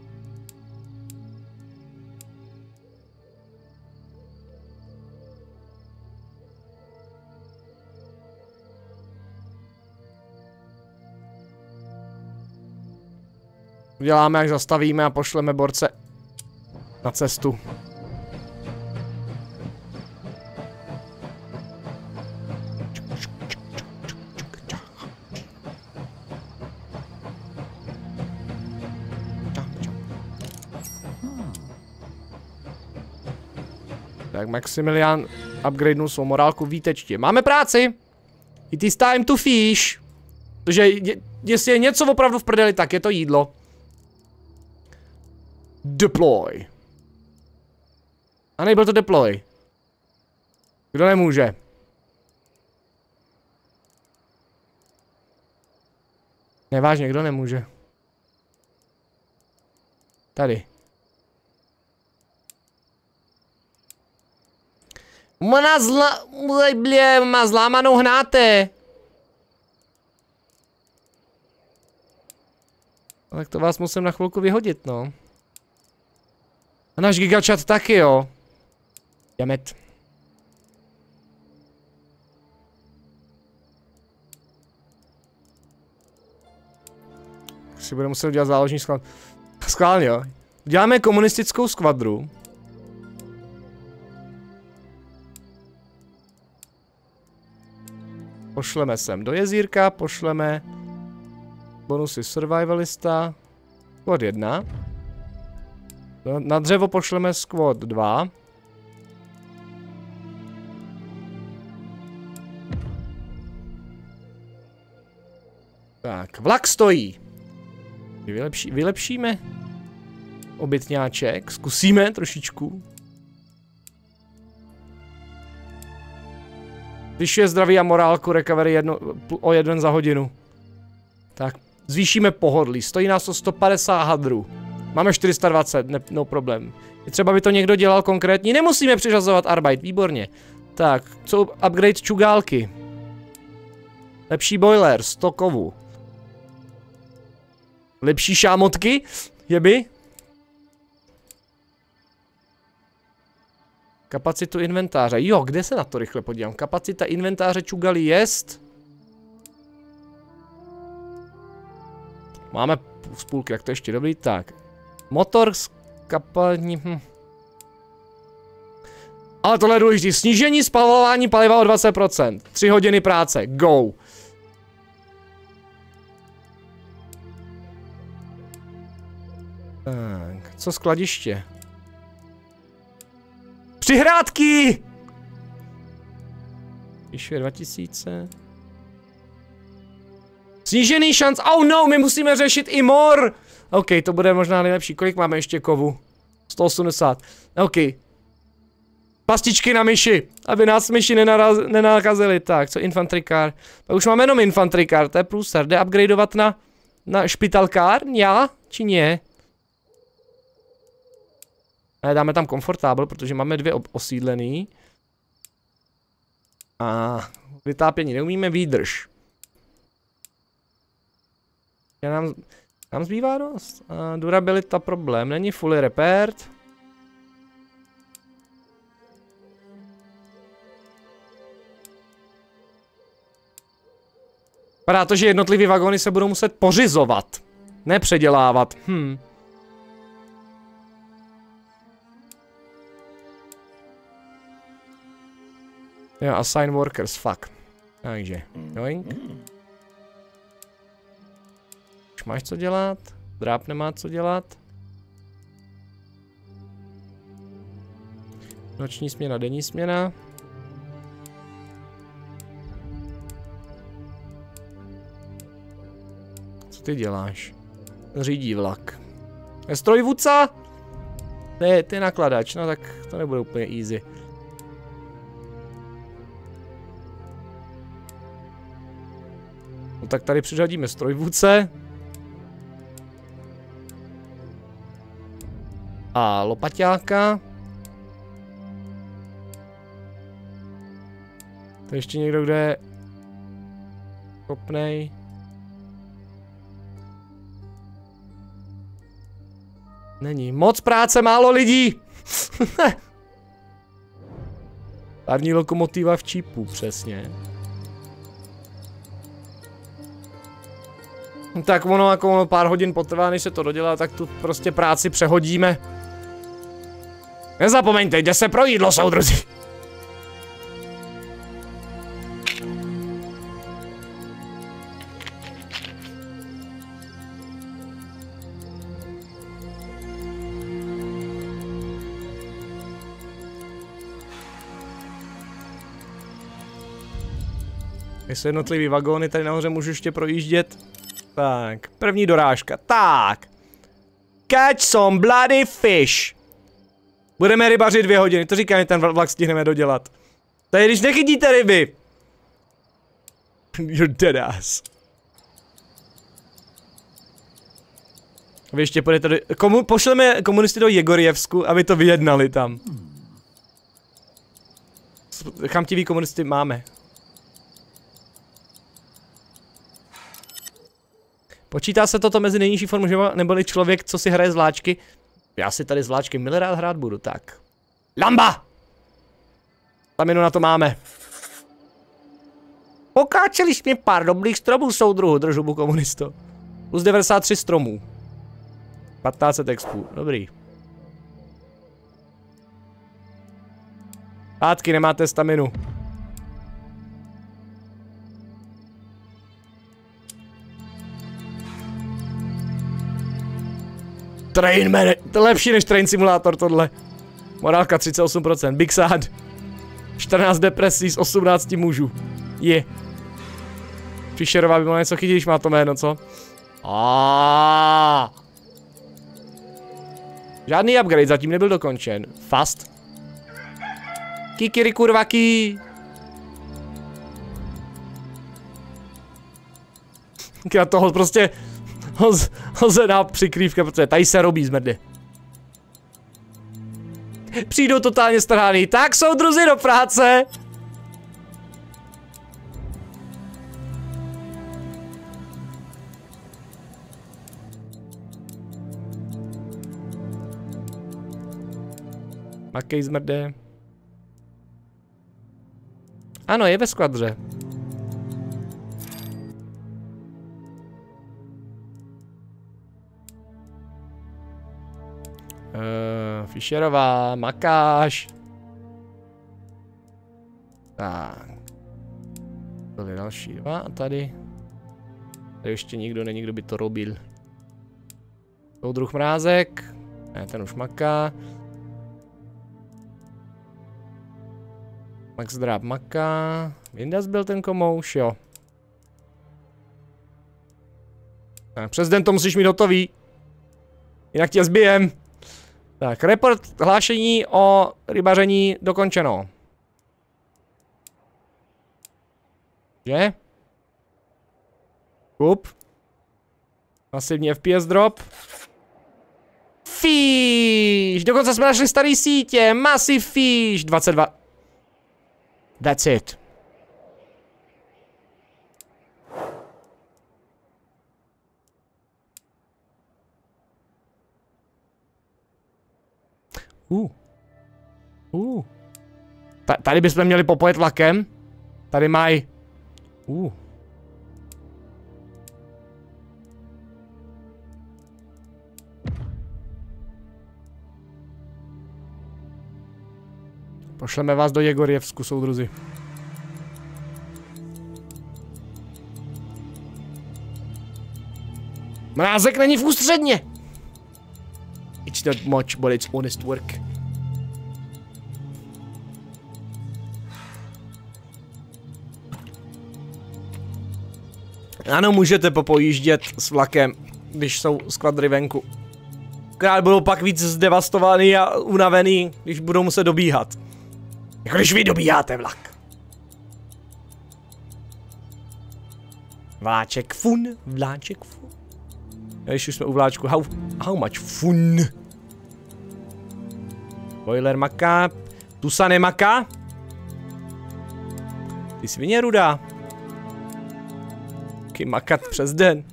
Uděláme, jak zastavíme a pošleme borce na cestu. Tak Maximilian upgradenul svou morálku výtečně. Máme práci! It is time to fish! Protože jestli je něco opravdu v prdeli, tak je to jídlo. Deploy. A nebyl to deploy. Kdo nemůže? Nevážně, kdo nemůže? Tady. Má zlámanou hnáte. Tak to vás musím na chvilku vyhodit, no. A náš gigachat taky, jo. Jamet. Si budeme muset udělat záložní sklad. Schválně, jo. Děláme komunistickou skvadru. Pošleme sem do jezírka, pošleme bonusy survivalista. Squad 1. Na dřevo pošleme squad 2. Tak, vlak stojí. Vylepšíme obytňáček, zkusíme trošičku. Zvyšuje zdraví a morálku, recovery o 1 za hodinu. Tak, zvýšíme pohodlí. Stojí nás to 150 hadrů. Máme 420, no problém. Třeba by to někdo dělal konkrétní. Nemusíme přiřazovat arbeit, výborně. Tak, co upgrade čugálky? Lepší boiler, 100 kovů. Lepší šámotky? Jeby? Kapacitu inventáře. Jo, kde se na to rychle podívám? Kapacita inventáře čugaly jest. Máme z půlky, jak to ještě dobrý. Tak. Motor z kapalní. Ale tohle je důležité. Snížení spalování paliva o 20%. 3 hodiny práce. Go. Tak, co skladiště? Přihrádky! Vyšuje 2000. Snížený šanc. Oh no, my musíme řešit i mor. OK, to bude možná nejlepší. Kolik máme ještě kovu? 180. OK. Pastičky na myši, aby nás myši nenakazili. Tak, co infantry car? Tak už máme jenom infantry car, to je průser. Jde upgradeovat na špitalkár? Já? Či ne? Ne, dáme tam komfortábl, protože máme 2 osídlený. A vytápění neumíme, výdrž. Nám zbývá dost. Durabilita problém, není fully repaired. Vypadá to, že jednotlivé vagóny se budou muset pořizovat. Ne předělávat. Jo, assign workers, fuck. Takže, joink. Už máš co dělat? Dráp nemá co dělat. Noční směna, denní směna. Co ty děláš? Řídí vlak. Je strojvůdce? Ty nakladač, no tak to nebude úplně easy. No tak tady přiřadíme strojvůdce. A lopaťáka. To ještě někdo, kde je schopnej. Není. Moc práce, málo lidí. Pární lokomotiva v čípu, přesně. Tak ono jako pár hodin potrvá, než se to dodělá, tak tu prostě práci přehodíme. Nezapomeňte, jde se pro jídlo, soudruzi. Jestli jednotlivý vagóny tady nahoře můžu ještě projíždět. Tak, první dorážka. Tak. Catch some bloody fish. Budeme rybařit 2 hodiny, to říkám, ten vlak stihneme dodělat. To je, když nechytíte ryby. You're dead ass. Vy ještě půjdete do... pošleme komunisty do Jegorjevsku, aby to vyjednali tam. Chamtiví komunisty máme. Počítá se toto mezi nejnižší formu života, neboli člověk, co si hraje z vláčky? Já si tady z vláčky milirád hrát budu, tak. Lamba! Staminu na to máme. Pokáčeli jsme pár dobrých stromů, soudruhu, držubu komunisto. Plus 93 stromů. 1500 expů, dobrý. Pátky, nemáte staminu. Trainman, to je lepší než Train Simulator tohle. Morálka 38%, Big Sad. 14 depresí z 18 mužů. Je. Fisherová by mohla něco chytit, když má to jméno, co? Žádný upgrade zatím nebyl dokončen. Fast. Kikiri kurvaky. Já toho prostě hozená přikrývka, protože tady se robí zmrdy. Přijdou totálně strhaný. Tak soudruzi do práce! Makej zmrde. Ano, je ve skvadře. Fischerová, makáš. Tak. Byly další dva a tady. Tady ještě nikdo není, kdo by to robil. Soudruh Mrázek. Ne, ten už maká. Max Dráb maká. Vindas byl ten komouš, jo. Tak, přes den to musíš mít hotový. Jinak tě zbijem. Tak, report hlášení o rybaření dokončeno. Že? Kup. Masivní FPS drop. Fish! Dokonce jsme našli starý sítě. Massive fish. 22. That's it. Tady bychom měli popojet vlakem. Tady mají. Pošleme vás do Jegorjevsku, soudruzi. Mrázek není v ústředně. It's not much, but it's honest work. Ano, můžete popojíždět s vlakem, když jsou skvadry venku. Krát budou pak víc zdevastovaný a unavený, když budou muset dobíhat. Jako když vy dobíháte vlak. Vláček fun, vláček fun. Když už jsme u vláčku, how much fun? Boiler maká, Tusa nemaká. Ty svině rudá. Taky makat přes den.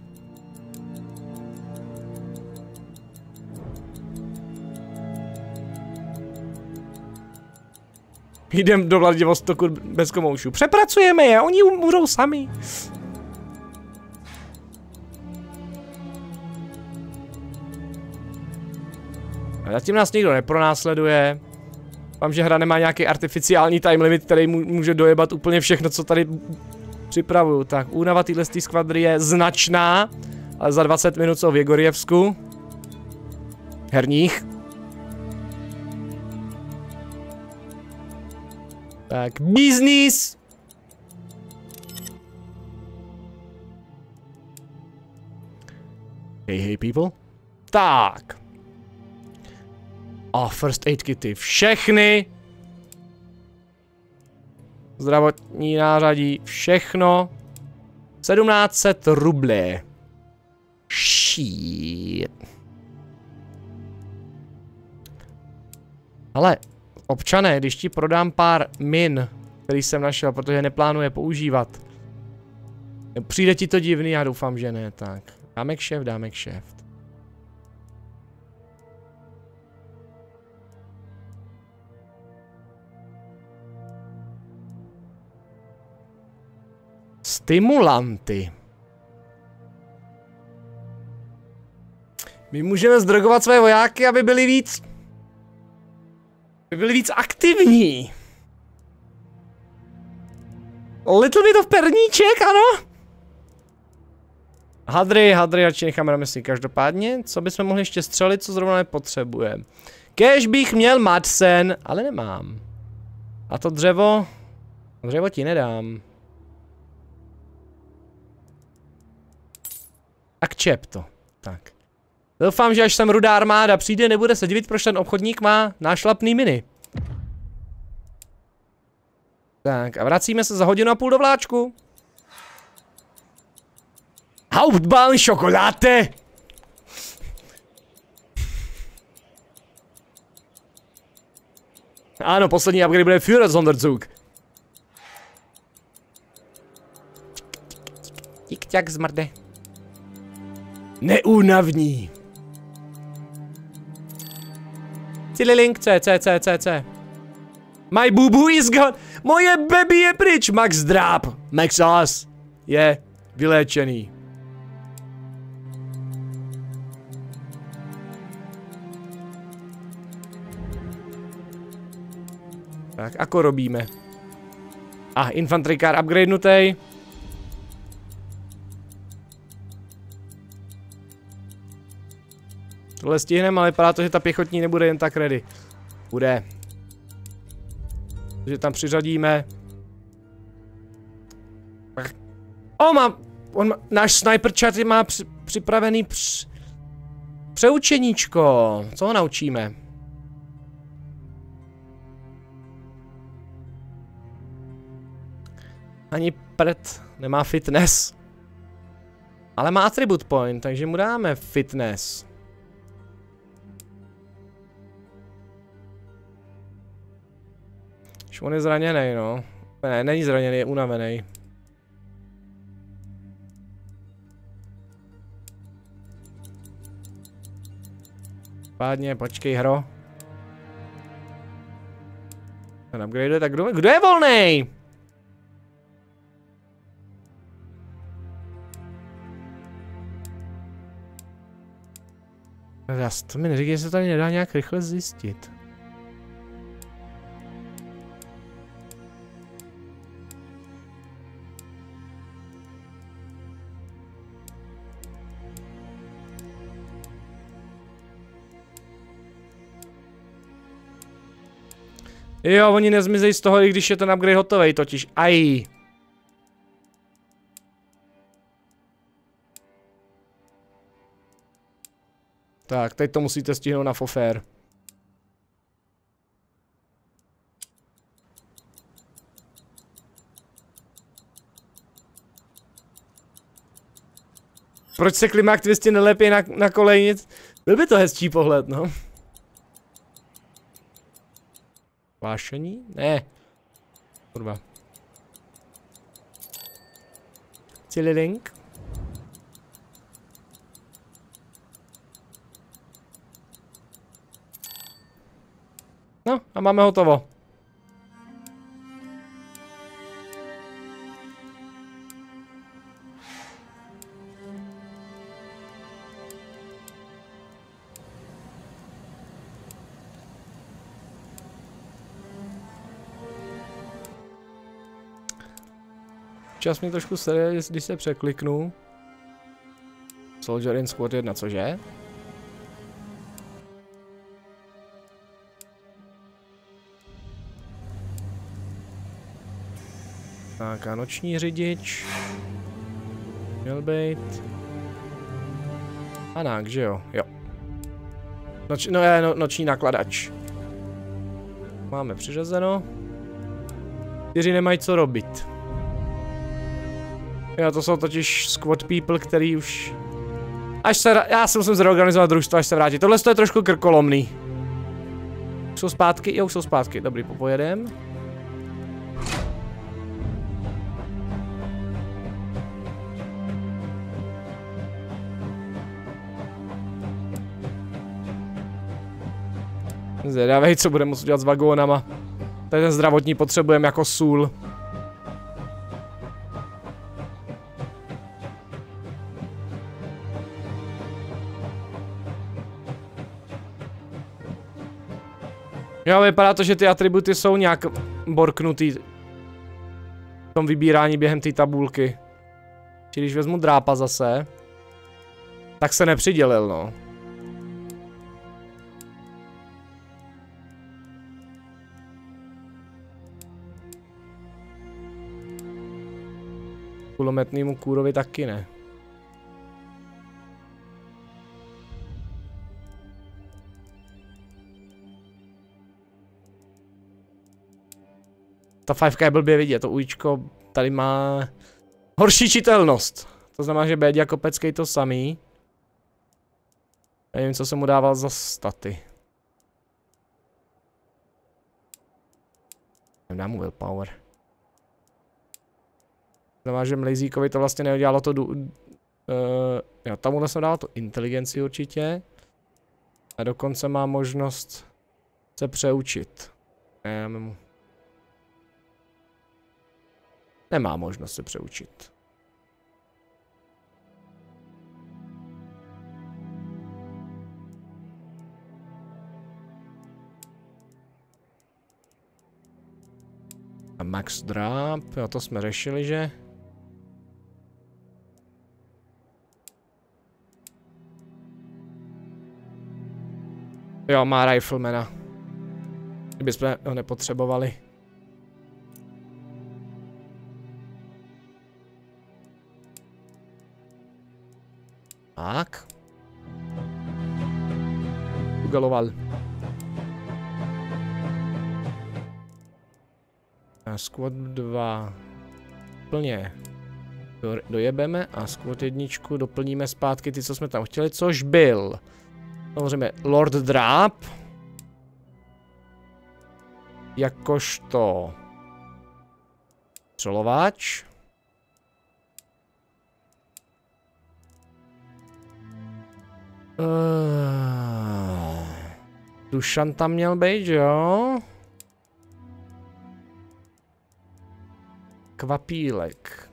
Jdem do Vladivostoku bez komoušů. Přepracujeme je, oni umřou sami. A zatím nás nikdo nepronásleduje. Vám, že hra nemá nějaký artificiální time limit, který může dojebat úplně všechno, co tady připravuju. Tak, únava téhle skvadry je značná, ale za 20 minut jsou v Jegorjevsku. Herních. Tak, business! Hey people. Tak. A first aid kity. Všechny. Zdravotní nářadí. Všechno. 1700 rublí. Shit. Ale občané, když ti prodám pár min, který jsem našel, protože neplánuje používat. Přijde ti to divný, já doufám, že ne, tak. Dáme kšeft, dáme kšeft. Stimulanty. My můžeme zdrogovat své vojáky, aby byli víc aktivní. Little bit of perníček, ano? Hadry, radši necháme na mysli. Každopádně, co bychom mohli ještě střelit, co zrovna nepotřebujeme. Kéž bych měl Madsen, ale nemám. A to dřevo ti nedám. Akcepto. Tak. Doufám, že až sem rudá armáda přijde, nebude se divit, proč ten obchodník má nášlapný miny. Tak a vracíme se za 1,5 hodiny do vláčku. Hauptbahn Schokolade! Ano, poslední upgrade bude Führer-Sonderzug. Tik-tak zmrde. Neúnavní. Cililink, C. My boo is gone. Moje baby je pryč. Max dráp. Max ass je vyléčený. Tak, ako robíme? Infantrikár upgradenutej. Tohle stihneme, ale vypadá to, že ta pěchotní nebude jen tak ready. Bude. Takže tam přiřadíme. Náš sniper chat má připravený přeučeníčko. Co ho naučíme? Ani prd nemá fitness. Ale má attribute point, takže mu dáme fitness. On je zraněný, no. Ne, není zraněný, je unavený. Pádně, počkej, hro. Ten upgrade, tak kdo je volnej? To mi neříkej, že se tady nedá nějak rychle zjistit. Jo, oni nezmizejí z toho, i když je ten upgrade hotový, totiž. Aj. Tak, teď to musíte stihnout na fofér. Proč se klimaaktivisti nelepí na kolejnic? Byl by to hezčí pohled, no. Vášení? Ne. Kurva. Cililink. No a máme hotovo. Čas mi trošku sere, když se překliknu. Soldier in Squad 1, cože? Tak a noční řidič. Měl být. Anák, že jo? Jo. Noční nakladač. Máme přiřazeno. 4 nemají co robit. Jo, to jsou totiž squad people, který už... Já se musím zreorganizovat družstvo, až se vrátí. Tohle je trošku krkolomný. Už jsou zpátky? Jo, už jsou zpátky. Dobrý, popojedem. Zvědavej, co budeme muset dělat s vagónama. Tady ten zdravotní potřebujeme jako sůl. Jo, vypadá to, že ty atributy jsou nějak borknutý v tom vybírání během té tabulky. Či když vezmu drápa zase, tak se nepřidělil, no. Kulometnýmu kůrovi taky ne. Ta 5K je blbě vidět, to ujíčko tady má horší čitelnost. To znamená, že Béďa Kopecký to samý. Nevím, co jsem mu dával za staty. Dám mu willpower. Znamená, že Mlejzíkovi to vlastně neudělalo to... jo, tamuhle jsem dával tu inteligenci určitě. A dokonce má možnost se přeučit. Nemá možnost se přeučit. A max drop, jo, to jsme řešili, že? Jo, má riflemana. Kdybychom ho nepotřebovali. Tak. Ugaloval. A squad 2 plně dojebeme a squad 1 doplníme zpátky ty, co jsme tam chtěli, což byl samozřejmě Lord Dráp. Jakožto střelovač. Dušan tam měl být, jo? Kvapílek.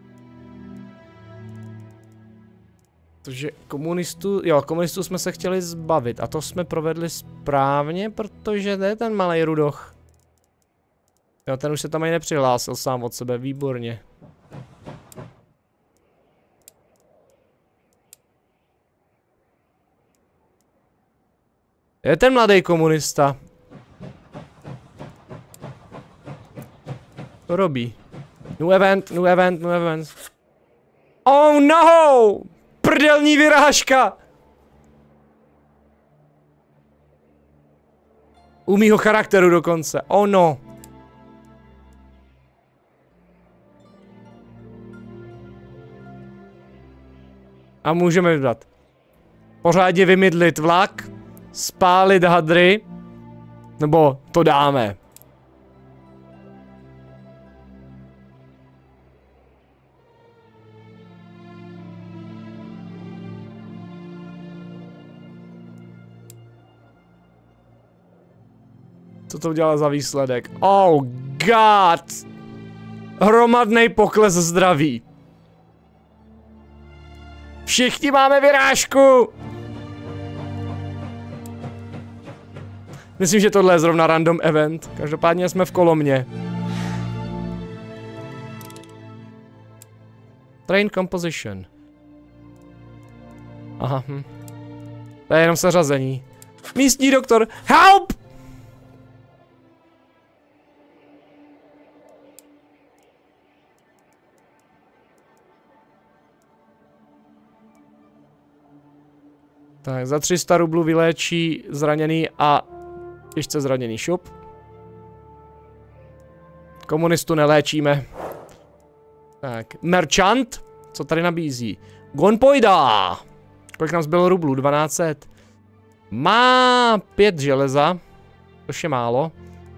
Protože komunistů jsme se chtěli zbavit a to jsme provedli správně, protože to je ten malej rudoch. Jo, ten už se tam ani nepřihlásil sám od sebe, výborně. Je ten mladý komunista. To robí. New event. Oh no! Prdelní vyrážka! U mýho charakteru dokonce. Oh no. A můžeme dodat. Pořádně vymydlit vlak. Spálit hadry. Nebo to dáme. Co to udělá za výsledek? Oh god! Hromadný pokles zdraví. Všichni máme vyrážku! Myslím, že tohle je zrovna random event. Každopádně jsme v Kolomě. Train composition. Aha, To je jenom seřazení. Místní doktor. Help! Tak, za 300 rublů vyléčí zraněný a těžce zraněný šup. Komunistu neléčíme. Tak, merchant. Co tady nabízí? Gonpoida. Kolik nám zbylo rublů? 1200. Má 5 železa. Což je málo.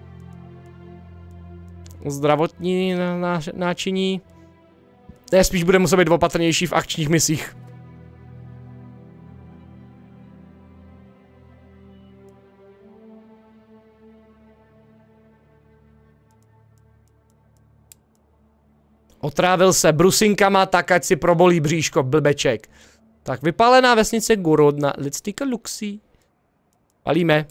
Zdravotní náčiní. To je spíš bude muset být opatrnější v akčních misích. Otrávil se brusinkama, tak ať si probolí bříško, blbeček. Tak, vypálená vesnice Gorodna, Lictika Luxí. Palíme.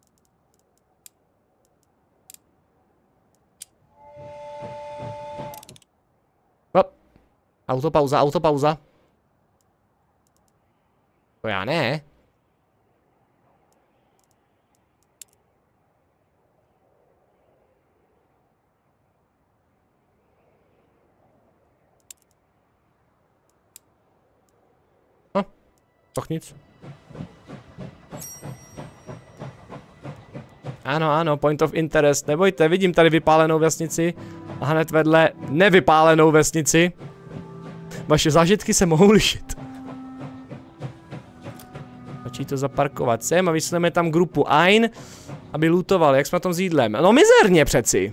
Hop. Autopauza. To já ne. Toch nic. Ano, point of interest. Nebojte, vidím tady vypálenou vesnici. A hned vedle nevypálenou vesnici. Vaše zážitky se mohou lišit. Stačí to zaparkovat sem a vyšleme tam grupu Ain, aby lootovali. Jak jsme na tom s jídlem? No mizerně přeci.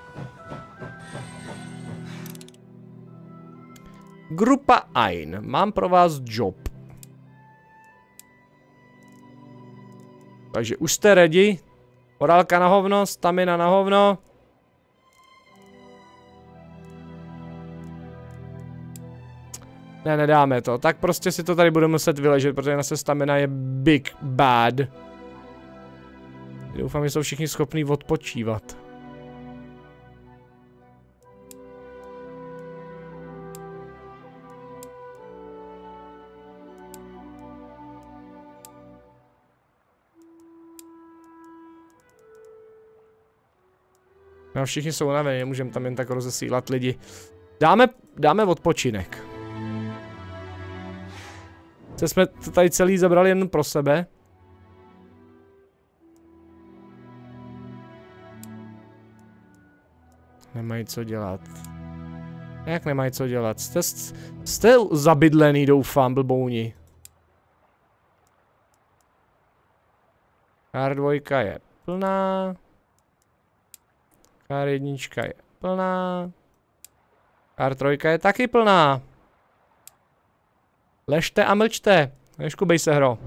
Grupa Ain. Mám pro vás job. Takže už jste ready. Morálka na hovno, stamina na hovno. Ne, nedáme to. Tak prostě si to tady budeme muset vyležet, protože naše stamina je big bad. Doufám, že jsou všichni schopní odpočívat. No, všichni jsou unavení, nemůžeme tam jen tak rozesílat lidi. Dáme odpočinek. Co jsme to tady celý zabrali jen pro sebe. Nemají co dělat. Jak nemají co dělat? Jste zabydlený, doufám, blbouni. Kár2 je plná. Kár1 je plná. Kár3 je taky plná. Ležte a mlčte. Neškubej se, hro.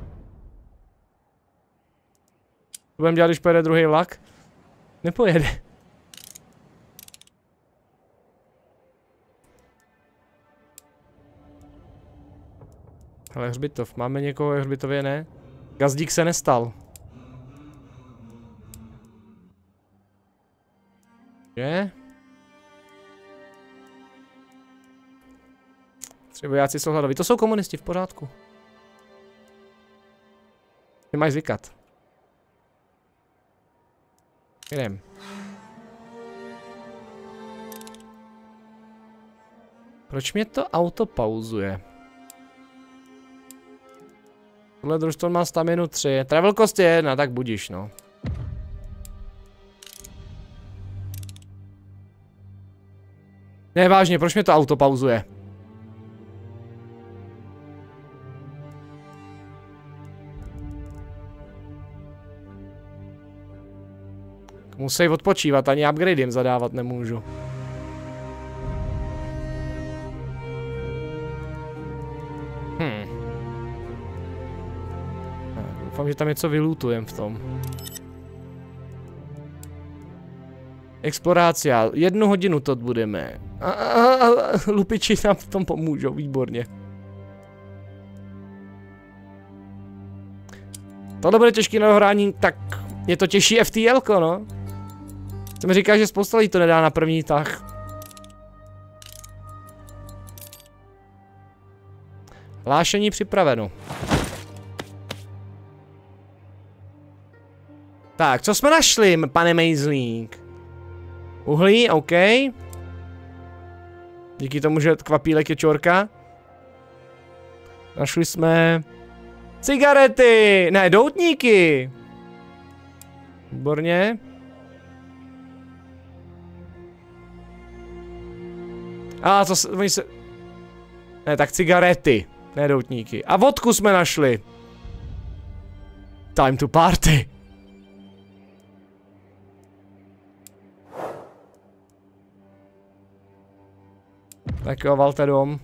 Co budeme dělat, když pojede druhý vlak? Nepojede. Ale hřbitov. Máme někoho v hřbitově, ne? Gazdík se nestal. Je? Tři vojáci jsou hladoví. To jsou komunisti, v pořádku. Nemáš zvykat. Jdem. Proč mě to auto pauzuje? Tohle družstvo má staminu 3. Travel cost je 1, tak budiš, no. Ne, vážně, proč mě to auto pauzuje? Musí odpočívat, ani upgrade jim zadávat nemůžu. Doufám, že tam něco vylootujem v tom. Explorácia. 1 hodinu to budeme. Lupiči nám v tom pomůžou, výborně. Tohle bude těžký na dohrání, tak je to těžší FTL, no. To mi říká, že spousta lidí to nedá na první tah. Hlášení připraveno. Tak, co jsme našli, pane Mejzlík? Uhlí, OK. Díky tomu, že kvapílek je čorka. Našli jsme... cigarety! Ne, doutníky! Výborně. A co se... oni se... Ne, tak cigarety. Ne, doutníky. A vodku jsme našli. Time to party. Tak jo, valte dom.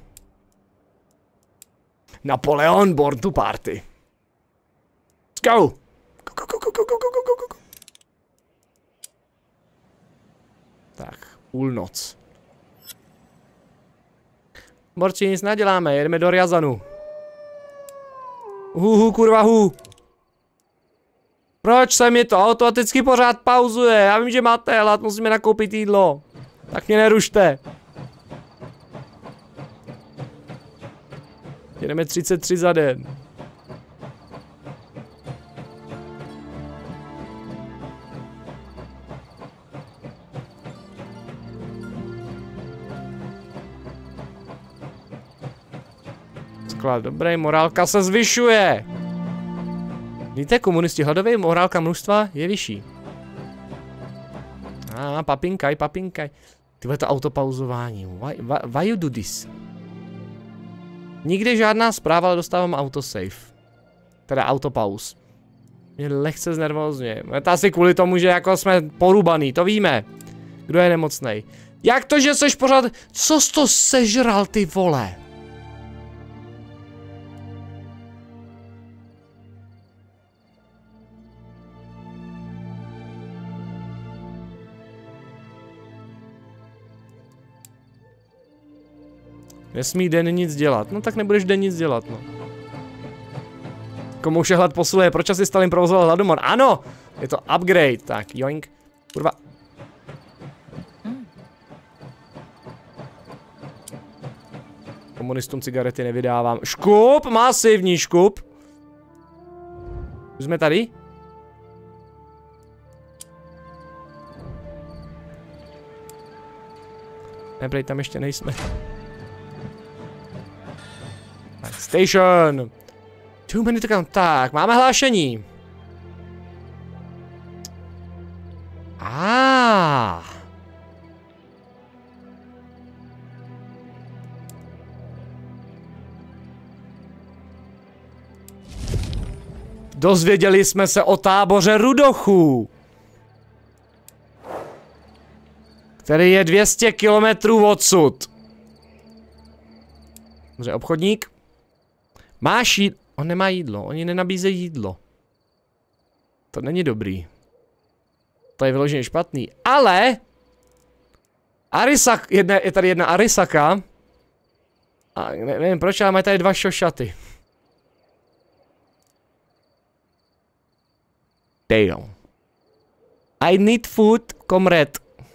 Napoleon born to party. Let's go! Go. Tak, půlnoc. Borci, nic neděláme, jedeme do Ryazanu. Kurva, Proč se mi to automaticky pořád pauzuje? Já vím, že máte hlad, musíme nakoupit jídlo. Tak mě nerušte. Jedeme 33 za den. Sklad, dobrý, morálka se zvyšuje. Víte, komunisti hladové, morálka množstva je vyšší. Papinkaj. Tyhle to autopauzování. Why you do this? Nikdy žádná zpráva, ale dostávám autosave. Teda autopause. Mě lehce znervózně. Je to asi kvůli tomu, že jako jsme porubaný, to víme. Kdo je nemocnej? Jak to, že seš pořád... Co jsi to sežral, ty vole? Nesmí den nic dělat. No tak nebudeš den nic dělat, no. Komu už je hlad posiluje, proč asi Stalin provozoval hladomor? Ano! Je to upgrade. Tak, joink. Kurva. Komunistům cigarety nevydávám. Škup! Masivní škup! Už jsme tady? Nebrej, tam ještě nejsme. Tak, station! 2 minute count. Tak, máme hlášení. Dozvěděli jsme se o táboře Rudochů, který je 200 kilometrů odsud. Dobře, obchodník. Máš jídlo? On nemá jídlo, oni nenabízejí jídlo. To není dobrý. To je vyloženě špatný, ale... je tady jedna Arisaka. A nevím proč, ale mají tady 2 šošaty. Damn. I need food, comrade.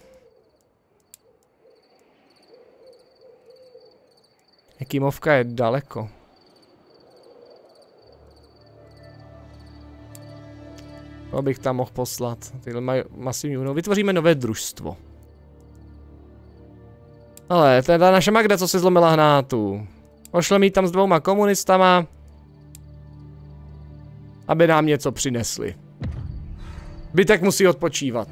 Jakýmovka je daleko. To bych tam mohl poslat. Tyhle mají masivní únov. Vytvoříme nové družstvo. Ale to je ta naše Magda, co si zlomila hnátu. Pošleme jí tam s 2 komunistama, aby nám něco přinesli. Bytek musí odpočívat.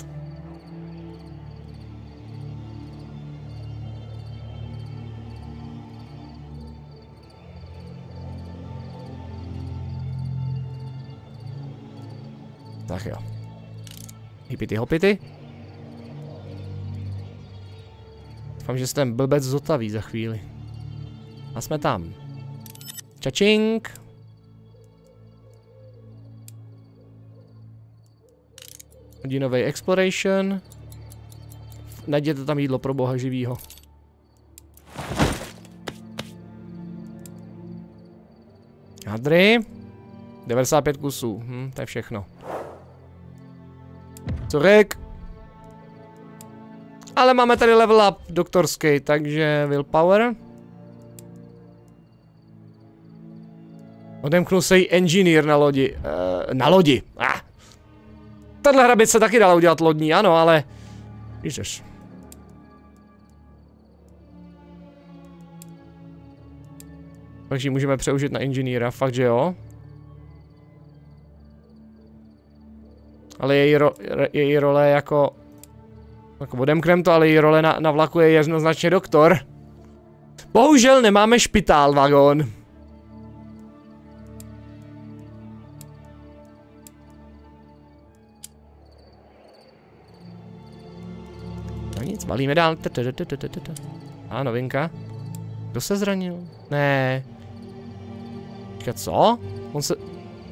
Tak jo. Hipity hopity. Doufám, že se ten blbec zotaví za chvíli. A jsme tam. Čačink. Hodinový exploration. Najděte tam jídlo pro boha živýho. Hadry. 95 kusů. To je všechno. Corek. Ale máme tady level up doktorský, takže willpower. Odemknul se jí engineer na lodi. Na lodi. Tahle hra by se taky dala udělat lodní, ano, ale... Ježiš. Takže můžeme přeužít na inženýra, fakt že jo. Ale její role jako odemknem to, ale její role na vlaku je jednoznačně doktor. Bohužel nemáme špitál vagón. No nic, valíme dál. A novinka. Kdo se zranil? Ne. Počkat, co? On se...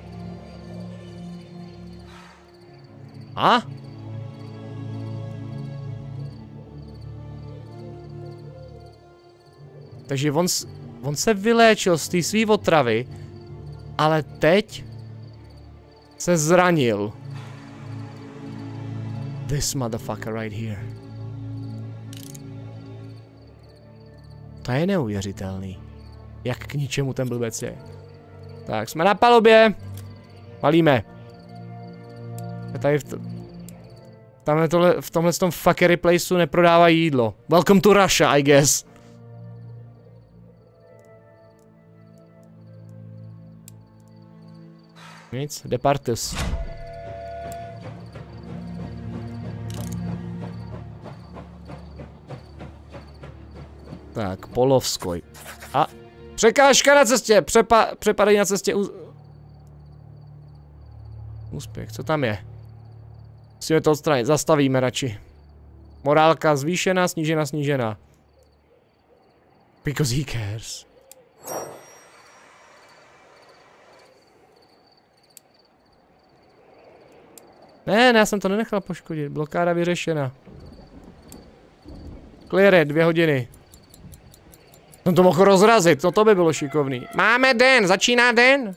A? Takže on se vyléčil z té svý otravy, ale teď se zranil. This motherfucker right here. To je neuvěřitelný. Jak k ničemu ten blbec je. Tak, jsme na palubě. Valíme. Tady v tomhle fuckery placeu neprodávají jídlo. Welcome to Russia, I guess. Nic, departus. Tak, Polovskoj. A Překážka na cestě, přepadej na cestě. Úspěch, co tam je? Musíme to odstranit, zastavíme radši. Morálka zvýšená, snížená, snížená. Because he cares. Ne, já jsem to nenechal poškodit. Blokáda vyřešena. Clear it, 2 hodiny. Jsem to mohl rozrazit, no to by bylo šikovný. Máme den, začíná den.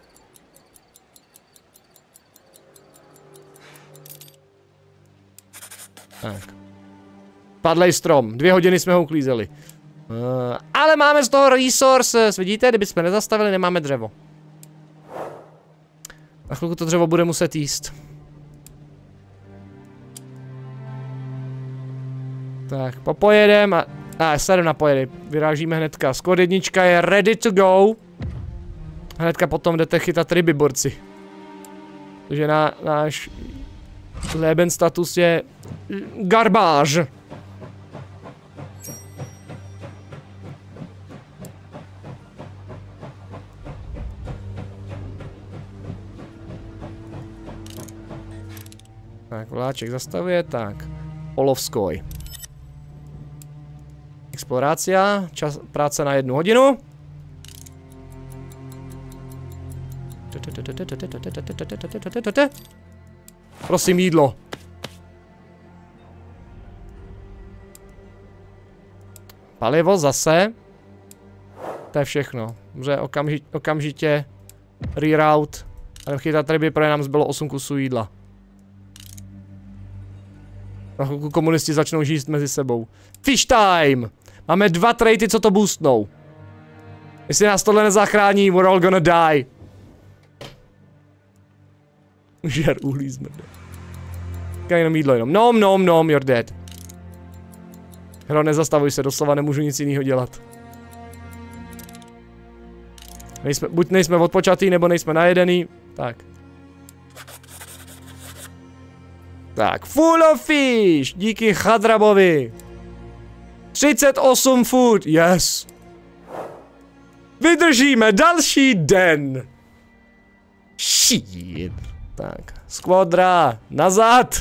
Tak. Padlej strom, 2 hodiny jsme ho uklízeli. Ale máme z toho resources, vidíte, kdybychom nezastavili, nemáme dřevo. Na chvilku to dřevo bude muset jíst. Tak, popojedem a sedem na pojedy. Vyrážíme hnedka. Skód 1 je ready to go. Hnedka potom jdete chytat ryby, borci. Takže náš Leben status je garbage. Tak, vláček zastavuje, tak. Olovskoj. Explorácia, čas, práce na 1 hodinu. Prosím, jídlo. Palivo zase. To je všechno. Dobře, okamžitě reroute. Ale chytat ryby, protože nám zbylo 8 kusů jídla. A komunisti začnou žít mezi sebou. Fish time! Máme 2 traity, co to boostnou. Jestli nás tohle nezachrání, we're all gonna die. Žer uhlí zmrde. Říká jenom jídlo, jenom nom, you're dead. Hro, nezastavuj se, doslova nemůžu nic jiného dělat. Buď nejsme odpočatý, nebo nejsme najedený. Tak. Tak, full of fish, díky Chadrabovi. 38 food, yes. Vydržíme další den. Shit. Tak, skvodra, nazad.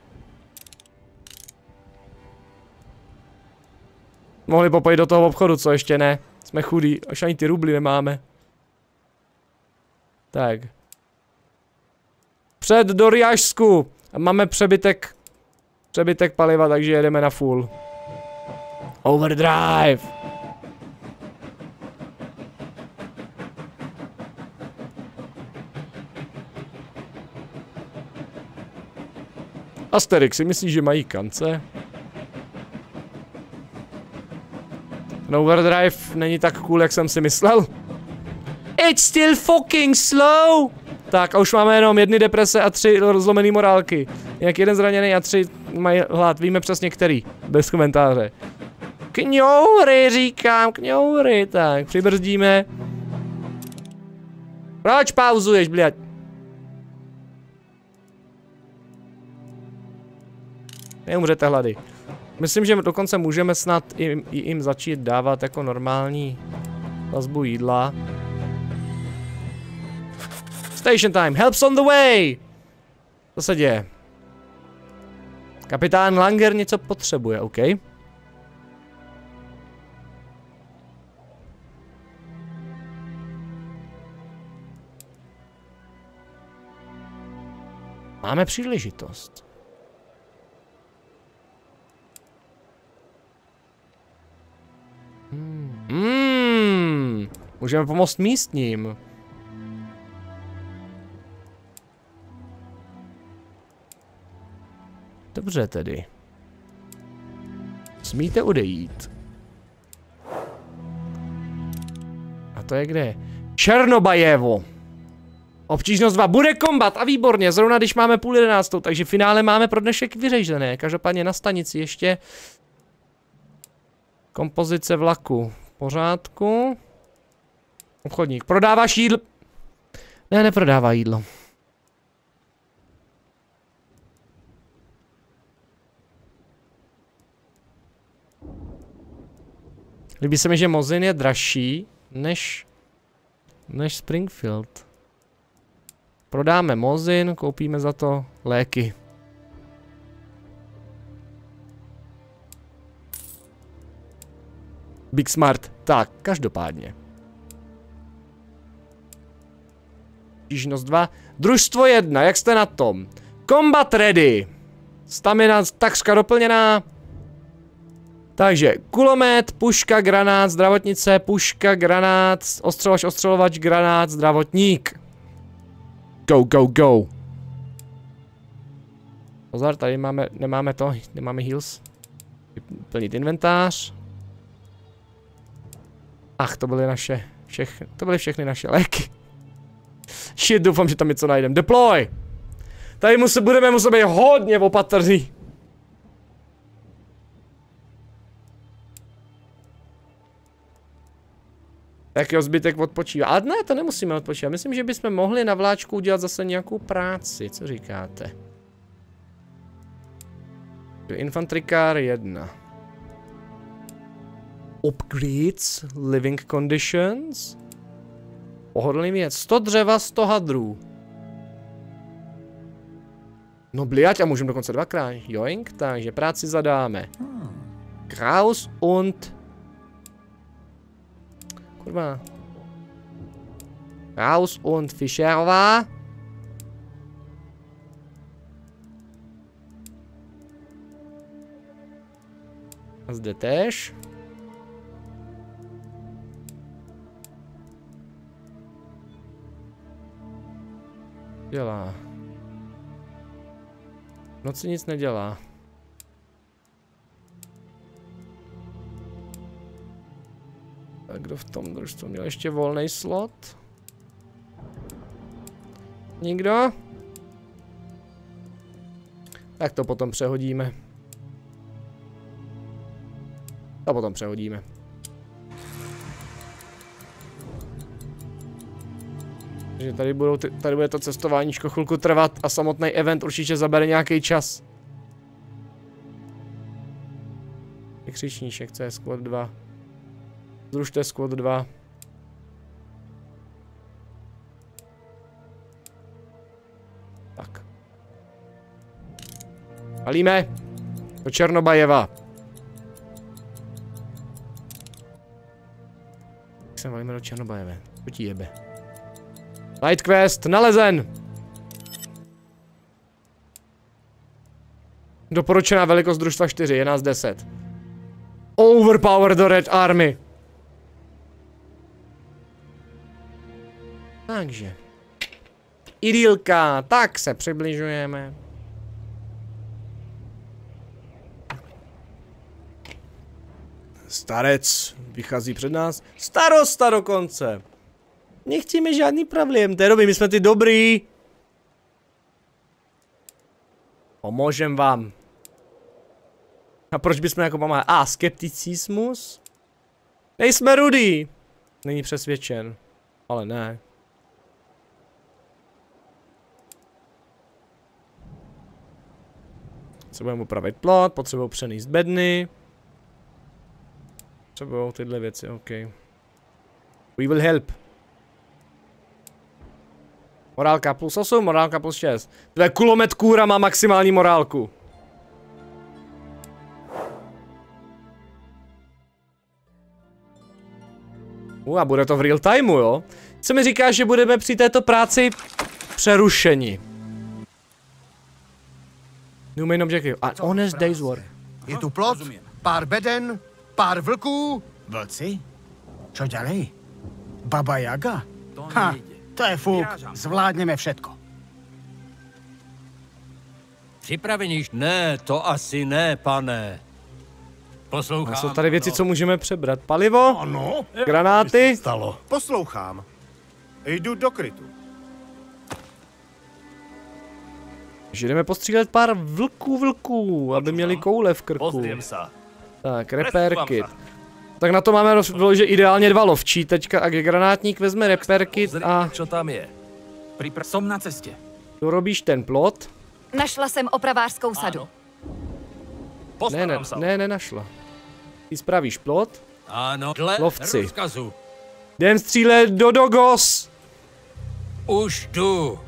Mohli popojit do toho obchodu, co ještě ne. Jsme chudí, až ani ty rubly nemáme. Tak. Před do Riažsku. A máme přebytek paliva, takže jedeme na full. Overdrive. Asterix si myslí, že mají kance? No, overdrive není tak cool, jak jsem si myslel. It's still fucking slow! Tak a už máme jenom 1 deprese a 3 rozlomený morálky. Jak 1 zraněný a 3 mají hlad. Víme přesně který. Bez komentáře. Kňoury, říkám, kňoury. Tak, přibrzdíme. Proč pauzuješ, blěď? Neumřete hlady. Myslím, že dokonce můžeme snad jim začít dávat jako normální vazbu jídla. Station time, help's on the way! Co se děje? Kapitán Langer něco potřebuje, OK? Máme příležitost. Můžeme pomoct místním. Dobře tedy. Smíte odejít. A to je kde? Černobajevo. Obtížnost 2. Bude kombat a výborně, zrovna když máme 10:30, takže v finále máme pro dnešek vyřešené. Každopádně na stanici ještě kompozice vlaku. V pořádku. Obchodník. Prodáváš jídlo? Ne, neprodává jídlo. Líbí se mi, že Mozin je dražší než než Springfield. Prodáme Mozin, koupíme za to léky. Big Smart. Tak, každopádně. Tížnost 2. Družstvo 1, jak jste na tom? Combat ready. Stamina takřka doplněná. Takže kulomet, puška, granát, zdravotnice, puška, granát, ostřelovač, ostřelovač, granát, zdravotník. Go, go, go. Pozor, tady nemáme heals. Plnit inventář. Ach, to byly všechny naše léky. Shit, doufám, že tam něco najdem. Deploy! Tady budeme muset být hodně opatrný. Tak jo, zbytek odpočívá. Ale ne, to nemusíme odpočívat. Myslím, že bychom mohli na vláčku udělat zase nějakou práci. Co říkáte? Infantry car 1. Upgrades, living conditions. Pohodlný věc. 100 dřeva, 100 hadrů. No bliať, a můžeme dokonce dvakrát. Joink, takže práci zadáme. Kraus und... Kurva. Kraus und Fischerová. A zde též. Dělá. V noci nic nedělá. Tak kdo v tom družstvu měl ještě volný slot? Nikdo? Tak to potom přehodíme. To potom přehodíme. Takže tady bude to cestováníčko chvilku trvat a samotný event určitě zabere nějaký čas. Křičníšek, co je squad 2. Zrušte squad 2. Tak. Valíme do Černobajeva. Tak se valíme do Černobajeve. Co ti jebe? Light quest nalezen! Doporučená velikost družstva 4, je nás 10. Overpower the Red Army. Takže. Idylka, tak se přibližujeme. Starec vychází před nás. Starosta dokonce. Nechcíme žádný problém, to je dobrý, my jsme ty dobrý. Pomůžem vám. A proč bychom jako pomáhali? Skepticismus? Nejsme rudý. Není přesvědčen. Ale ne. Potřebujeme upravit plot, potřebují přenést bedny. Potřebují tyhle věci, OK. We will help. Morálka plus 8, morálka plus 6. Tvé kulomet kůra má maximální morálku. A bude to v real timeu, jo? Co mi říká, že budeme při této práci přerušeni. New main objective. A honest day's work. Je tu plot, pár beden, pár vlků. Vlci? Čo ďalej? Baba Jaga? Ha, to je fuk. Zvládneme všetko. Připraveni? Ne, to asi ne, pane. Poslouchám. Jsou tady věci, co můžeme přebrat. Palivo? Ano. Granáty? Stalo. Poslouchám. Jdu do krytu. Že jdeme postřílet pár vlků, aby měli koule v krku. Tak, repair kit. Tak na to máme že ideálně 2 lovčí. Teďka a granátník vezme repair kit a... Co tam je? Som na cestě. Dorobíš ten plot? Našla jsem opravářskou sadu. Ne, nenašla. Ty spravíš plot? Ano, dle lovci. rozkazu. Jdem střílet do Dogos. Už jdu.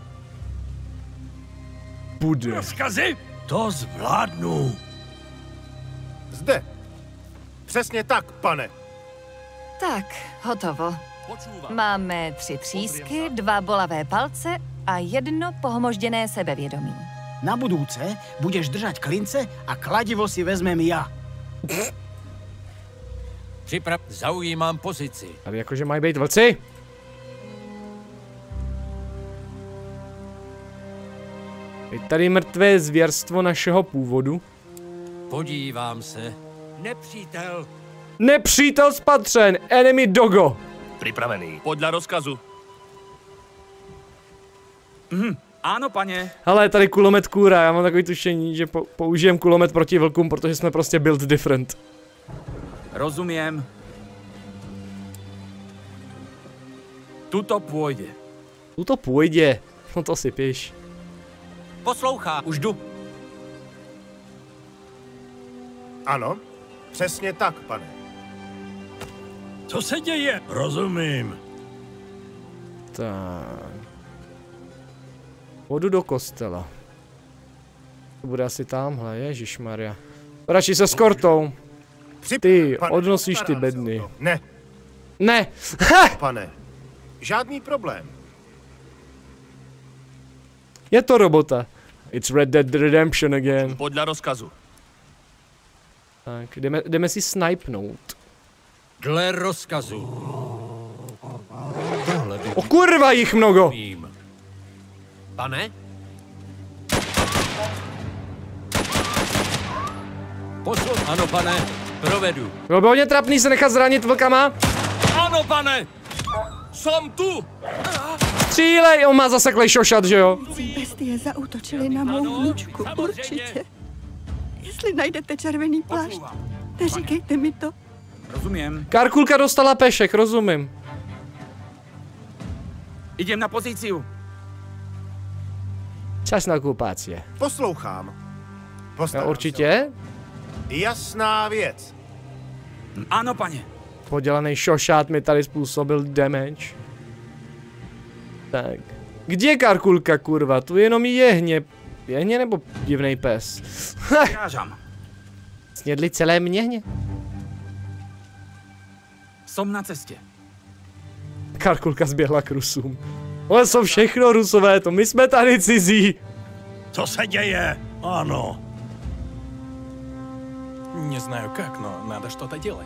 Bude. Rozkazy? To zvládnu. Zde. Přesně tak, pane. Tak, hotovo. Máme 3 třísky, 2 bolavé palce a 1 pohmožděné sebevědomí. Na budúce budeš držať klince a kladivo si vezmem ja. Zaujímám pozici. Tady jakože mají být vlci. Je tady mrtvé zvěrstvo našeho původu. Podívám se. Nepřítel. Nepřítel spatřen. Enemy Dogo. Připravený. Podle rozkazu. Áno, pane. Hele, tady kulomet kůra. Já mám takový tušení, že použijem kulomet proti vlkům, protože jsme prostě build different. Rozumiem. Tuto pôjde. Tuto půjde. No to si píš. Poslouchá, už jdu. Ano, přesně tak, pane. Co se děje? Rozumím. Tak. Vodu do kostela. To bude asi tamhle, ježišmarja. Radši se s Kortou. Ty, odnosíš ty bedny. Ne. Ne. Pane, žádný problém. Je to robota. It's Red Dead Redemption again. Podle rozkazu. Tak, jdeme si snipenout. Dle rozkazu. O kurva, jich mnogo. Pane? Ano, pane. Provedu. Bylo by hodně trapný se nechat zranit vlkama. Ano, pane. Jsem tu. Střílej, on má zaseklej šošat, že jo? Bestie zaútočily na mou vnučku, určitě. Jestli najdete červený plášť, neříkejte mi to. Rozumiem. Karkulka dostala pešek, rozumím. Idem na pozíciu. Čas na kupácie. Poslouchám. Ja, určitě? Jasná věc. Ano, pane. Podělaný šošát mi tady způsobil damage. Tak. Kde je Karkulka, kurva? Tu jenom jehně. Jehně nebo divnej pes? Vyrážam. Snědli celé měhně? Som na cestě. Karkulka zběhla k Rusům. Ale jsou všechno Rusové, to my jsme tady cizí. Co se děje? Ano. Не знаю как, но надо что-то делать.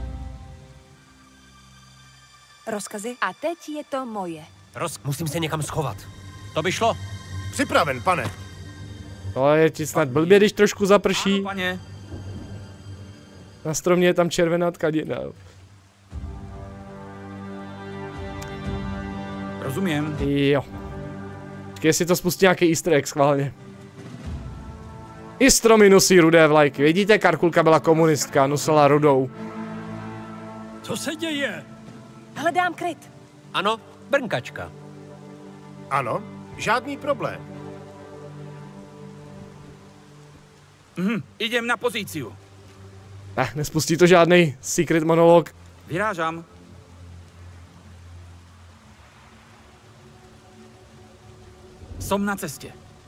Rozkazy? A teď je to moje. Musím se někam schovat. To by šlo. Připraven, pane. To je ti snad blbě, když trošku zaprší. Ano, pane. Na stromě je tam červená tkadina. Rozumím. Jo. Počkej, jestli to spustí nějaký easter egg schválně. I stromy nosí rudé vlajky. Vidíte, Karkulka byla komunistka, nosila rudou. Co se děje? Hledám kryt. Ano, brnkačka. Ano, žádný problém. Idem na pozíciu. Nespustí to žádný secret monolog. Vyrážam. Som na cestě.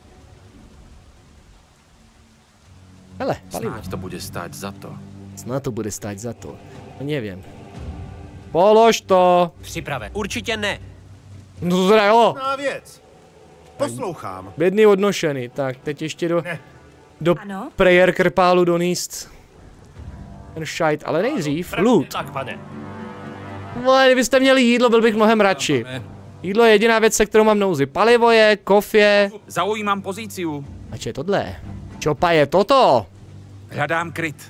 Hele, palivo. Snáď to bude stáť za to. Snad to bude stáť za to. No nevím. Polož to. Připraven. Určitě ne. No to teda jo. Jasná věc. Poslouchám. Bědný odnošený. Tak, teď ještě do Ano. prayer krpálu doníst ten šajt, ale nejdřív loot. Tak, pane. No, kdybyste měli jídlo, byl bych mnohem radši. Jídlo je jediná věc, se kterou mám nouzi. Palivo je, kofě. Zaujímám pozíciu. A čo je tohle? Čopa je toto? Hľadám kryt.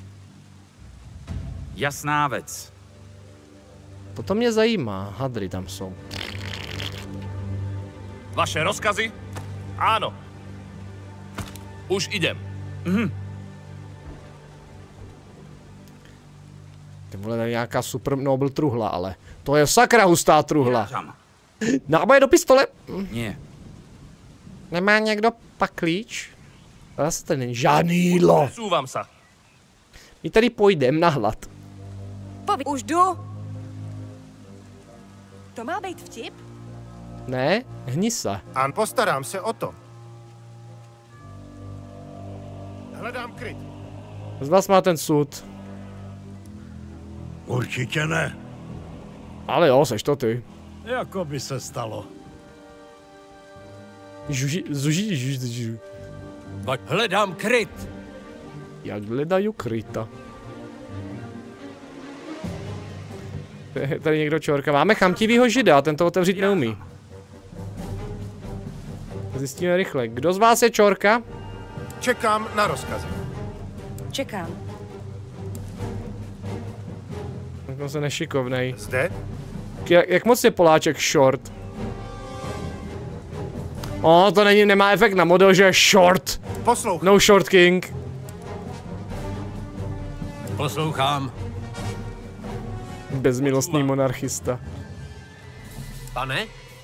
Jasná vec. Toto mě zajímá. Hadry tam jsou. Vaše rozkazy? Ano. Už idem. Ty vole, tady nějaká super noble truhla, ale to je sakra hustá truhla. Náboje do pistole? Nie. Nemá někdo pak klíč? Zase tady není žádný jídlo. Přesúvam se. My tady půjdem na hlad. Už jdu. To má být vtip? Ne, hnisa. An, postarám se o to. Hledám kryt. Z vás má ten sud. Určitě ne. Ale jo, seš to ty. Jako by se stalo. Žuží. Hledám kryt. Jak hledaju kryta. Tady někdo čorka. Máme chamtivýho žida, ten to otevřít neumí. Zjistíme rychle. Kdo z vás je čorka? Čekám na rozkazy. Čekám. Jako se nešikovnej. Zde? Jak moc je Poláček short? To nemá efekt na model, že je short. Poslouchám. No short king. Poslouchám. Bezmilostný monarchista. Pane?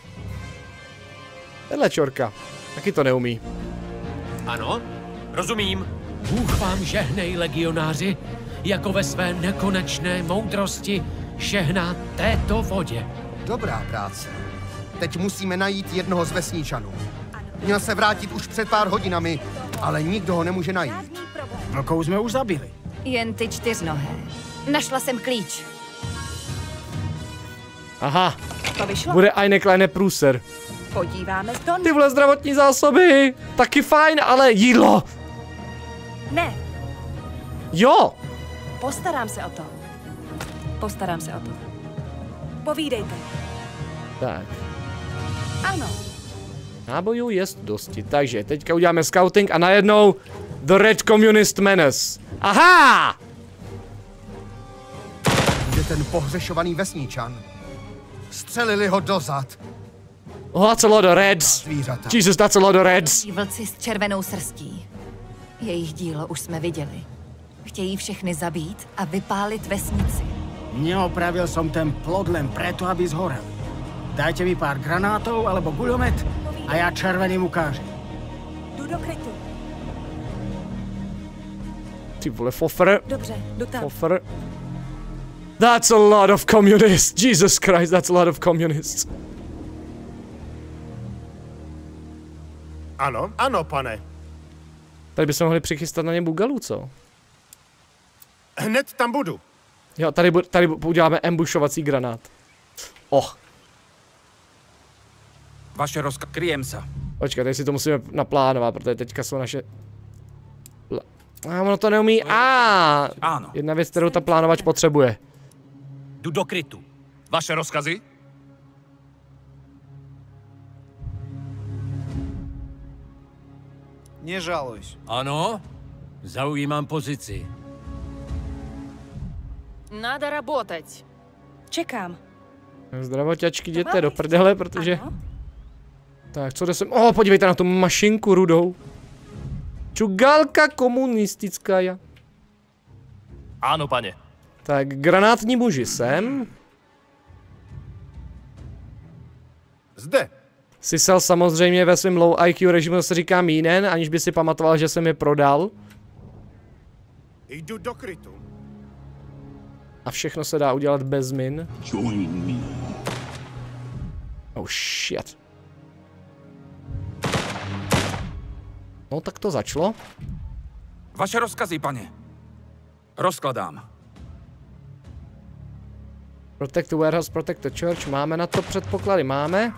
Tenhle čorka. Taky to neumí. Ano, rozumím. Bůh vám žehnej, legionáři, jako ve své nekonečné moudrosti žehná této vodě. Dobrá práce. Teď musíme najít jednoho z vesničanů. Měl se vrátit už před pár hodinami, ale nikdo ho nemůže najít. Vlkou jsme už zabili. Jen ty čtyřnohé. Našla jsem klíč. Aha. To vyšlo. Bude eine kleine Průser. Podíváme se to. Ty vole, zdravotní zásoby. Taky fajn, ale jídlo. Ne. Jo. Postarám se o to. Postarám se o to. Povídejte. Tak. Ano. Nábojů je dosti, takže teďka uděláme scouting a najednou The Red Communist Menace. Aha! Kde ten pohřešovaný vesničan? Střelili ho dozad. Oh, that's a lot of reds. Zvířata. Jesus, that's a lot of reds. Vlci s červenou srstí. Jejich dílo už jsme viděli. Chtějí všechny zabít a vypálit vesnici. Neopravil som ten plod len preto, aby zhorel. Dajte mi pár granátov alebo guľomet a ja červeným ukážem. Jdu do krytu. Ty vole, fofr. Dobře, jdu tam. Fofr. That's a lot of communists. Jesus Christ, that's a lot of communists. Ano, ano, pane. Tady bychom mohli přichystat na ně bugalů, co? Hned tam budu. Jo, tady uděláme ambušovací granát. Vaše rozkaz, kryjem se. Počkej, tady si to musíme naplánovat, protože teďka jsou naše... ono to neumí. Ano. Jedna věc, kterou ta plánovač potřebuje. Jdu do krytu. Vaše rozkazy? Nežalujš. Ano, zaujímám pozici. Надо работать. Čekám. Zdravoťačky, jděte do prdele, protože... Ano. Tak, co jde sem? Podívejte na tu mašinku rudou. Čugalka komunistická. Ano, pane. Tak, granátní muži sem. Zde. Sisel samozřejmě ve svém low IQ režimu se říká mínen, aniž by si pamatoval, že jsem je prodal. Jdu do krytu. A všechno se dá udělat bez min. Oh shit. No tak to začalo. Vaše rozkazy, pane. Rozkladám. Protect the warehouse, protect the church. Máme na to předpoklady, máme.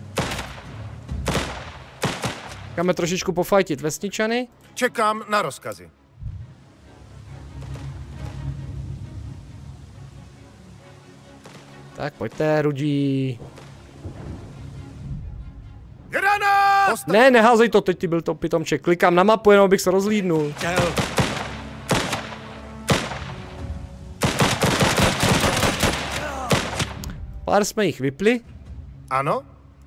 Káme trošičku pofajtit vesničany. Čekám na rozkazy. Tak pojďte, rudí. Granát! Ne, neházej to, teď ty byl to pitomček. Klikám na mapu, jenom abych se rozhlídnul. Pár jsme jich vypli. Ano.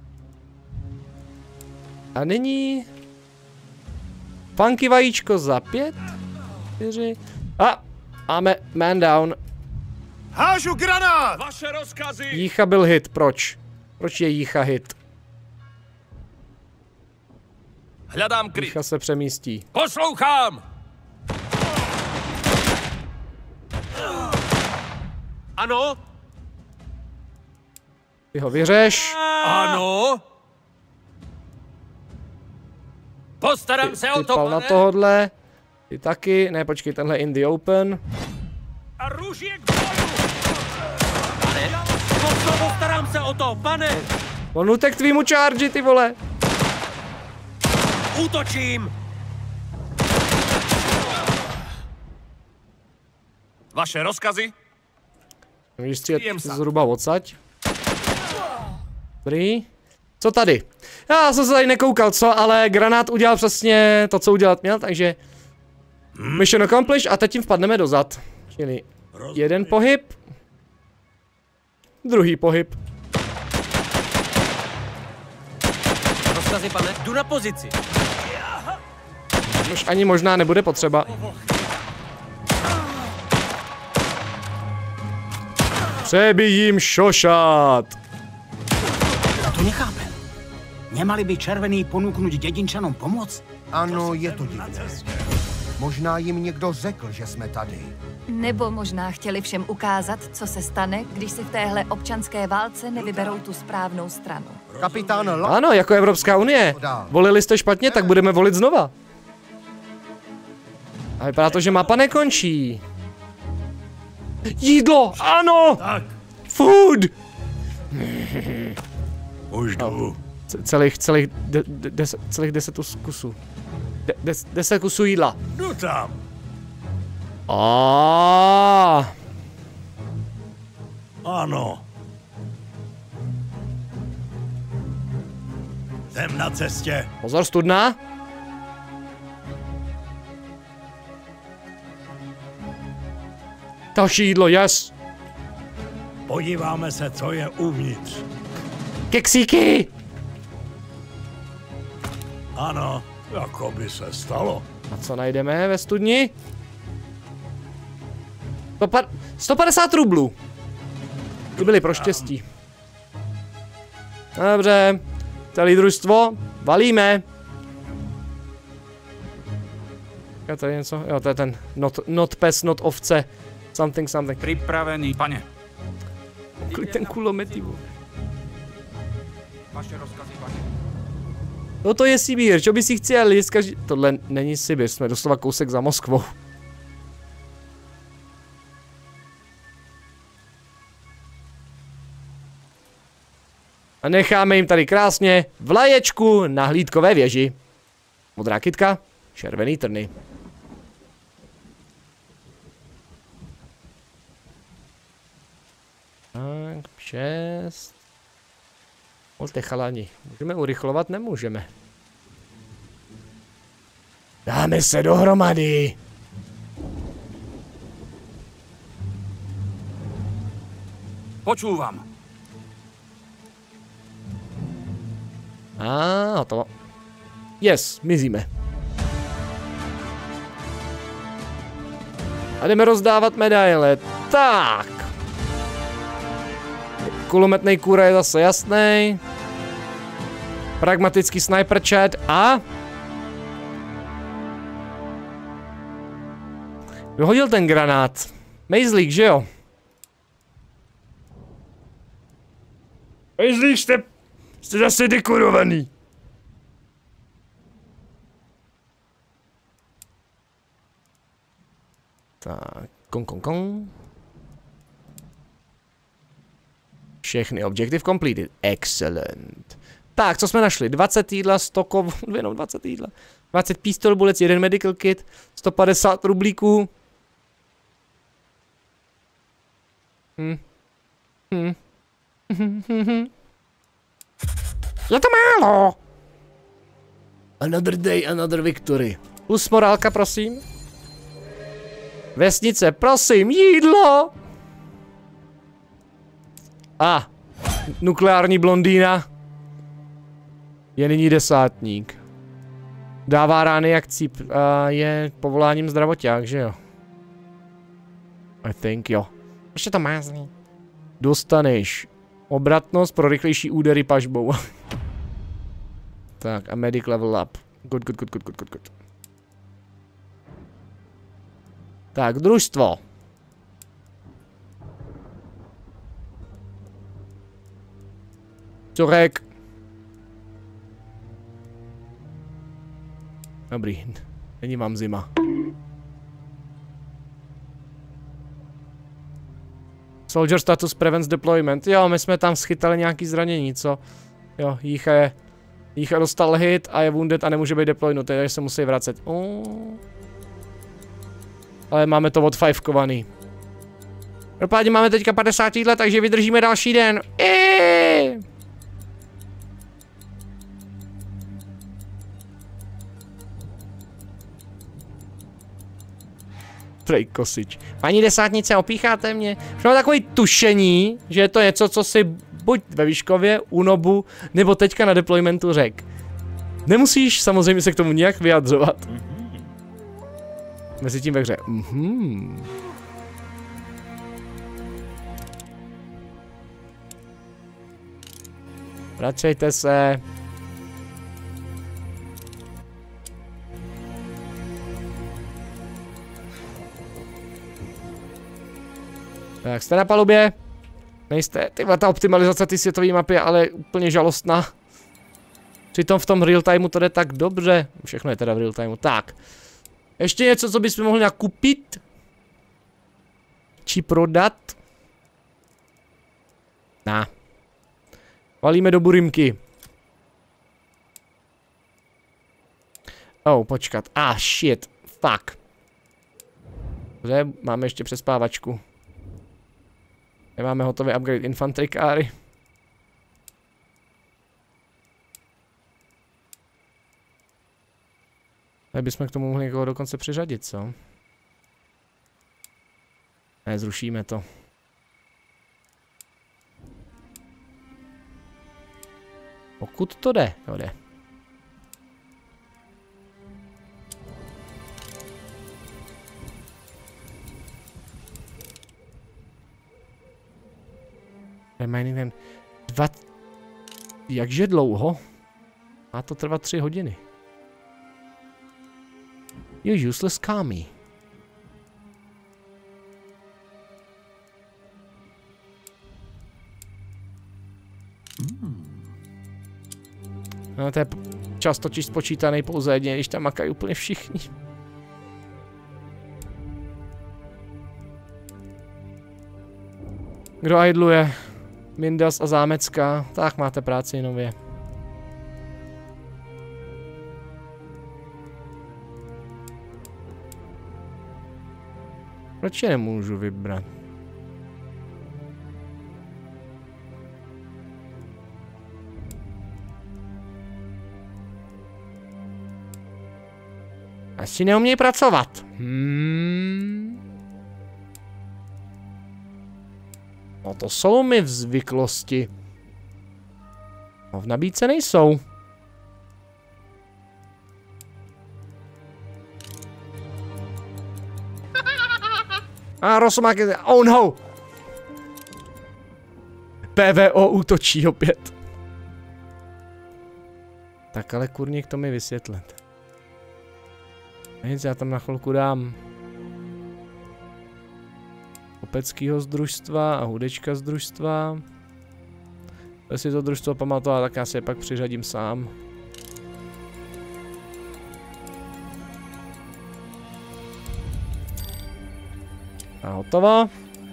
A nyní... Funky vajíčko za 5, 4... A! Máme man down. Hážu granát! Vaše rozkazy! Jícha byl hit, proč? Proč je Jícha hit? Hledám kryt. Jícha se přemístí. Poslouchám! Ano? Ty ho vyřeš. Ano. Postarám se o to, pane. Na tohodle. Ty taky. Ne, počkej, tenhle in the open. A růžík k boju. Pane, postarám se o to, pane. On utek tvýmu charge, ty vole. Útočím. Vaše rozkazy? Můžeš střílet zhruba odsaď. Dobrý. Co tady? Já jsem se tady nekoukal, co, ale granát udělal přesně to, co udělat měl, takže... Mission accomplished a teď tím vpadneme dozad. Čili jeden pohyb. Druhý pohyb. Rozkazy, pane, jdu na pozici. Už ani možná nebude potřeba. Přebijím šošat. To nechápem. Nemali by červený ponúknuť dedinčanom pomoc? Ano, je to divné. Možná jim někdo řekl, že jsme tady. Nebo možná chtěli všem ukázat, co se stane, když si v téhle občanské válce nevyberou tu správnou stranu. Kapitán Ano, jako Evropská unie. Volili jste špatně, tak budeme volit znova. A vypadá to, že mapa nekončí. Jídlo, ano! Tak. Food! Už jdu. Celých 10 kusů. 10 kusů jídla. Jdu tam. Ano. Jsem na cestě. Pozor, studna. Další jídlo, yes. Podíváme se, co je uvnitř. Keksíky! Ano, jako by se stalo. A co najdeme ve studni? 150 rublů. Ty byly pro štěstí. Dobře. Celý družstvo. Valíme. Je tady něco? Jo, to je ten not pes, not ovce. Something. Připravený, pane. Kolik ten kulomet, ty vole. Vaše rozkazy, pane. No to je Sibír, čo by si chtěl jíst každý... Tohle není Sibír, jsme doslova kousek za Moskvou. A necháme jim tady krásně vlaječku na hlídkové věži. Modrá kytka, červený trny. Tak, 6. Volte chalani, můžeme urychlovat? Nemůžeme. Dáme se dohromady. Počúvam. Hotovo. Yes, mizíme. A jdeme rozdávat medaile. Tak. Kulometnej kůra je zase jasný. Pragmatický sniper chat a... Vyhodil ten granát. Mejzlík, že jo? Mejzlík, jste zase dekorovaný. Tak, kong. Všechny objective completed. Excellent. Tak, co jsme našli? 20 jídla, 100 kov... Jenom 20 jídla. 20 pistol bullets, 1 medical kit, 150 rublíků. Je to málo. Another day, another victory. Plus morálka, prosím. Vesnice, prosím, jídlo. Nukleární blondýna. Je nyní desátník. Dává rány jak cíp. Je povoláním zdravoťák, že jo? I think jo. Ještě to mázný. Dostaneš obratnost pro rychlejší údery pažbou. Tak a medic level up. Good. Tak, družstvo. Čurek. Dobrý. Není vám zima. Soldier status prevents deployment. Jo, my jsme tam schytali nějaký zranění, co? Jo, Jícha dostal hit a je wounded a nemůže být deploynut, takže se musí vracet. Ale máme to odfajfkovaný. Dopadně máme teďka 50 let, takže vydržíme další den. Prej kosič. Paní desátnice, opícháte mě? Už mám takový tušení, že je to něco, co si buď ve Výškově, u Nobu, nebo teďka na deploymentu řekl. Nemusíš samozřejmě se k tomu nějak vyjadřovat. Mezi tím ve hře. Vračejte se. Tak jste na palubě? Nejste. Tyhle, ta optimalizace ty světové mapy je ale úplně žalostná. Přitom v tom real timeu to jde tak dobře. Všechno je teda v real timeu. Tak. Ještě něco, co bychom mohli nakupit? Či prodat? Na. Valíme do burimky. Počkat. Shit. Fuck. Dobře, máme ještě přespávačku. Nemáme hotový upgrade infantry káry. Tak bychom k tomu mohli někoho dokonce přiřadit, co? Ne, zrušíme to. Pokud to jde, to jde. Remaining ten 2... Jakže dlouho? Má to trvat 3 hodiny. You useless kami. No to je čas totiž spočítaný pouze jedně, když tam makají úplně všichni. Kdo idluje? Mindas a Zámecká. Tak máte práci nově. Proč je nemůžu vybrat? Asi neumějí pracovat. No to jsou mi v zvyklosti. No v nabídce nejsou. A Rosomák je... Oh no! PVO útočí opět. Tak ale kurník to mi vysvětlit. Nic, já tam na chvilku dám Kopeckýho z družstva a Hudečka z družstva. Jestli to družstvo pamatoval, tak já si je pak přiřadím sám. A hotovo.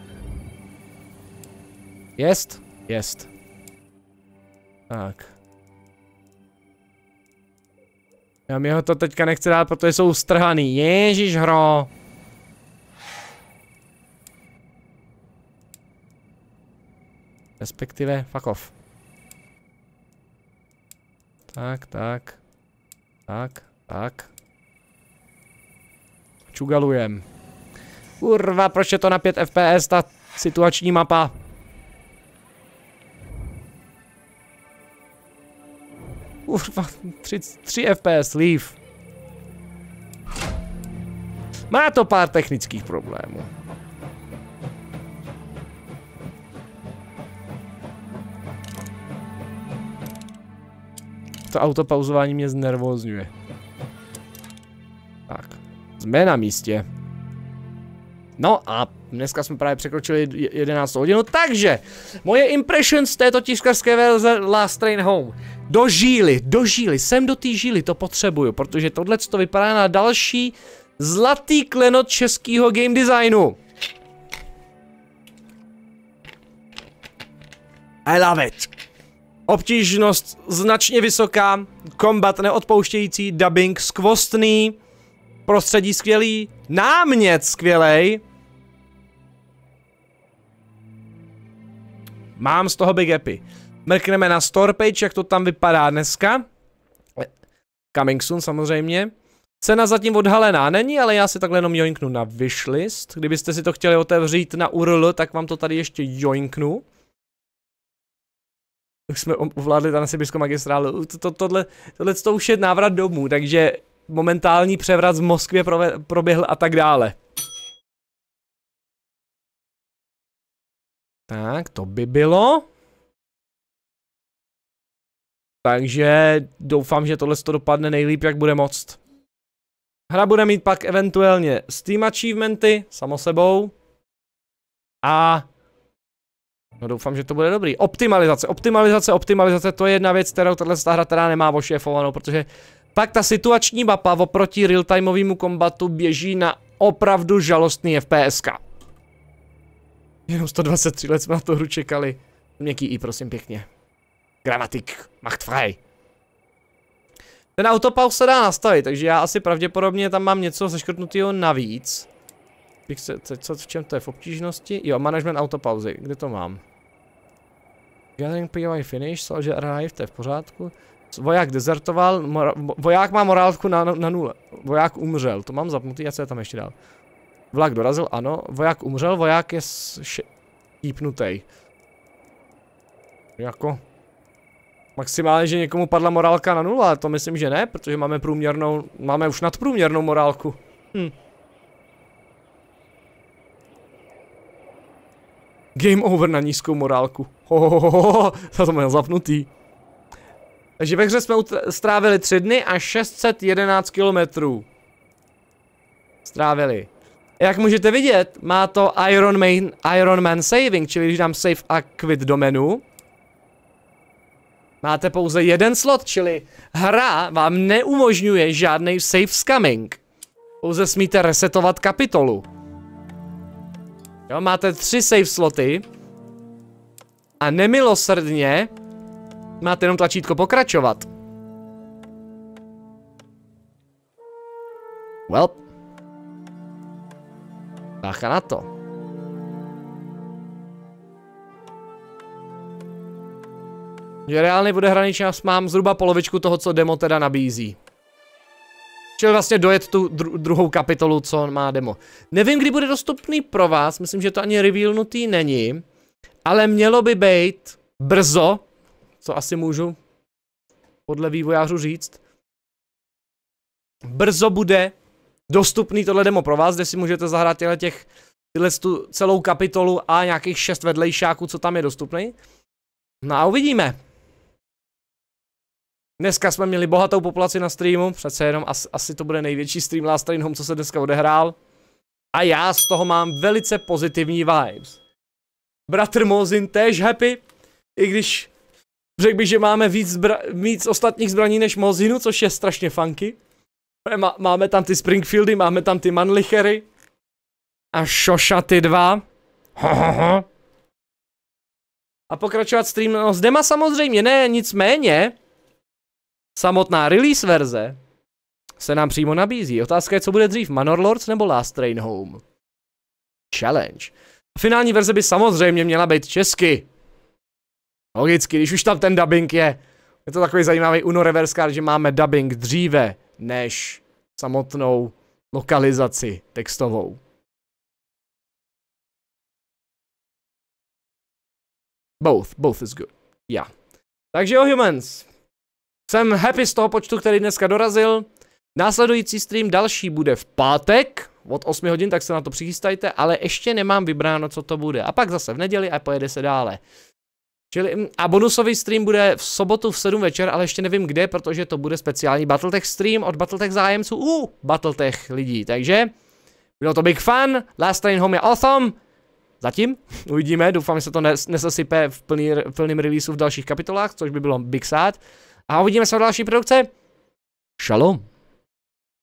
Jest? Jest. Tak. Já mi ho to teďka nechci dát, protože jsou strhaný. Ježíš hro. Respektive, fuck off. Tak, tak. Tak, tak. Čugalujem. Kurva, proč je to na 5 FPS, ta situační mapa? Kurva, 3 FPS, leave. Má to pár technických problémů. To autopauzování mě znervózňuje. Tak, jsme na místě. No a dneska jsme právě překročili 11 hodinu, takže moje impressions z této tiškařské verze Last Train Home. Do žíly, sem do té žíly to potřebuju, protože tohle to vypadá na další zlatý klenot českého game designu. I love it. Obtížnost značně vysoká, kombat neodpouštějící, dubbing skvostný, prostředí skvělý, námět skvělej. Mám z toho big happy. Mrkneme na store page, jak to tam vypadá dneska. Coming soon samozřejmě. Cena zatím odhalená není, ale já si takhle jenom joinknu na wishlist. Kdybyste si to chtěli otevřít na URL, tak vám to tady ještě joinknu. Už jsme ovládli na sibirskou magistrálu. Tohle to už je návrat domů, takže momentální převrat z Moskvě proběhl a tak dále. Tak, to by bylo. Takže doufám, že tohle to dopadne nejlíp, jak bude moct. Hra bude mít pak eventuálně Steam achievementy, samo sebou. A no doufám, že to bude dobrý. Optimalizace, to je jedna věc, kterou tato hra teda nemá ošéfovanou, protože pak ta situační mapa oproti realtimeovému kombatu běží na opravdu žalostný FPSK. Jenom 123 let jsme na tu hru čekali. Měkký i, prosím pěkně. Gramatik, macht frei. Ten autopause se dá nastavit, takže já asi pravděpodobně tam mám něco seškrtnutého navíc. V čem to je? V obtížnosti? Jo, management autopauzy. Kde to mám? Gathering POI finish, soldier arrived, to je v pořádku. Voják dezertoval, voják má morálku na nule. Voják umřel, to mám zapnutý, a co je tam ještě dál? Vlak dorazil, ano. Voják umřel, voják je jípnutej. Jako... Maximálně, že někomu padla morálka na nula, ale to myslím, že ne, protože máme průměrnou, máme už nadprůměrnou morálku. Game over na nízkou morálku. Za to měl zapnutý. Takže ve hře jsme strávili 3 dny a 611 kilometrů. Strávili. Jak můžete vidět, má to Iron Man saving, čili když dám save a quit do menu, máte pouze jeden slot, čili hra vám neumožňuje žádný save scamming. Pouze smíte resetovat kapitolu. Jo, máte 3 save sloty a nemilosrdně máte jenom tlačítko pokračovat. Well. Bacha na to. Že reálně bude hraný čas mám zhruba polovičku toho, co demo teda nabízí. Čili vlastně dojet tu druhou kapitolu, co má demo. Nevím, kdy bude dostupný pro vás, myslím, že to ani revealnutý není. Ale mělo by být brzo, co asi můžu podle vývojářů říct. Brzo bude dostupný tohle demo pro vás, kde si můžete zahrát tu celou kapitolu a nějakých 6 vedlejšáků, co tam je dostupný. No a uvidíme. Dneska jsme měli bohatou populaci na streamu, přece jenom asi to bude největší stream Last Train Home, co se dneska odehrál. A já z toho mám velice pozitivní vibes. Bratr Mozin též happy, i když řekl bych, že máme víc ostatních zbraní než Mozinu, což je strašně funky. Máme tam ty Springfieldy, máme tam ty Mannlichery. A Šošaty 2. A pokračovat stream s dema samozřejmě ne, nicméně samotná release verze se nám přímo nabízí. Otázka je, co bude dřív, Manor Lords nebo Last Train Home? Challenge. Finální verze by samozřejmě měla být česky. Logicky, když už tam ten dubbing je. Je to takový zajímavý Uno reverse card, že máme dubbing dříve než samotnou lokalizaci textovou. Both is good. Yeah. Takže jo, humans. Jsem happy z toho počtu, který dneska dorazil. Následující stream další bude v pátek od 8 hodin, tak se na to přichystajte, ale ještě nemám vybráno, co to bude. A pak zase v neděli a pojede se dále. Čili, a bonusový stream bude v sobotu v 7 večer, ale ještě nevím kde, protože to bude speciální Battletech stream od Battletech zájemců, Battletech lidí. Takže Bylo to big fun, Last Train Home je awesome. Zatím, uvidíme, doufám, že se to nesasype v plným releaseu v dalších kapitolách, což by bylo big sad. A uvidíme se v další produkce. Shalom.